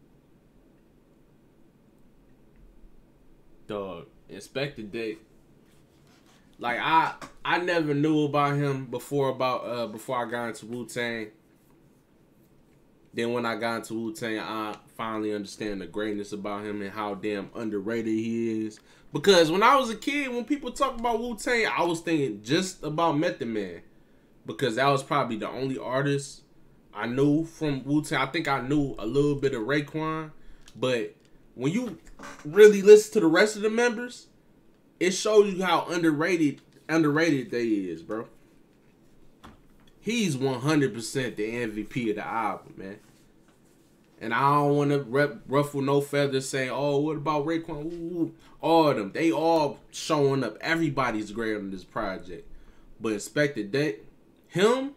dog. Expected date. Like I, I never knew about him before about uh before I got into Wu-Tang. Then when I got into Wu-Tang, I finally understand the greatness about him and how damn underrated he is. Because when I was a kid, when people talk about Wu-Tang, I was thinking just about Method Man. Because that was probably the only artist I knew from Wu-Tang. I think I knew a little bit of Raekwon. But when you really listen to the rest of the members, it shows you how underrated underrated they is, bro. He's one hundred percent the M V P of the album, man. And I don't want to ruffle no feathers saying, oh, what about Raekwon? Ooh, all of them. They all showing up. Everybody's great on this project. But Expected Date, him,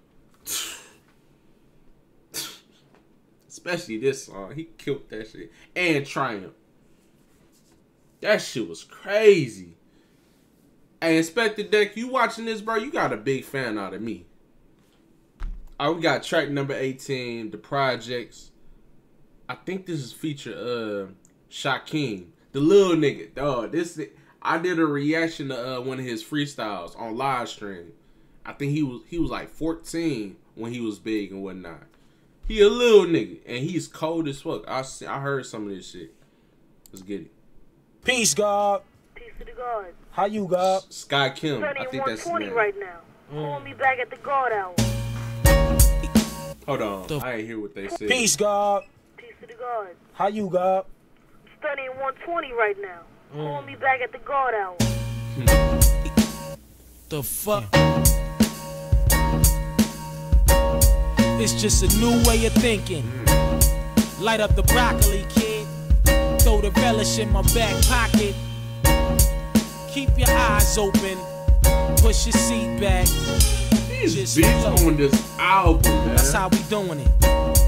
especially this song, he killed that shit. And Triumph. That shit was crazy. Hey, Expected Date, you watching this, bro? You got a big fan out of me. All right, we got track number eighteen, The Projects. I think this is feature uh Shaquem, the little nigga. Dog, this I did a reaction to uh, one of his freestyles on live stream. I think he was he was like fourteen when he was big and whatnot. He a little nigga and he's cold as fuck. I see, I heard some of this shit. Let's get it. Peace, God. Peace to the God. How you, God? Sky Kim. I think that's his name. right now. Mm. Call me back at the God hour. Hold on, the I ain't hear what they said. Peace, God. Peace to the God. How you, God? I'm studying one twenty right now. Mm. Call me back at the God hour. The fuck? It's just a new way of thinking. Mm. Light up the broccoli, kid. Throw the relish in my back pocket. Keep your eyes open. Push your seat back. These beats on this album, man. That's how we doing it.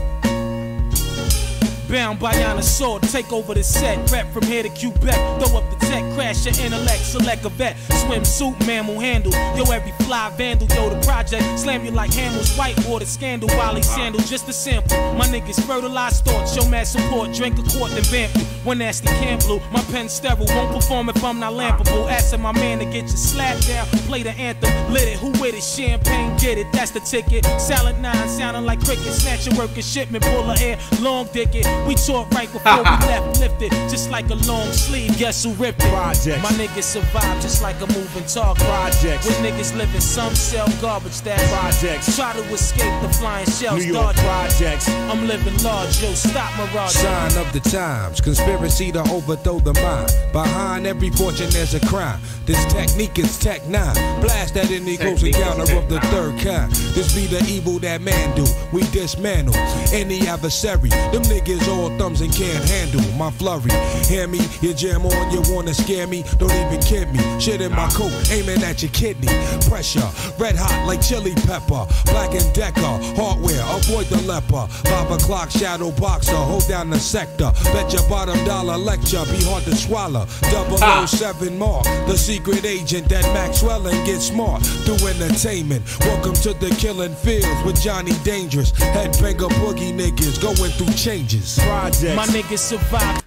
Bound by honor sword, take over the set. Rep from here to Quebec, throw up the tech, crash your intellect, select a vet. Swimsuit, mammal handle, yo every fly vandal, yo the project. Slam you like Hamill's whitewater scandal, Wally sandal, just a sample. My niggas fertilize thoughts, show mad support, drink a quart then vamp you. One nasty can blue, my pen sterile, won't perform if I'm not lampable. Asking my man to get your slap down, play the anthem, lit it, who with it, champagne, get it, that's the ticket. Salad nine, sounding like cricket, snatch your work and shipment, pull her air, long dick it. We talked right before we left, lifted, just like a long sleeve. Guess who ripped it? Projects. My niggas survive just like a moving target. Projects. With niggas living, some sell garbage. That projects. Try to escape the flying shells. New York projects. I'm living large, yo. Stop mirage. Sign of the times, conspiracy to overthrow the mind. Behind every fortune there's a crime. This technique is Tech Nine. Blast that in the close encounter of the third kind. This be the evil that man do. We dismantle any adversary. Them niggas all thumbs and can't handle my flurry. Hear me, you jam on, you wanna scare me, don't even kid me. Shit in my coat, aiming at your kidney. Pressure, red hot like chili pepper. Black and Decker, hardware, avoid the leper. Five o'clock shadow boxer, hold down the sector. Bet your bottom dollar lecture, be hard to swallow. double oh seven mark, the secret agent that Maxwell and get smart through entertainment. Welcome to the killing fields with Johnny Dangerous. Headbanger boogie niggas going through changes. Projects. My niggas survive.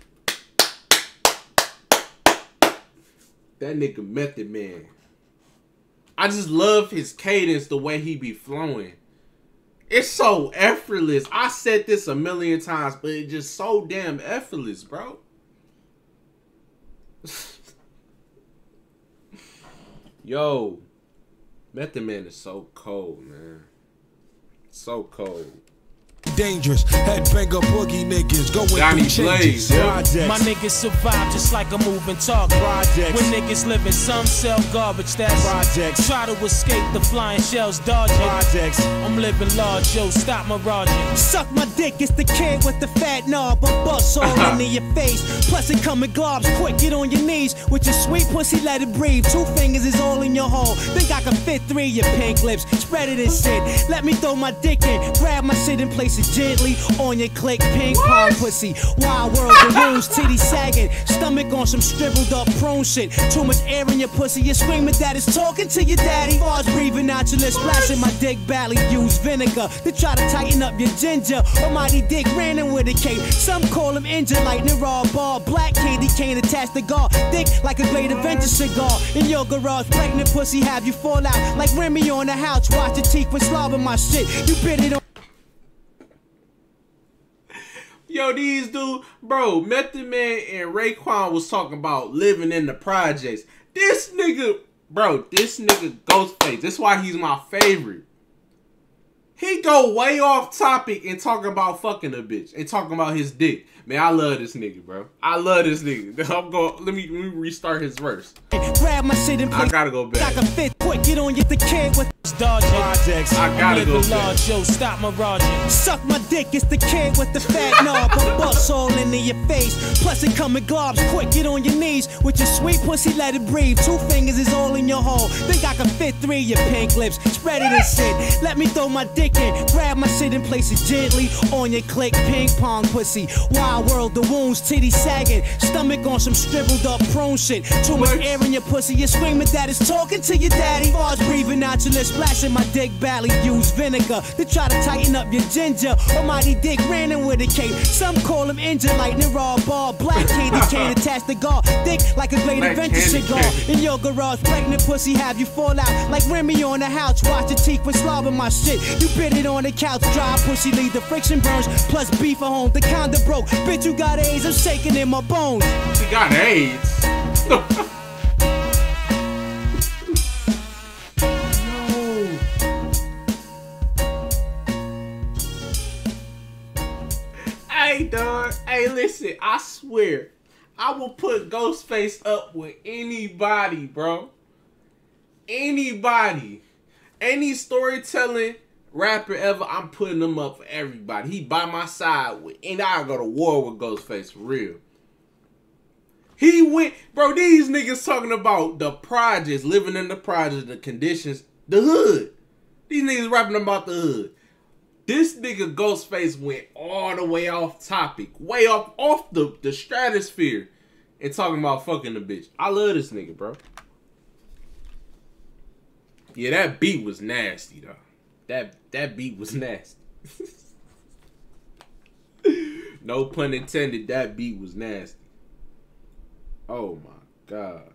That nigga Method Man. I just love his cadence, the way he be flowing. It's so effortless. I said this a million times, but it's just so damn effortless, bro. Yo, Method Man is so cold, man. So cold. dangerous. Headbanger boogie niggas going Johnny through changes. Blaze, yeah. Projects. My niggas survive just like a moving target. Projects. When niggas living, some sell garbage. That's Projects. Try to escape the flying shells dodging. Projects. I'm living large, yo, stop miraging. Suck my dick, it's the kid with the fat knob. A bust all into your face. Plus it come in globs, quick, get on your knees. With your sweet pussy, let it breathe. Two fingers is all in your hole. Think I can fit three of your pink lips. Spread it and shit. Let me throw my dick in. Grab my shit and place it gently on your click. Ping pong pussy. Wild world, the rules, titty sagging. Stomach on some shriveled up prone shit. Too much air in your pussy. You're screaming that it's talking to your daddy. Bars breathing out your lips, splashing my dick belly. Use vinegar to try to tighten up your ginger. Almighty dick ran in with a cape. Some call him engine lightning raw ball. Black candy cane attached to guard. Thick like a great adventure cigar. In your garage, pregnant pussy have you fall out like Remy on the couch. Watch your teeth with slobbing my shit. You bit it on. Yo, these dude, bro, Method Man and Raekwon was talking about living in the projects. This nigga, bro, this nigga Ghostface. That's why he's my favorite. He go way off topic and talking about fucking a bitch and talking about his dick. Man, I love this nigga, bro. I love this nigga. I'm going. Let me let me restart his verse. Grab my shit and I gotta go back. I can fit quick. Get on, get the kid with dodging. Projects. I gotta go back. Large, yo, stop miraging. Suck my dick, it's the kid with the fat knob. A bust all into your face. Plus it come in globs, quick, get on your knees. With your sweet pussy, let it breathe. Two fingers is all in your hole. Think I can fit three of your pink lips. Spread it and shit. Let me throw my dick in. Grab my shit and place it gently on your click. Ping pong pussy. Wild world, the wounds, titty sagging. Stomach on some shriveled up prone shit. Too much air in your pussy. You're screaming that it's talking to your daddy. Bars breathing out your lips, splashing my dick belly. Use vinegar to try to tighten up your ginger. Almighty dick ran in with a cape. Some call him engine lightning raw ball. Black candy cane attached to guard. Thick like a great Black adventure candy cigar. cane. In your garage, pregnant pussy have you fall out like Remy on the couch. Watch your teeth with slobbing my shit. You bit it on the couch. Dry pussy leave the friction burns. Plus beef at home. The kinda broke. Bitch, you got AIDS. I'm shaking in my bones. He got AIDS. Hey, dog. Hey, listen. I swear, I will put Ghostface up with anybody, bro. Anybody. Any storytelling rapper ever, I'm putting him up for everybody. He by my side, with, and I'll go to war with Ghostface, for real. He went, bro, these niggas talking about the projects, living in the projects, the conditions, the hood. These niggas rapping about the hood. This nigga Ghostface went all the way off topic, way off off the, the stratosphere, and talking about fucking the bitch. I love this nigga, bro. Yeah, that beat was nasty, though. That that beat was nasty. No pun intended, that beat was nasty. Oh my god.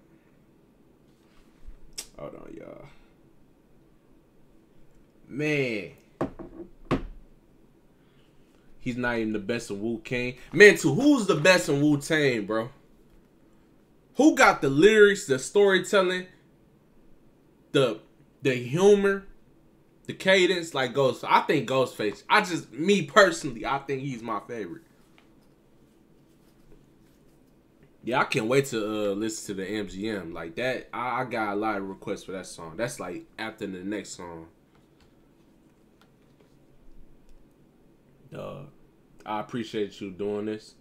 Hold on, y'all. Man. He's not even the best in Wu-Tang. Man, too, who's the best in Wu-Tang, bro? Who got the lyrics, the storytelling, the the humor, the cadence, like Ghost? I think Ghostface. I just, me personally, I think he's my favorite. Yeah, I can't wait to uh, listen to the M G M. Like that, I, I got a lot of requests for that song. That's like after the next song. Dog, I appreciate you doing this.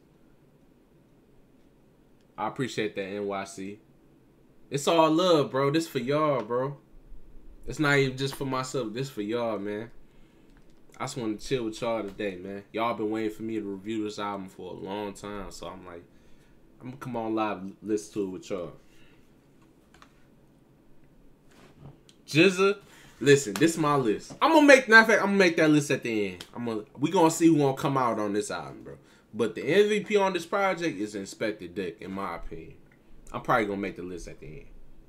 I appreciate that, N Y C. It's all love, bro. This for y'all, bro. It's not even just for myself. This for y'all, man. I just want to chill with y'all today, man. Y'all been waiting for me to review this album for a long time, so I'm like, I'm gonna come on live and listen to it with y'all. Jizza, listen, this is my list. I'm gonna make, matter of fact, I'm gonna make that list at the end. I'm gonna, we gonna see who gonna come out on this album, bro. But the M V P on this project is Inspector Dick, in my opinion. I'm probably gonna make the list at the end.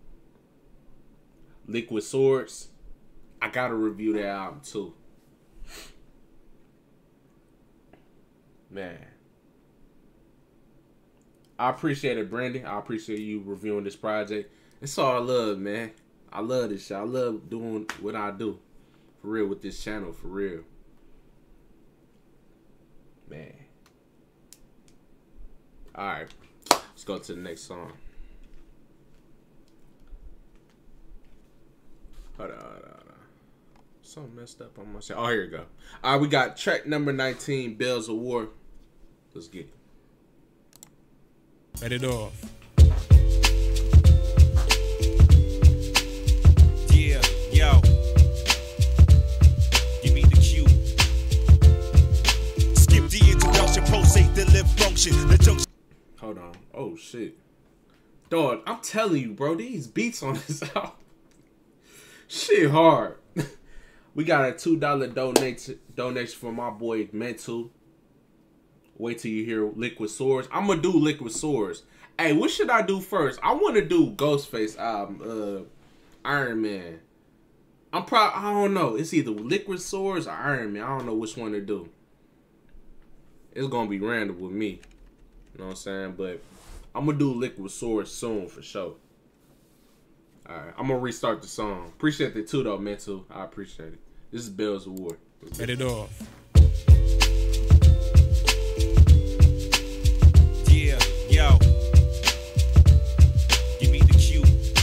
Liquid Swords, I gotta review that album too. Man. I appreciate it, Brandy. I appreciate you reviewing this project. It's all love, man. I love this shit. I love doing what I do. For real, with this channel, for real. All right, let's go to the next song. Hold on, hold on, hold on. Something messed up on my shit. Oh, here we go. All right, we got track number nineteen, Bells of War. Let's get it. Let it off. Yeah, yo. Give me the cue. Skip the introduction, prostate the lip function. The junction. Hold on. Oh shit. Dog, I'm telling you, bro, these beats on this album. Shit hard. We got a two dollar donation donation from my boy Mental. Wait till you hear Liquid Swords. I'm gonna do Liquid Swords. Hey, what should I do first? I want to do Ghostface album, uh, Iron Man. I'm probably, I don't know. It's either Liquid Swords or Iron Man. I don't know which one to do. It's gonna be random with me. You know what I'm saying? But I'm gonna do Liquid Swords soon for sure. Alright, I'm gonna restart the song. Appreciate the two though, Mental. I appreciate it. This is Bells of War. Let it off. Yeah, yo. Give me the cue.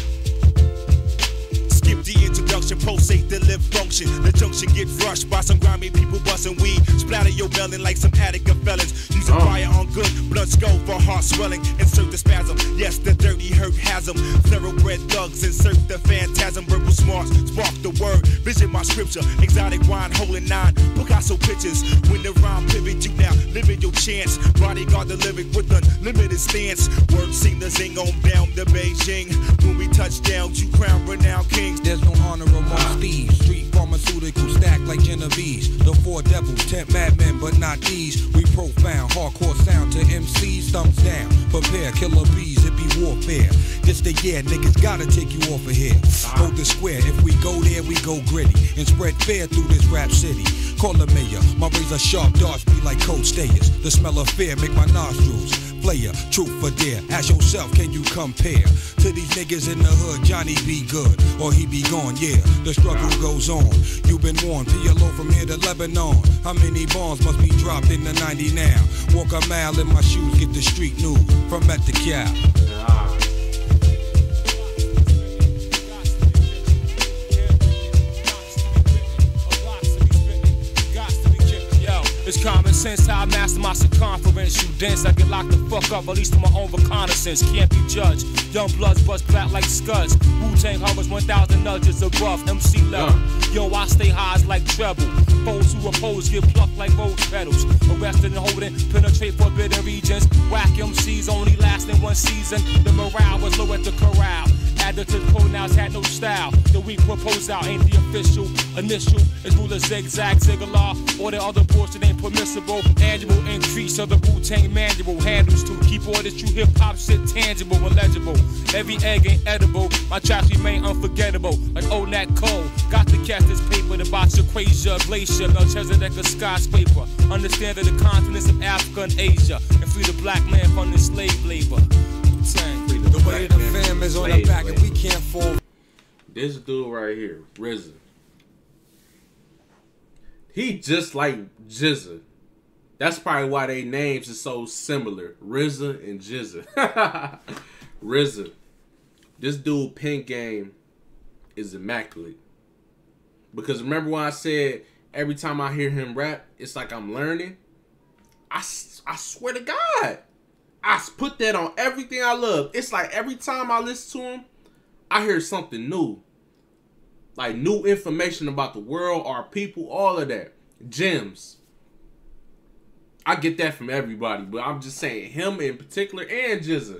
Skip the introduction, prostate the lip function. The junction get rushed by some grimy people busting weed. Splatter your melon like some Attica felons. Using fire on good, blood skull for heart swelling. Insert the spasm, yes, the dirty hurt has them. Thoroughbred thugs, insert the phantasm. Verbal smarts, spark the word. Vision my scripture, exotic wine, holding nine. Picasso pictures, when the rhyme pivot, you now living your chance. Bodyguard the lyric with unlimited stance. Word seem to zing on down to Beijing. When we touch down, you crown renowned kings. There's no honor among thieves. Street pharmaceutical stacked like Genovese. The four devils tempt madmen, but not these. We profound, hardcore sound to M Cs. Thumbs down, prepare, killer bees, it be warfare. This the year, niggas gotta take you off of here. Hold the square, if we go there, we go gritty. And spread fear through this rap city. Call the mayor, my razor sharp darts be like cold stayers. The smell of fear make my nostrils player, truth for dare. Ask yourself, can you compare to these niggas in the hood? Johnny be good, or he be gone, yeah. The struggle goes on. You've been warned, P L O from here to Lebanon. How many bombs must be dropped in the ninety now? Walk a mile in my shoes, get the street news from at the cow. It's common sense how I master my circumference. You dense, I get locked the fuck up, at least to my own reconnaissance. Can't be judged. Young bloods bust flat like scuds. Wu-Tang hovers one thousand nudges above M C level. Yo, I stay high like treble. Foes who oppose get plucked like rose petals. Arrested and holding, penetrate forbidden regions. Whack M Cs only lasting one season. The morale was low at the corral. Added to the pronouns had no style. The weak propose out ain't the official. Initial is ruler zigzag, ziggalar. Or the other bullshit ain't permissible. Annual increase of the Wu-Tang manual. Handles to keep all this true hip-hop shit tangible and legible. Every egg ain't edible. My tracks remain unforgettable. Like old Nat Cole. Got to catch this paper to box Equasia, Glacier, Melchizedek, a skyscraper. Understand that the continents of Africa and Asia. And free the black man from the slave labor. Wu-Tang. The way the fam is on the back and we can't fall. This dude right here, R Z A. He just like G Z A. That's probably why their names are so similar. R Z A and G Z A. R Z A. This dude pen game is immaculate. Because remember when I said every time I hear him rap, it's like I'm learning? I, I swear to God. I put that on everything I love. It's like every time I listen to him, I hear something new. Like new information about the world, our people, all of that. Gems. I get that from everybody, but I'm just saying him in particular and G Z A.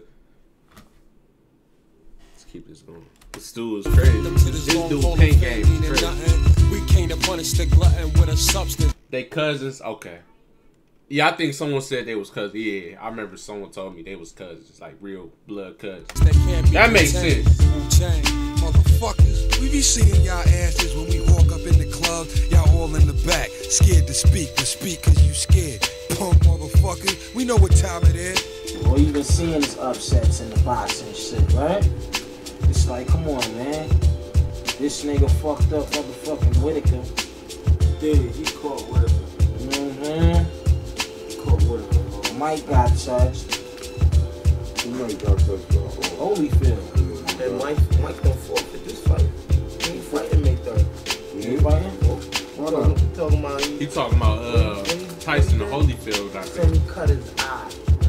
Let's keep this going. This dude is crazy. This dude paint game is crazy. We came to punish the glutton with a substance. They cousins, okay. Yeah, I think someone said they was cousins. Yeah, I remember someone told me they was cousins, like real blood cousins. That makes sense. Motherfuckers, we be seeing y'all asses when we walk up in the club. Y'all all in the back, scared to speak, but speak cause you scared. Punk motherfuckers, we know what time it is. All you been seeing is upsets in the box and shit, right? It's like, come on, man. This nigga fucked up motherfucking Whitaker. Dude, he caught Whitaker. Mm-hmm. Mike got touched. know you got touched off. Holyfield. And Mike, Mike don't forfeit this fight. He ain't fighting May third. He ain't fighting? Why not? He talking about, he talking about uh, Tyson to Holyfield, I think. He cut his eye.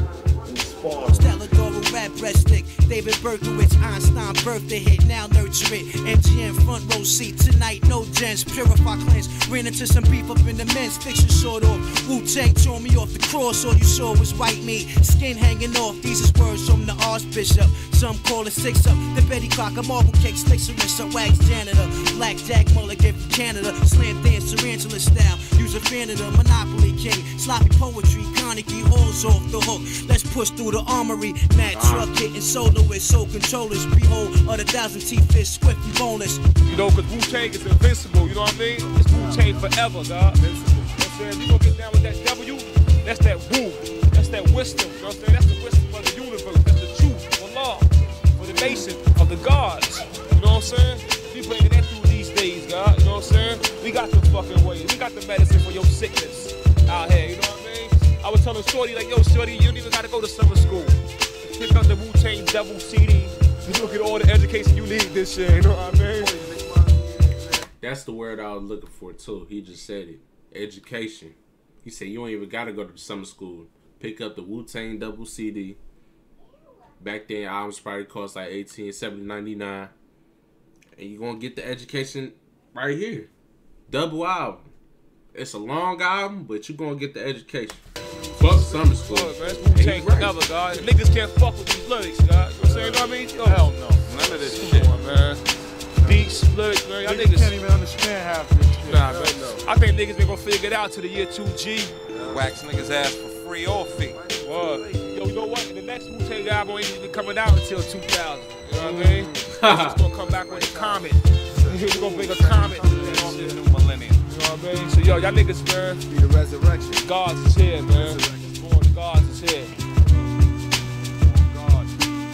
Stella Doro rap breaststick, David Berkowitz, Einstein birthday hit, now nurture it. M G M front row seat tonight, no gents, purify cleanse. Ran into some beef up in the men's fiction sort of. Wu-Tang tore me off the cross, all you saw was white meat, skin hanging off. These is words from the Archbishop. Some call it six up. The Betty Crocker marble cake sticks Sarissa wax janitor. Black Jack Mulligan from Canada, slam dance tarantula style. Use a fan of the Monopoly King, sloppy poetry, Carnegie Hall's off the hook. Let's push through the armory. Mad truck hitting soloists, soul controllers. Behold, of the thousand teeth fish, swift and boneless. You know, because Wu-Tang is invincible, you know what I mean? It's Wu-Tang forever, God. You know what I'm saying? You gonna get down with that W, that's that Wu. That's that wisdom, you know what I'm saying? That's the wisdom of the universe. That's the truth for law, for the nation, of the gods. You know what I'm saying? We bringing that through these days, God. You know what I'm saying? We got the fucking ways. We got the medicine for your sickness out here, you know what I mean? I was telling Shorty, like, yo, Shorty, you don't even gotta go to summer school. Pick up the Wu-Tang Devil C D. You look at all the education you need this year, you know what I mean? That's the word I was looking for, too. He just said it. Education. He said you don't even gotta go to summer school. Pick up the Wu-Tang Double C D. Back then, albums probably cost like eighteen, seventeen ninety-nine. And you're gonna get the education right here. Double album. It's a long album, but you're gonna get the education. Fuck summer school. Oh, man, it's Wu-Tang forever, God. Niggas can't fuck with these lyrics, God. You know what I'm saying? You know what I mean? Yo, hell no. None of this shit. On, man. Beats, lyrics, man. Y'all niggas, niggas can't even understand half of this shit. Nah, man. No. I think niggas been gonna figure it out to the year two G. Wax niggas ass for free or fee. What? Yo, you know what? The next Wu-Tang album ain't even coming out until two thousand. You know what I mean? It's just gonna come back with a comet. We're gonna bring a comet to that shit. New millennium. You know what I mean? So, yo, y'all niggas, man. Be the resurrection. Gods is here, man. Born Gods is here. God.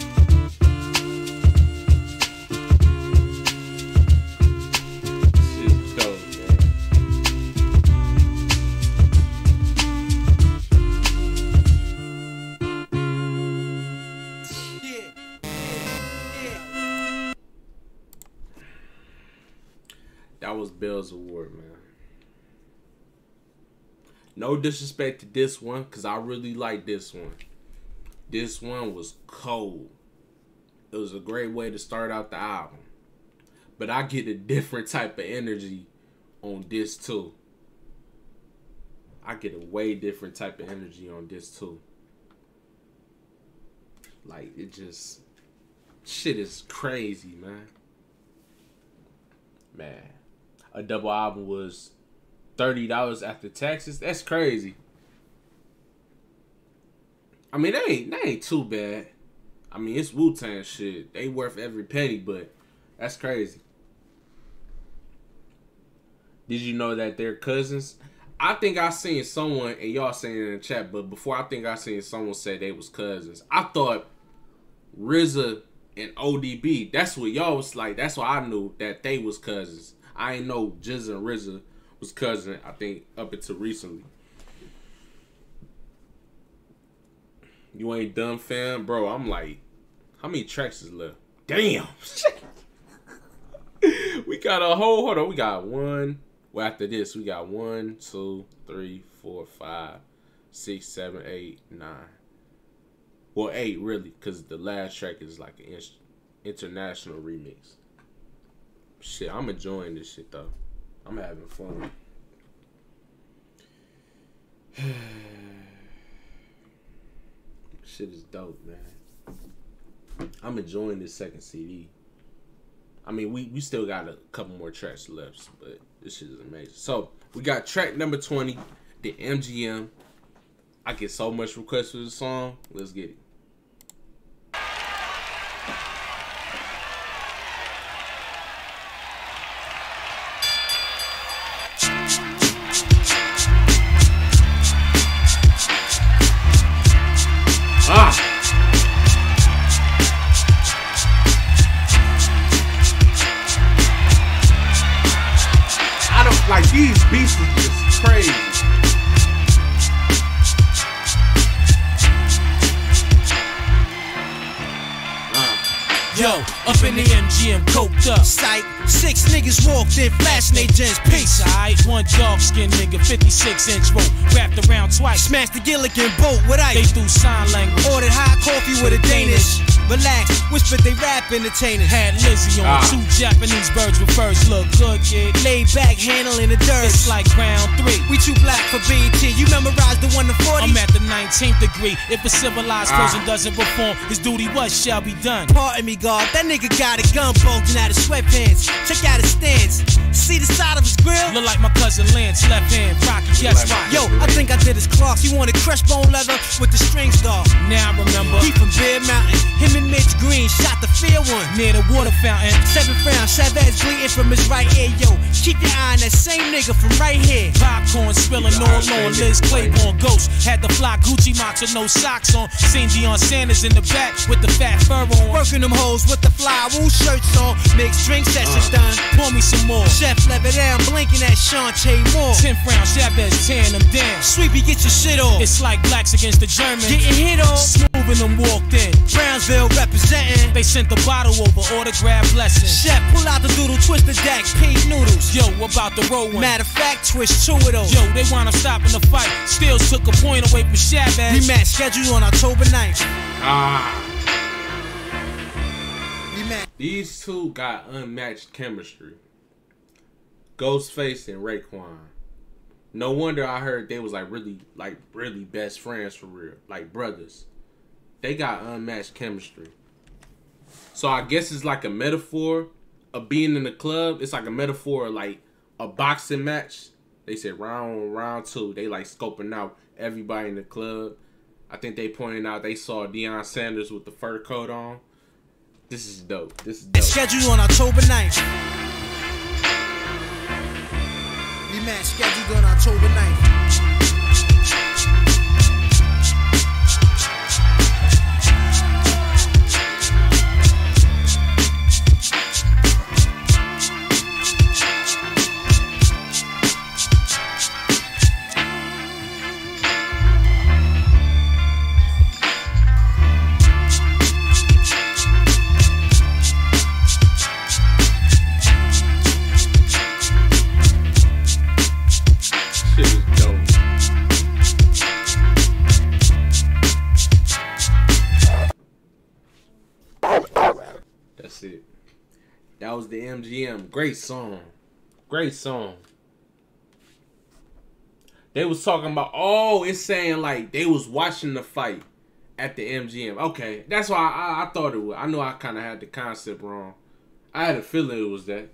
Shit is dope, man. That was Bell's award, man. No disrespect to this one, because I really like this one. This one was cold. It was a great way to start out the album. But I get a different type of energy on this too. I get a way different type of energy on this too. Like, it just... Shit is crazy, man. Man. A double album was thirty dollars after taxes. That's crazy. I mean, that ain't, that ain't too bad. I mean, it's Wu-Tang shit. They worth every penny, but that's crazy. Did you know that they're cousins? I think I seen someone, and y'all saying it in the chat, but before I think I seen someone say they was cousins. I thought R Z A and O D B, that's what y'all was like. That's why I knew that they was cousins. I ain't know Jizza and R Z A was cousin, I think, up until recently. You ain't done, fam? Bro, I'm like, how many tracks is left? Damn. We got a whole, hold on, we got one. Well, after this, we got one, two, three, four, five, six, seven, eight, nine. Well, eight, really, because the last track is like an international remix. Shit, I'm enjoying this shit, though. I'm having fun. Shit is dope, man. I'm enjoying this second C D. I mean, we, we still got a couple more tracks left, but this shit is amazing. So, we got track number twenty, the M G M. I get so much requests for the song. Let's get it. Ah! I don't like these beats are just crazy. Yo, up in the M G M, coked up. Sight, six niggas walked in, flashing they gents. Peace. Alright, one dark skinned nigga, fifty-six inch rope, wrapped around twice. Smashed the Gilligan boat with ice. They threw sign language. Ordered hot coffee with a Danish. Relax, whispered they rap entertainers. Had Lizzie on, ah. two Japanese birds with furs. Look good, kid. Laid back, handling the dirt. It's like round three. We too black for B E T. You memorized the one to forty? I'm at the nineteenth degree. If a civilized ah. person doesn't perform, his duty what shall be done. Pardon me, God. That nigga got a gun bulging out of sweatpants. Check out his stance. See the side of his grill? Look like my cousin Lance, left hand, Rocky, yes, like right. Yo, I think I did his clocks. He wanted crushed bone leather with the strings dog. Now I remember. He from Bear Mountain. Him and Mitch Green shot the fair one. Near the water fountain. Seven round, Chavez bleeding from his right ear. Yo, keep your eye on that same nigga from right here. Popcorn spilling all on. Liz Claiborne ghost. Had the fly Gucci Mox with no socks on. Seen Deion Sanders in the back with the fat fur on. Working them hoes with the fly wool shirts on. Mixed drink sessions uh. done. Pour me some more. Chef level down, blinking at Shantae Moore. Ten round Chavez tearing them down. Sweepy, get your shit off. It's like blacks against the Germans. Getting hit off. Smoothing them walked in. Brownsville representing. They sent the bottle over, autograph blessing. Chef, pull out the doodle, twist the deck, pink noodles. Yo, about the roll one. Matter of fact, twist two of those. Yo, they wound up stopping the fight. Stills took a point away from Chavez. Rematch scheduled on October ninth. Ah. Rematch. These two got unmatched chemistry. Ghostface and Raekwon. No wonder I heard they was like really, like really best friends for real, like brothers. They got unmatched chemistry. So I guess it's like a metaphor of being in the club. It's like a metaphor of like a boxing match. They said round round two. They like scoping out everybody in the club. I think they pointed out they saw Deion Sanders with the fur coat on. This is dope. This is dope. Scheduled on October ninth. Rematch scheduled on October ninth. That was the M G M. Great song. Great song. They was talking about, oh, it's saying like they was watching the fight at the M G M. Okay, that's why I, I thought it was. I know I kind of had the concept wrong. I had a feeling it was that.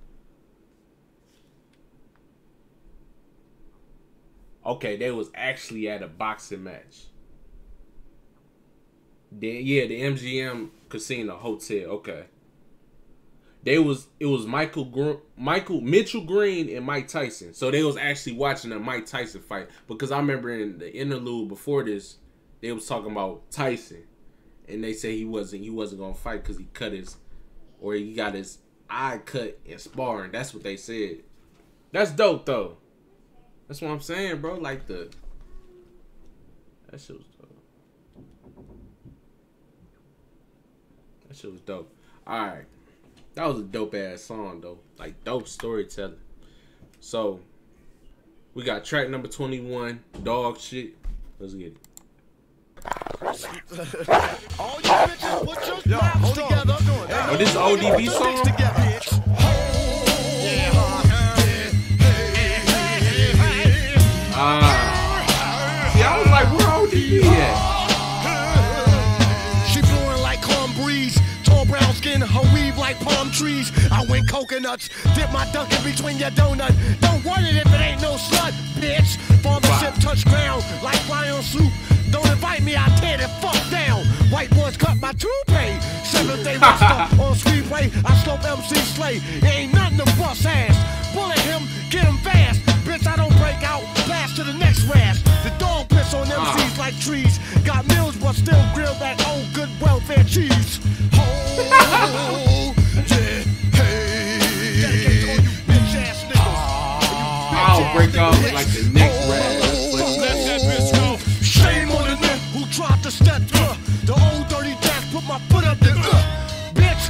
Okay, they was actually at a boxing match. Then yeah, the M G M Casino Hotel. Okay. They was it was Michael Gr Michael Mitchell Green and Mike Tyson. So they was actually watching a Mike Tyson fight, because I remember in the interlude before this, they was talking about Tyson, and they say he wasn't he wasn't gonna fight because he cut his or he got his eye cut in sparring. That's what they said. That's dope though. That's what I'm saying, bro. Like the that shit was dope. That shit was dope. All right. That was a dope ass song though, like dope storytelling. So we got track number twenty-one, Dog Shit. Let's get it. All you bitches put your Yo, hold together. Oh, this is O D B song? Ah. See, I was like, where O D B at? She blowing like calm breeze, tall brown skin, her weave like palm trees. I went coconuts, dip my dunk in between your donut. Don't want it if it ain't no slut, bitch. Farmer ship touch ground like lion soup. Don't invite me, I tear that fuck down. White boys cut my toupee. Seventh day roster on Speedway. I slope M C Slay. It ain't nothing to bust ass. Bullet him, get him fast. Bitch, I don't break out. Blast to the next rash. The dog piss on M Cs like trees. Got meals, but still grill that old good welfare cheese. Oh, yeah, hey. Dedicate to all you bitch ass niggas. I'll break out like the next rash. Shame on the nigga who tried to step through. The old dirty dash put my foot up there. Uh, bitch,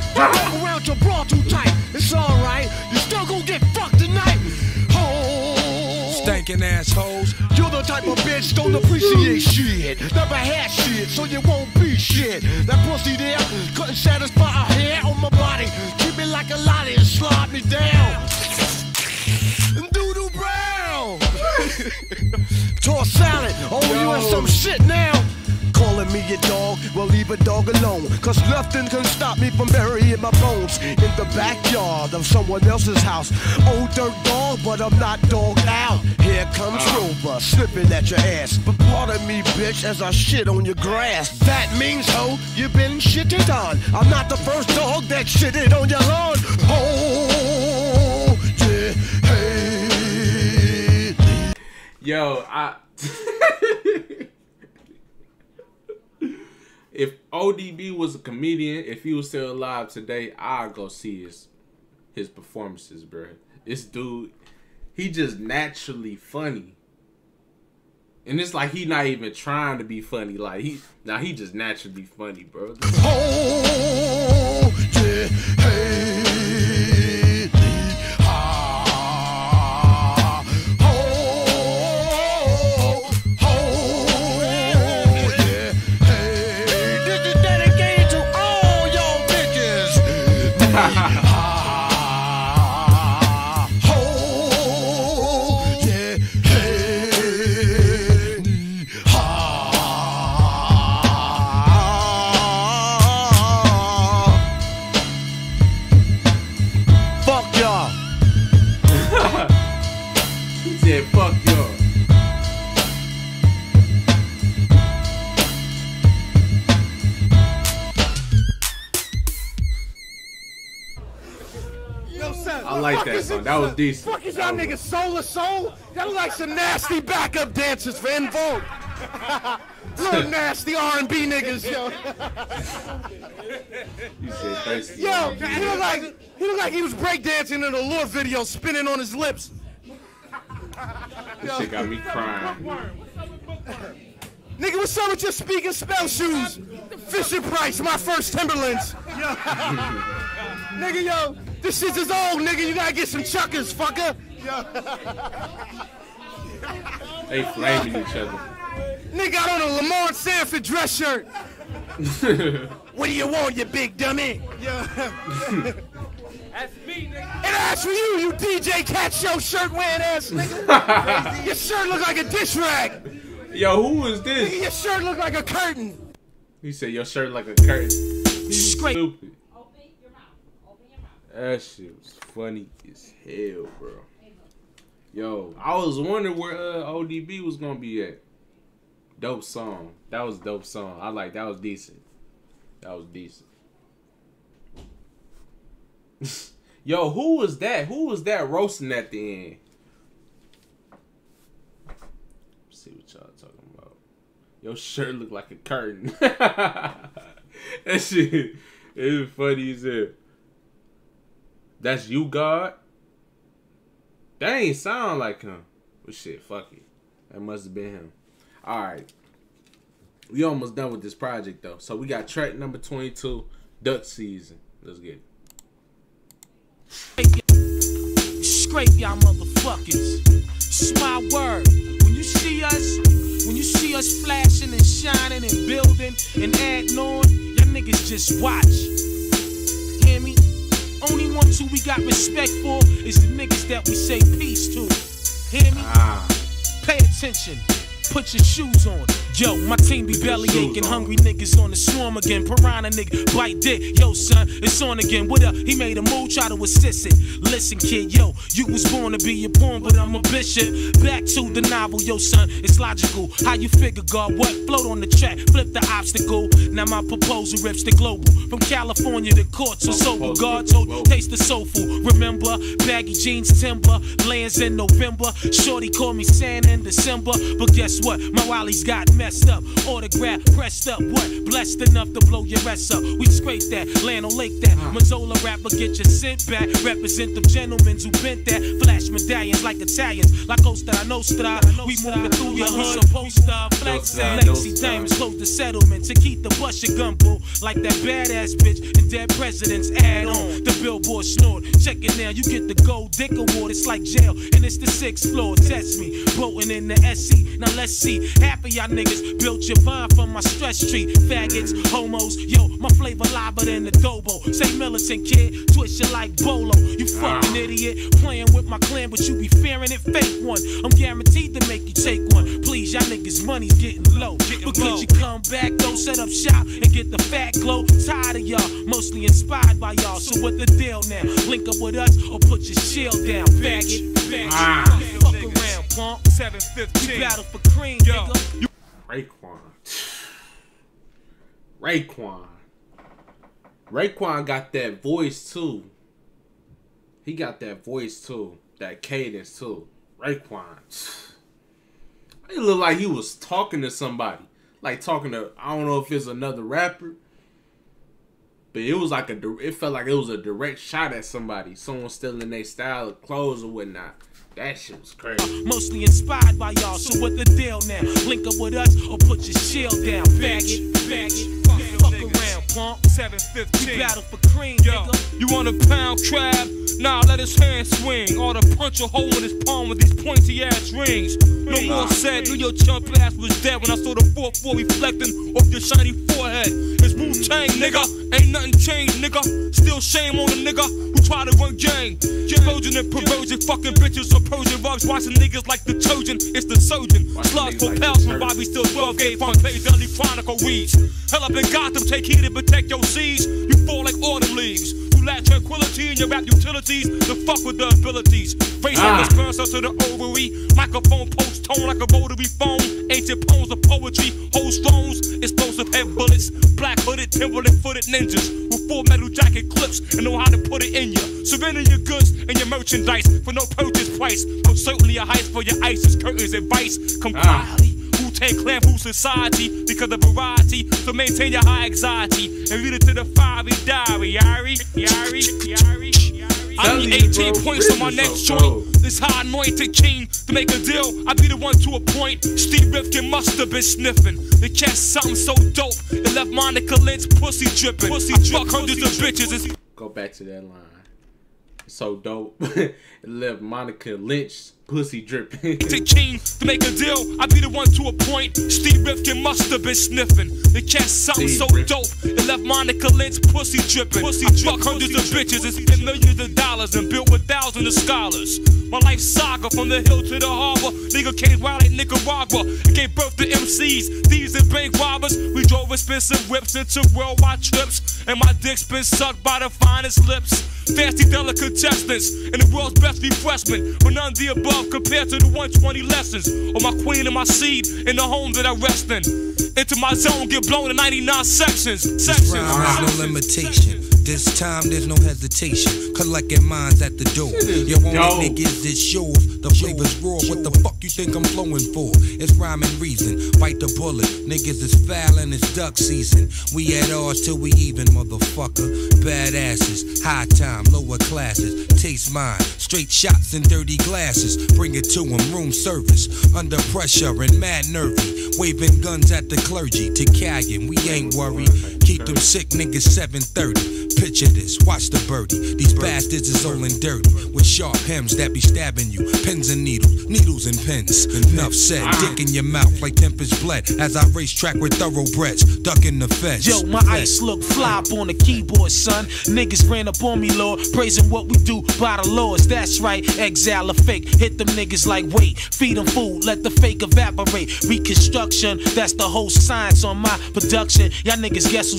get fucked tonight. Oh, Stankin' assholes. you're the type of bitch don't appreciate shit. Never had shit, so you won't be shit. That pussy there couldn't satisfy a hair on my body. Keep me like a lottie and slide me down. Doodle Brown. Toss salad, oh you in some shit now. Calling me a dog, well leave a dog alone. Cause nothing can stop me from burying my bones in the backyard of someone else's house. Old dirt dog, but I'm not dogged out. Here comes Rover, slipping at your ass. But pardon me, bitch, as I shit on your grass. That means, ho, you've been shitted on. I'm not the first dog that shitted on your lawn. Oh, yeah, hey. Yo, I... If O D B was a comedian, if he was still alive today, I'd go see his his performances, bro. This dude, he just naturally funny. And it's like he not even trying to be funny. Like he now he just naturally funny, bro. Oh, yeah, hey. I like that song. That was decent. Fuck is y'all niggas Soul or Soul? That look like some nasty backup dancers for En Vogue. Little nasty R and B niggas, yo. You said thirsty. Yo, he look like he look like he was breakdancing in a Lure video, spinning on his lips. This shit got me crying. Nigga, what's up with your speaking spell shoes? Fisher Price, my first Timberlands. Yo. Nigga, yo, this shit is old, nigga. You gotta get some chuckers, fucker. Yo. They flaming each other. Nigga got on a Lamar Sanford dress shirt. What do you want, you big dummy? Yo. That's me, nigga. And that's for you, you D J Cat Show shirt wearing ass nigga. Your shirt look like a dish rag. Yo, who is this? Nigga, your shirt look like a curtain. He said your shirt like a curtain. He's Straight. stupid. That shit was funny as hell, bro. Yo, I was wondering where uh, O D B was gonna be at. Dope song. That was a dope song. I like that was decent. That was decent. Yo, who was that? Who was that roasting at the end? Let's see what y'all talking about. Your shirt look like a curtain. That shit is funny as hell. That's you, God? That ain't sound like him. But shit, fuck it. That must have been him. Alright. We almost done with this project, though. So we got track number twenty-two, Duck Season. Let's get it. Scrape y'all motherfuckers. It's my word. When you see us, when you see us flashing and shining and building and adding on, y'all niggas just watch. Hear me? Only one two we got respect for is the niggas that we say peace to. Hear me? Ah. Pay attention. Put your shoes on. Yo, my team be belly aching, hungry niggas on the swarm again. Piranha nigga, bite dick. Yo, son, it's on again. What up? He made a move, try to assist it. Listen, kid, yo, you was born to be a pawn, but I'm a bishop. Back to the novel, yo, son, it's logical. How you figure, God? What? Float on the track, flip the obstacle. Now my proposal rips the global. From California to court, so sober. God told, taste the soulful. Remember, baggy jeans, timber, lands in November. Shorty called me Santa in December, but guess what? My Wally's got messed up. Autograph pressed up, what? Blessed enough to blow your ass up. We scrape that, Lano Lake that. Mazzola rapper, get your scent back. Represent them gentlemen who bent that. Flash medallions like Italians. La Costa Nostra. We moving through your hood. Supposed to flex that. Legacy diamonds close the settlement. To keep the bust your gun, boo. Like that badass bitch and dead presidents add on. The Billboard snort. Check it now, you get the Gold Dick Award. It's like jail, and it's the sixth floor. Test me. Boating in the S C. Now let's see. Half of y'all niggas built your vine from my stress tree. Faggots, homos. Yo, my flavor liver than the Dobo. Say militant kid. Twist you like Bolo. You fucking idiot. Playing with my clan, but you be fearing it. Fake one. I'm guaranteed to make you take one. Please, y'all niggas money's getting low. Getting but low. Could you come back, go set up shop and get the fat glow? Tired of y'all. Mostly inspired by y'all. So what the deal now? Link up with us or put your shield down. Bag it. Bag it. Ah. Fuck around, punk. seven fifteen. You battle for cream, yo, nigga. Raekwon. Raekwon. Raekwon got that voice too. He got that voice too. That cadence too. Raekwon. It looked like he was talking to somebody. Like talking to, I don't know if it's another rapper. But it was like a, it felt like it was a direct shot at somebody. Someone still in their style of clothes or whatnot. That shit was crazy. Mostly inspired by y'all, so what the deal now? Link up with us or put your shield down. Bag it, bag it, fuck around, punk. seven fifteen. You battle for cream, yo, nigga. You want a pound crab? Nah, let his hand swing. Or to punch a hole in his palm with these pointy ass rings. No more said, knew your chump ass was dead when I saw the four four reflecting off your shiny forehead. It's Wu-Tang, nigga. Ain't nothing changed, nigga. Still shame on a nigga who try to run gang. Trojan and perversion, fucking bitches or Persian rugs, watching niggas like the Trojan. It's the surgeon. Slugs for pals from Bobby still twelve gauge front page Daily Chronicle reads. Hell up in Gotham, take heed and protect your seeds. You fall like autumn leaves. You lack tranquility in your rap utilities. To fuck with the abilities. Face ah. like a cursor to the ovary. Microphone post tone like a rotary phone. Ancient poems of poetry. Hold stones. Explosive head bullets. Black hooded, Timberland footed ninjas. With full metal jacket clips and know how to put it in you. Surrender your goods and your merchandise for no purchase price. But certainly a heist for your ISIS curtains advice. Come ah. quietly. Wu-Tang Clan food society because of variety. So maintain your high anxiety and read it to the fiery diary. Yari, yari, yari, yari. I need eighteen points on my next joint. This high anointed king to make a deal. I be the one to appoint. Steve Rifkin must have been sniffing. They catch something so dope. It left Monica Lynch pussy dripping. Pussy I fuck hundreds of bitches. Go back to that line. So dope. It left Monica Lynch pussy dripping. To king to make a deal, I be the one to appoint. Steve Rifkin must have been sniffing. They catch something Steve so Rifkin. dope. It left Monica Lynch pussy dripping. Pussy I fuck hundreds of bitches and spent millions of dollars and built with thousands of scholars. My life saga from the hill to the harbor. Nigga came wild like Nicaragua. It gave birth to M Cs, thieves and bank robbers. We drove expensive whips and took worldwide trips. And my dick's been sucked by the finest lips. Fancy delicatessens and the world's best refreshment. But none of the above compared to the one twenty lessons. Or my queen and my seed in the home that I rest in. Into my zone, get blown in ninety-nine sections. Sections. There's no limitation. This time there's no hesitation. Collecting minds at the door. Your only niggas is yours. The flavor's raw. What the fuck you think I'm flowing for? It's rhyme and reason. Bite the bullet. Niggas is foul and it's duck season. We at ours till we even, motherfucker. Badasses, high time, lower classes. Taste mine. Straight shots and dirty glasses. Bring it to them. Room service. Under pressure and mad nervy. Waving guns at the clergy. To Calgon, we ain't worried. Keep them sick niggas seven thirty. Picture this, watch the birdie. These bastards is all in dirty. With sharp hems that be stabbing you. Pins and needles, needles and pins. Enough said, dick in your mouth like Tempest bled. As I race track with thoroughbreds, ducking the fence. Yo, my ice look fly up on the keyboard, son. Niggas ran up on me, Lord. Praising what we do by the laws. That's right, exile or fake. Hit them niggas like wait. Feed them food, let the fake evaporate. Reconstruction, that's the whole science on my production. Y'all niggas guess who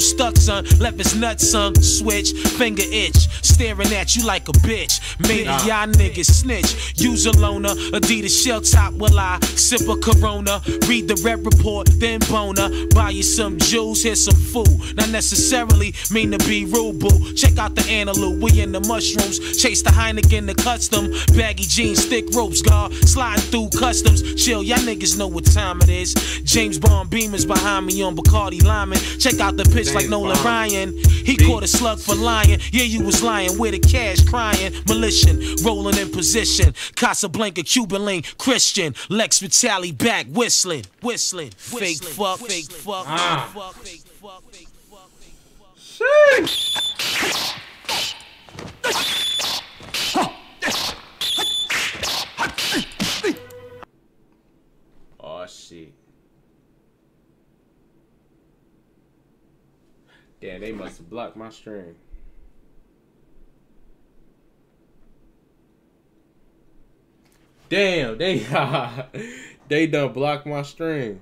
stuck, son. Left his nuts, son. Switch, finger itch. Staring at you like a bitch. Maybe Nah. y'all niggas snitch. Use a loner. Adidas shell top will I sip a Corona. Read the red report, then boner. Buy you some juice, here's some food. Not necessarily mean to be rude, boo. Check out the antelope. We in the mushrooms. Chase the Heineken, the custom. Baggy jeans, thick ropes, guard. Sliding through customs. Chill, y'all niggas know what time it is. James Bond Beamer's behind me on Bacardi Lyman. Check out the pitch like Nolan Bond. Ryan. He caught a slug for lying. Yeah, you was lying. Where the cash crying. Militia, rolling in position. Casablanca, Cuban link, Christian. Lex Vitale back, whistling, whistling. Fake fuck, fake fuck, Ah. fake fuck, fake fuck, fake fuck. Sheesh. Oh shit. Damn, they must have blocked my stream. Damn, they they done blocked my stream.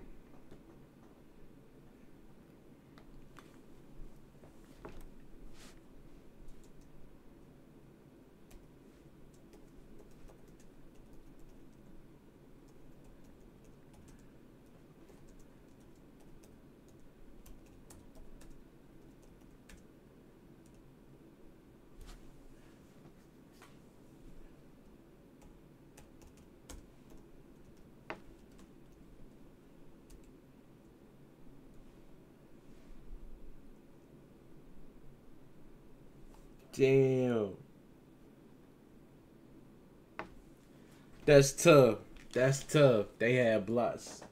Damn. That's tough. That's tough. They had blocks.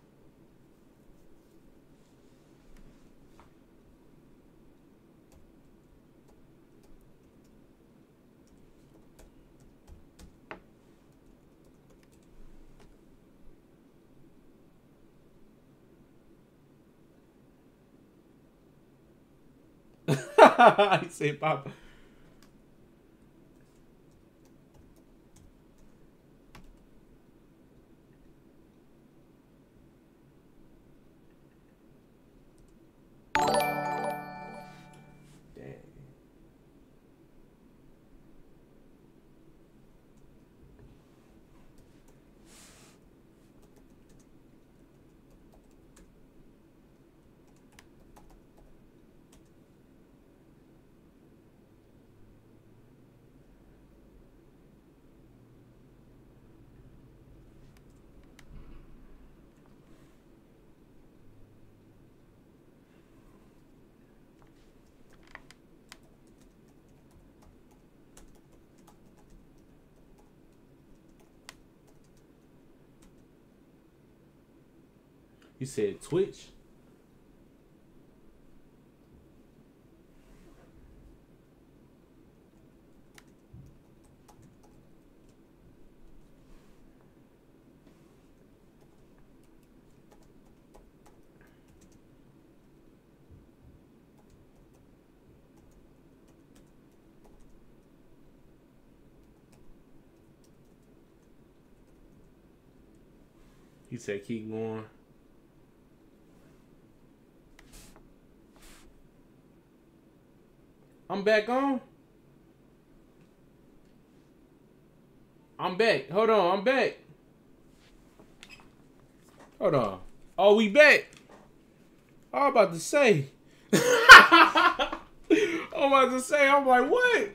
I say Papa. You said Twitch? He said keep going. I'm back on. I'm back. Hold on, I'm back. Hold on. Oh, we back. I was about to say. I was about to say, I'm like, what?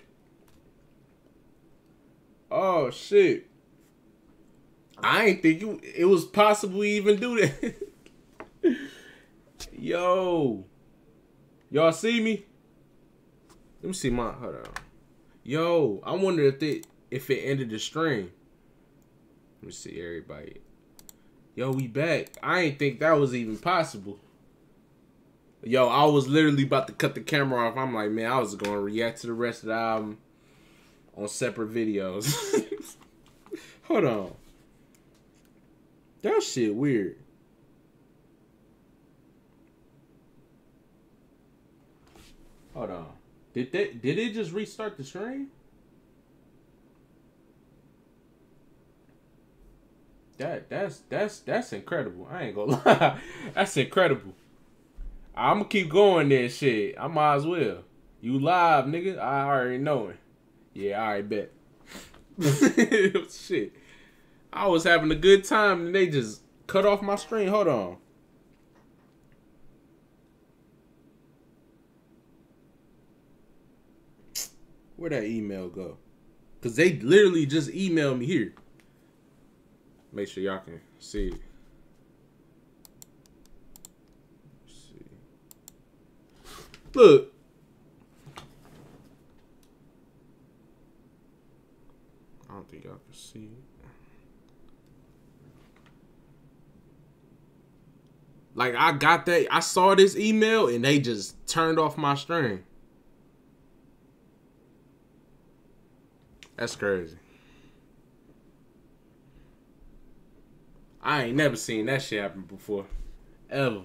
Oh, shit. I ain't think you, it was possible we even do that. Yo. Y'all see me? Let me see my, hold on. Yo, I wonder if they, if it ended the stream. Let me see everybody. Yo, we back. I ain't think that was even possible. Yo, I was literally about to cut the camera off. I'm like, man, I was going to react to the rest of the album on separate videos. Hold on. That shit weird. Hold on. Did they did it just restart the stream? That that's that's that's incredible. I ain't gonna lie. That's incredible. I'm gonna keep going there, shit. I might as well. You live, nigga. I already know it. Yeah, I already bet. Shit. I was having a good time and they just cut off my stream. Hold on. Where'd that email go? Because they literally just emailed me here. Make sure y'all can see it. Let's see. Look. I don't think y'all can see it. Like, I got that. I saw this email and they just turned off my stream. That's crazy. I ain't never seen that shit happen before. Ever.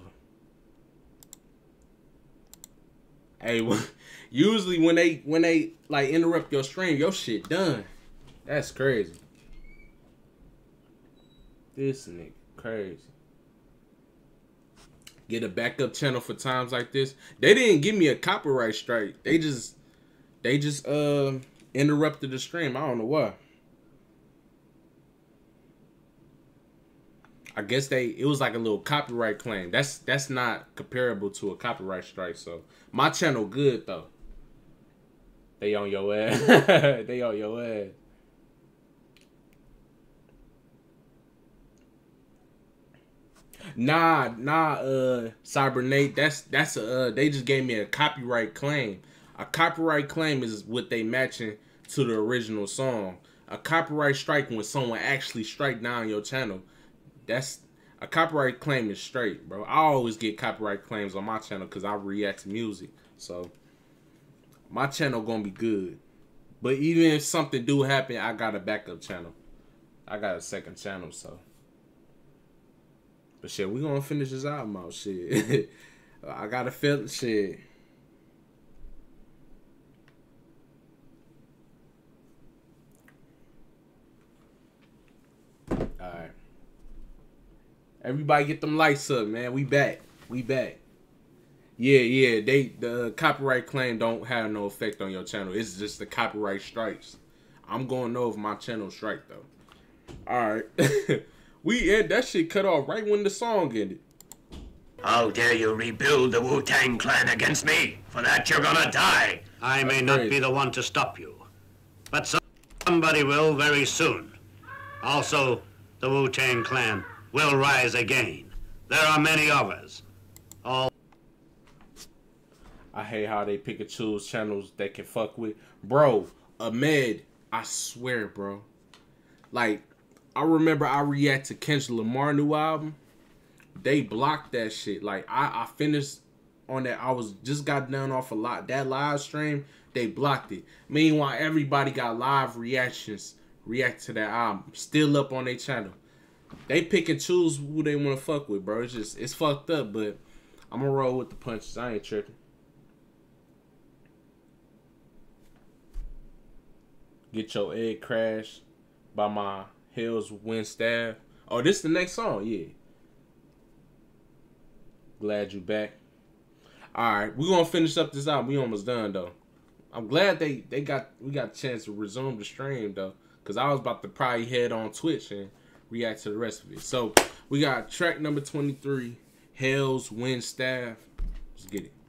Hey, usually when they when they like interrupt your stream, your shit done. That's crazy. This nigga crazy. Get a backup channel for times like this. They didn't give me a copyright strike. They just they just uh interrupted the stream. I don't know why. I guess they it was like a little copyright claim. That's that's not comparable to a copyright strike. So my channel good though. They on your ass. They on your ass. Nah, nah, uh, Cybernate. That's that's a. Uh, they just gave me a copyright claim. A copyright claim is what they matching to the original song. A copyright strike when someone actually strike down your channel. That's a copyright claim is straight, bro. I always get copyright claims on my channel because I react to music. So my channel gonna be good. But even if something do happen, I got a backup channel. I got a second channel, so. But shit, we gonna finish this album out, shit. I gotta feel shit. Alright. Everybody get them lights up, man. We back. We back. Yeah, yeah. They the copyright claim don't have no effect on your channel. It's just the copyright strikes. I'm gonna know if my channel strike though. Alright. We yeah, that shit cut off right when the song ended. How dare you rebuild the Wu-Tang Clan against me? For that you're gonna die. I may not be the one to stop you, but somebody will very soon. Also, the Wu-Tang Clan will rise again. There are many of us. All I hate how they pick and choose channels they can fuck with. Bro, Ahmed, I swear, bro. Like, I remember I react to Kendrick Lamar new album. They blocked that shit. Like I, I finished on that. I was just got done off a lot. That live stream, they blocked it. Meanwhile, everybody got live reactions, react to that album. Still up on their channel. They pick and choose who they want to fuck with, bro. It's just it's fucked up, but I'm gonna roll with the punches. I ain't tripping. Get Your Egg Crashed by my Hills Wind Staff. Oh, this is the next song, yeah. Glad You Back. Alright, we're gonna finish up this album. We almost done though. I'm glad they they got we got a chance to resume the stream though. Cause I was about to probably head on Twitch and react to the rest of it. So we got track number twenty-three, Hell's Wind Staff. Let's get it.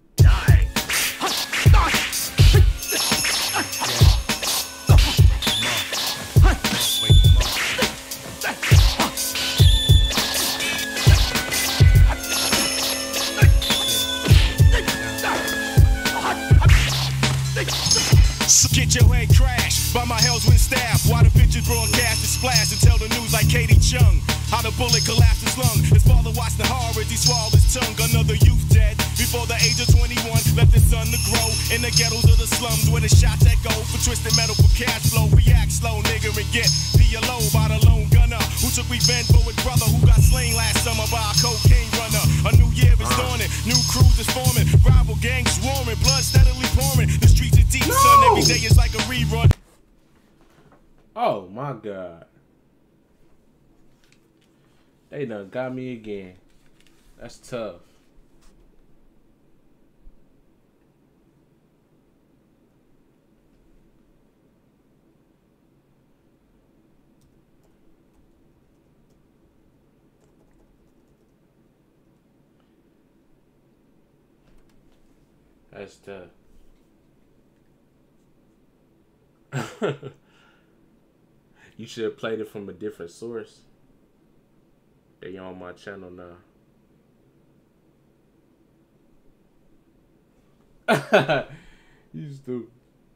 Get your head crashed by my Hell's Wind Staff. While the bitches broadcast and splash and tell the news like Katie Chung. How the bullet collapsed his lung. His father watched the horror as he swallowed his tongue. Another youth dead before the age of twenty-one. Left his son to grow in the ghettos of the slums where the shots echo for twisted metal for cash flow. React slow, nigga, and get P L O by the lone gunner who took revenge for his brother who got slain last summer by a cocaine runner. A new year is dawning, new crews is forming, rival gangs swarming, blood steadily pouring. The streets are deep, no! Son, every day is like a rerun. Oh my God. They done got me again. That's tough. That's tough. You should have played it from a different source. They on my channel now. You stupid.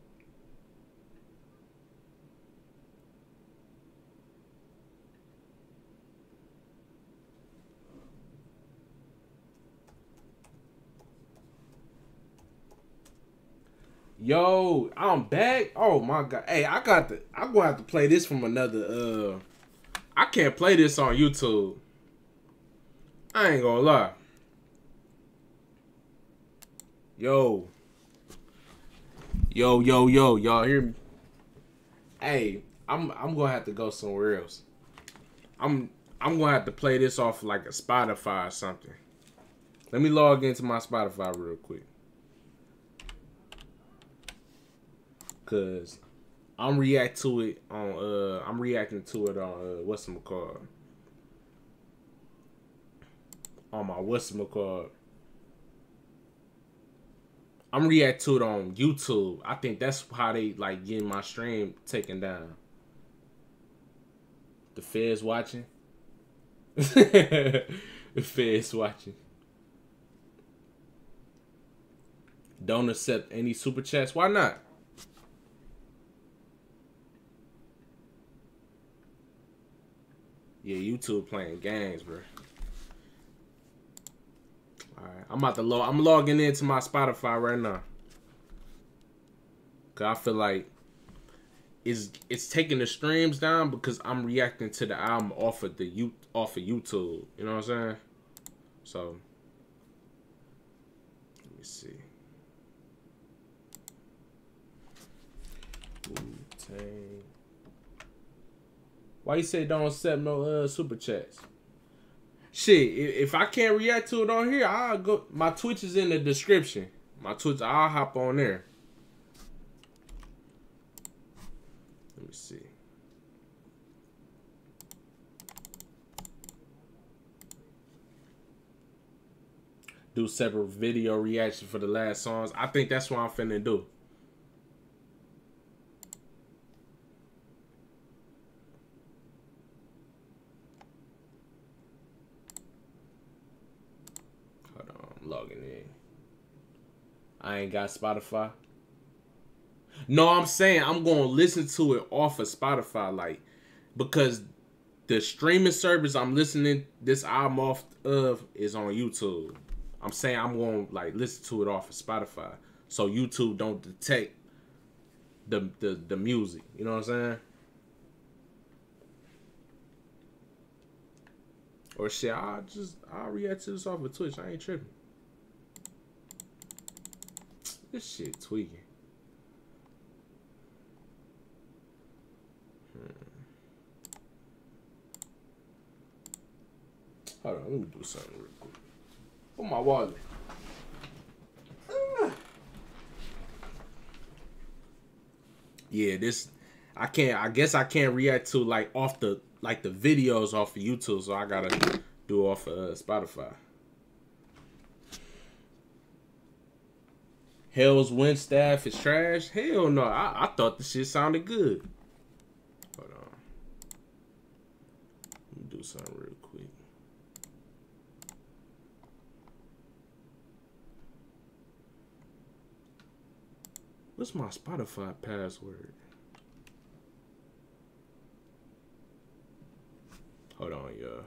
Yo, I'm back. Oh my god. Hey, I got the I'm gonna have to play this from another uh I can't play this on YouTube. I ain't gonna lie. Yo. Yo, yo, yo, y'all hear me? Hey, I'm I'm gonna have to go somewhere else. I'm I'm gonna have to play this off like a Spotify or something. Let me log into my Spotify real quick. Cause I'm react to it on uh I'm reacting to it on uh what's it called? On my what's it called? I'm react to it on YouTube. I think that's how they like getting my stream taken down. The feds watching. The feds watching. Don't accept any super chats. Why not? Yeah, YouTube playing games, bro. Alright, I'm about to log. I'm logging into my Spotify right now. Cause I feel like it's it's taking the streams down because I'm reacting to the album off of the you off of YouTube. You know what I'm saying? So let me see. Wu-Tang. Why you say don't accept no uh, super chats? Shit, if I can't react to it on here, I'll go. My Twitch is in the description. My Twitch, I'll hop on there. Let me see. Do separate video reaction for the last songs. I think that's what I'm finna do. Logging in. I ain't got Spotify. No, I'm saying I'm gonna listen to it off of Spotify, like, because the streaming service I'm listening this album off of is on YouTube. I'm saying I'm gonna like listen to it off of Spotify, so YouTube don't detect the the the music. You know what I'm saying? Or shit, I just I'll react to this off of Twitch. I ain't tripping. This shit tweaking. Hmm. Hold on, let me do something real quick. Put my wallet. Ah. Yeah, this I can't. I guess I can't react to like off the like the videos off of YouTube, so I gotta do off of uh, Spotify. Hell's Wind Staff is trash? Hell no. I, I thought the shit sounded good. Hold on. Let me do something real quick. What's my Spotify password? Hold on, y'all.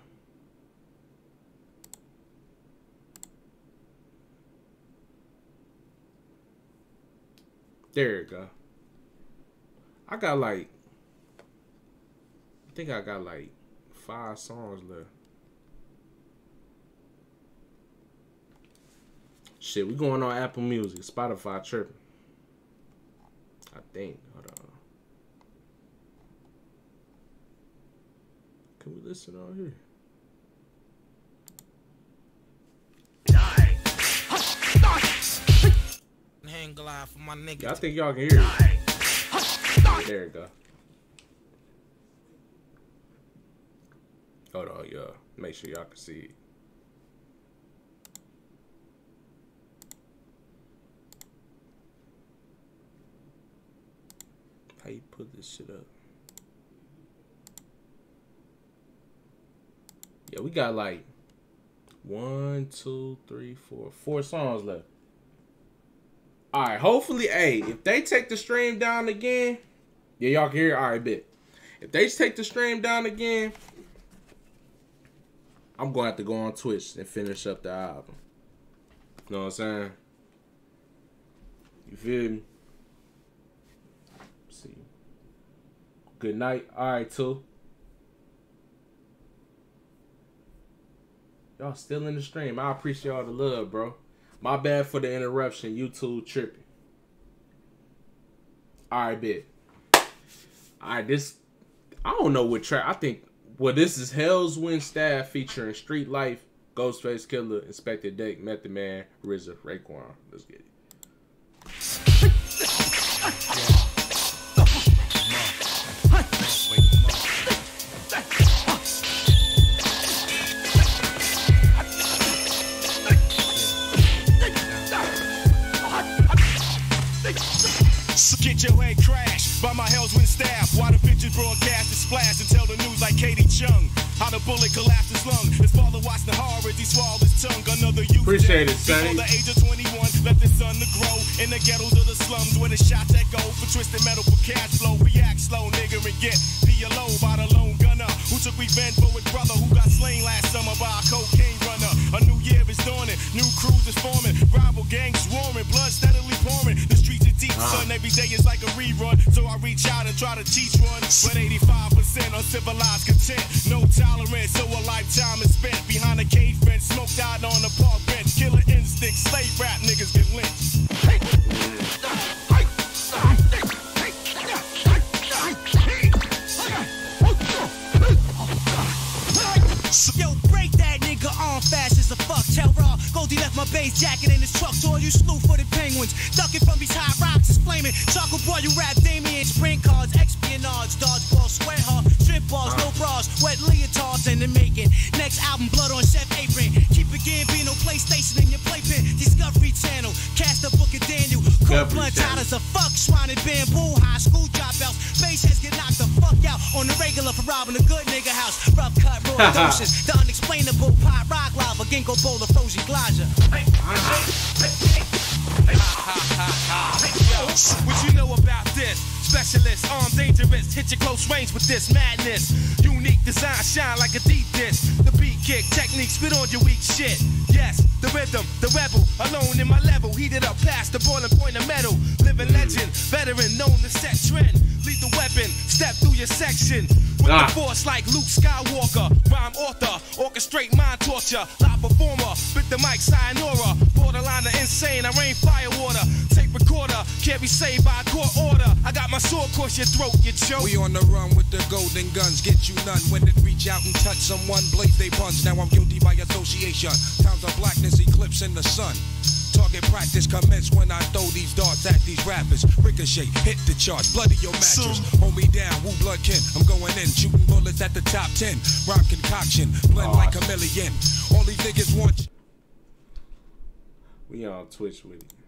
There you go. I got like, I think I got like five songs left. Shit, we going on Apple Music, Spotify tripping. I think. Hold on. Can we listen on here? Hang glide for my nigga. I think y'all can hear it. There you go. Hold on, y'all. Make sure y'all can see it. How you put this shit up? Yeah, we got like one, two, three, four, four songs left. All right, hopefully, hey, if they take the stream down again, yeah, y'all can hear it. All right, bet. If they take the stream down again, I'm going to have to go on Twitch and finish up the album. You know what I'm saying? You feel me? Let's see. Good night. All right, too. Y'all still in the stream. I appreciate all the love, bro. My bad for the interruption. YouTube tripping. All right, bet. All right, this... I don't know what track. I think... Well, this is Hell's Wind Staff featuring Street Life, Ghostface Killer, Inspector Deck, Method Man, R Z A, Raekwon. Let's get it. Get your head crashed by my Hell's Wind Staff. Why the bitches broadcast and splash and tell the news like Katie Chung. How the bullet collapsed his lung. His father watched the horror as he swallowed his tongue. Another youth appreciate it, Sonny. Before the age of twenty-one, left his son to grow in the ghettos of the slums where the shots echo for twisted metal for cash flow. React slow, nigga, and get P L O by the lone gunner who took revenge for his brother who got slain last summer by a cocaine runner. A new year is dawning, new crews is forming, rival gangs swarming, blood steadily pouring. The streets are deep, son, every day is like a rerun. So I reach out and try to teach one, but eighty-five percent uncivilized content, no tolerance. So a lifetime is spent behind a cage fence, smoked out on the park bench. Killer instinct, slave rap niggas get lynched. Yo, break that nigga on fast as a fuck. Tell Raw, Goldie left my bass jacket in his truck. To all you slew-footed penguins, ducking from these high rocks is flaming. Chocolate boy, you rap Damien, sprint cards, espionage, dodgeball, sweat hard, strip balls, no bras, wet leotards in the making. Next album, blood on Chef Apron. Keep a Gambino PlayStation in your playpen. Discovery Channel, cast a book of Daniel. Cold blood tied as a fuck, swine and bamboo. High school dropouts, face heads get knocked the fuck out on the regular for robbing a good nigga house. Rough cut, raw doses, the unexplainable pot rock lava, ginkgo bola, frozen glaja. Hey, what you know about this? Specialist, armed, dangerous, hit your close range with this madness. Unique design, shine like a deep dish. The beat kick, technique, spit on your weak shit. Yes, the rhythm, the rebel, alone in my level, heated up past the boiling point of metal. Living legend, veteran, known to set trend. Lethal weapon, step through your section. With ah. the force like Luke Skywalker. Rhyme author, orchestrate mind torture. Live performer, bit the mic, sayonara. Borderline of insane, I rain fire water. Tape recorder, can't be saved by a court order. I got my sword across your throat, you joke. We on the run with the golden guns, get you none. When it reach out and touch someone, blaze they puns. Now I'm guilty by association. Times of blackness eclipse in the sun. Target practice commence when I throw these darts at these rappers. Ricochet, hit the charts, bloody your mattress. Hold me down, woo blood kin. I'm going in, shooting bullets at the top ten. Rhyme concoction, blend oh, like a million. All these niggas want. We on Twitch with it.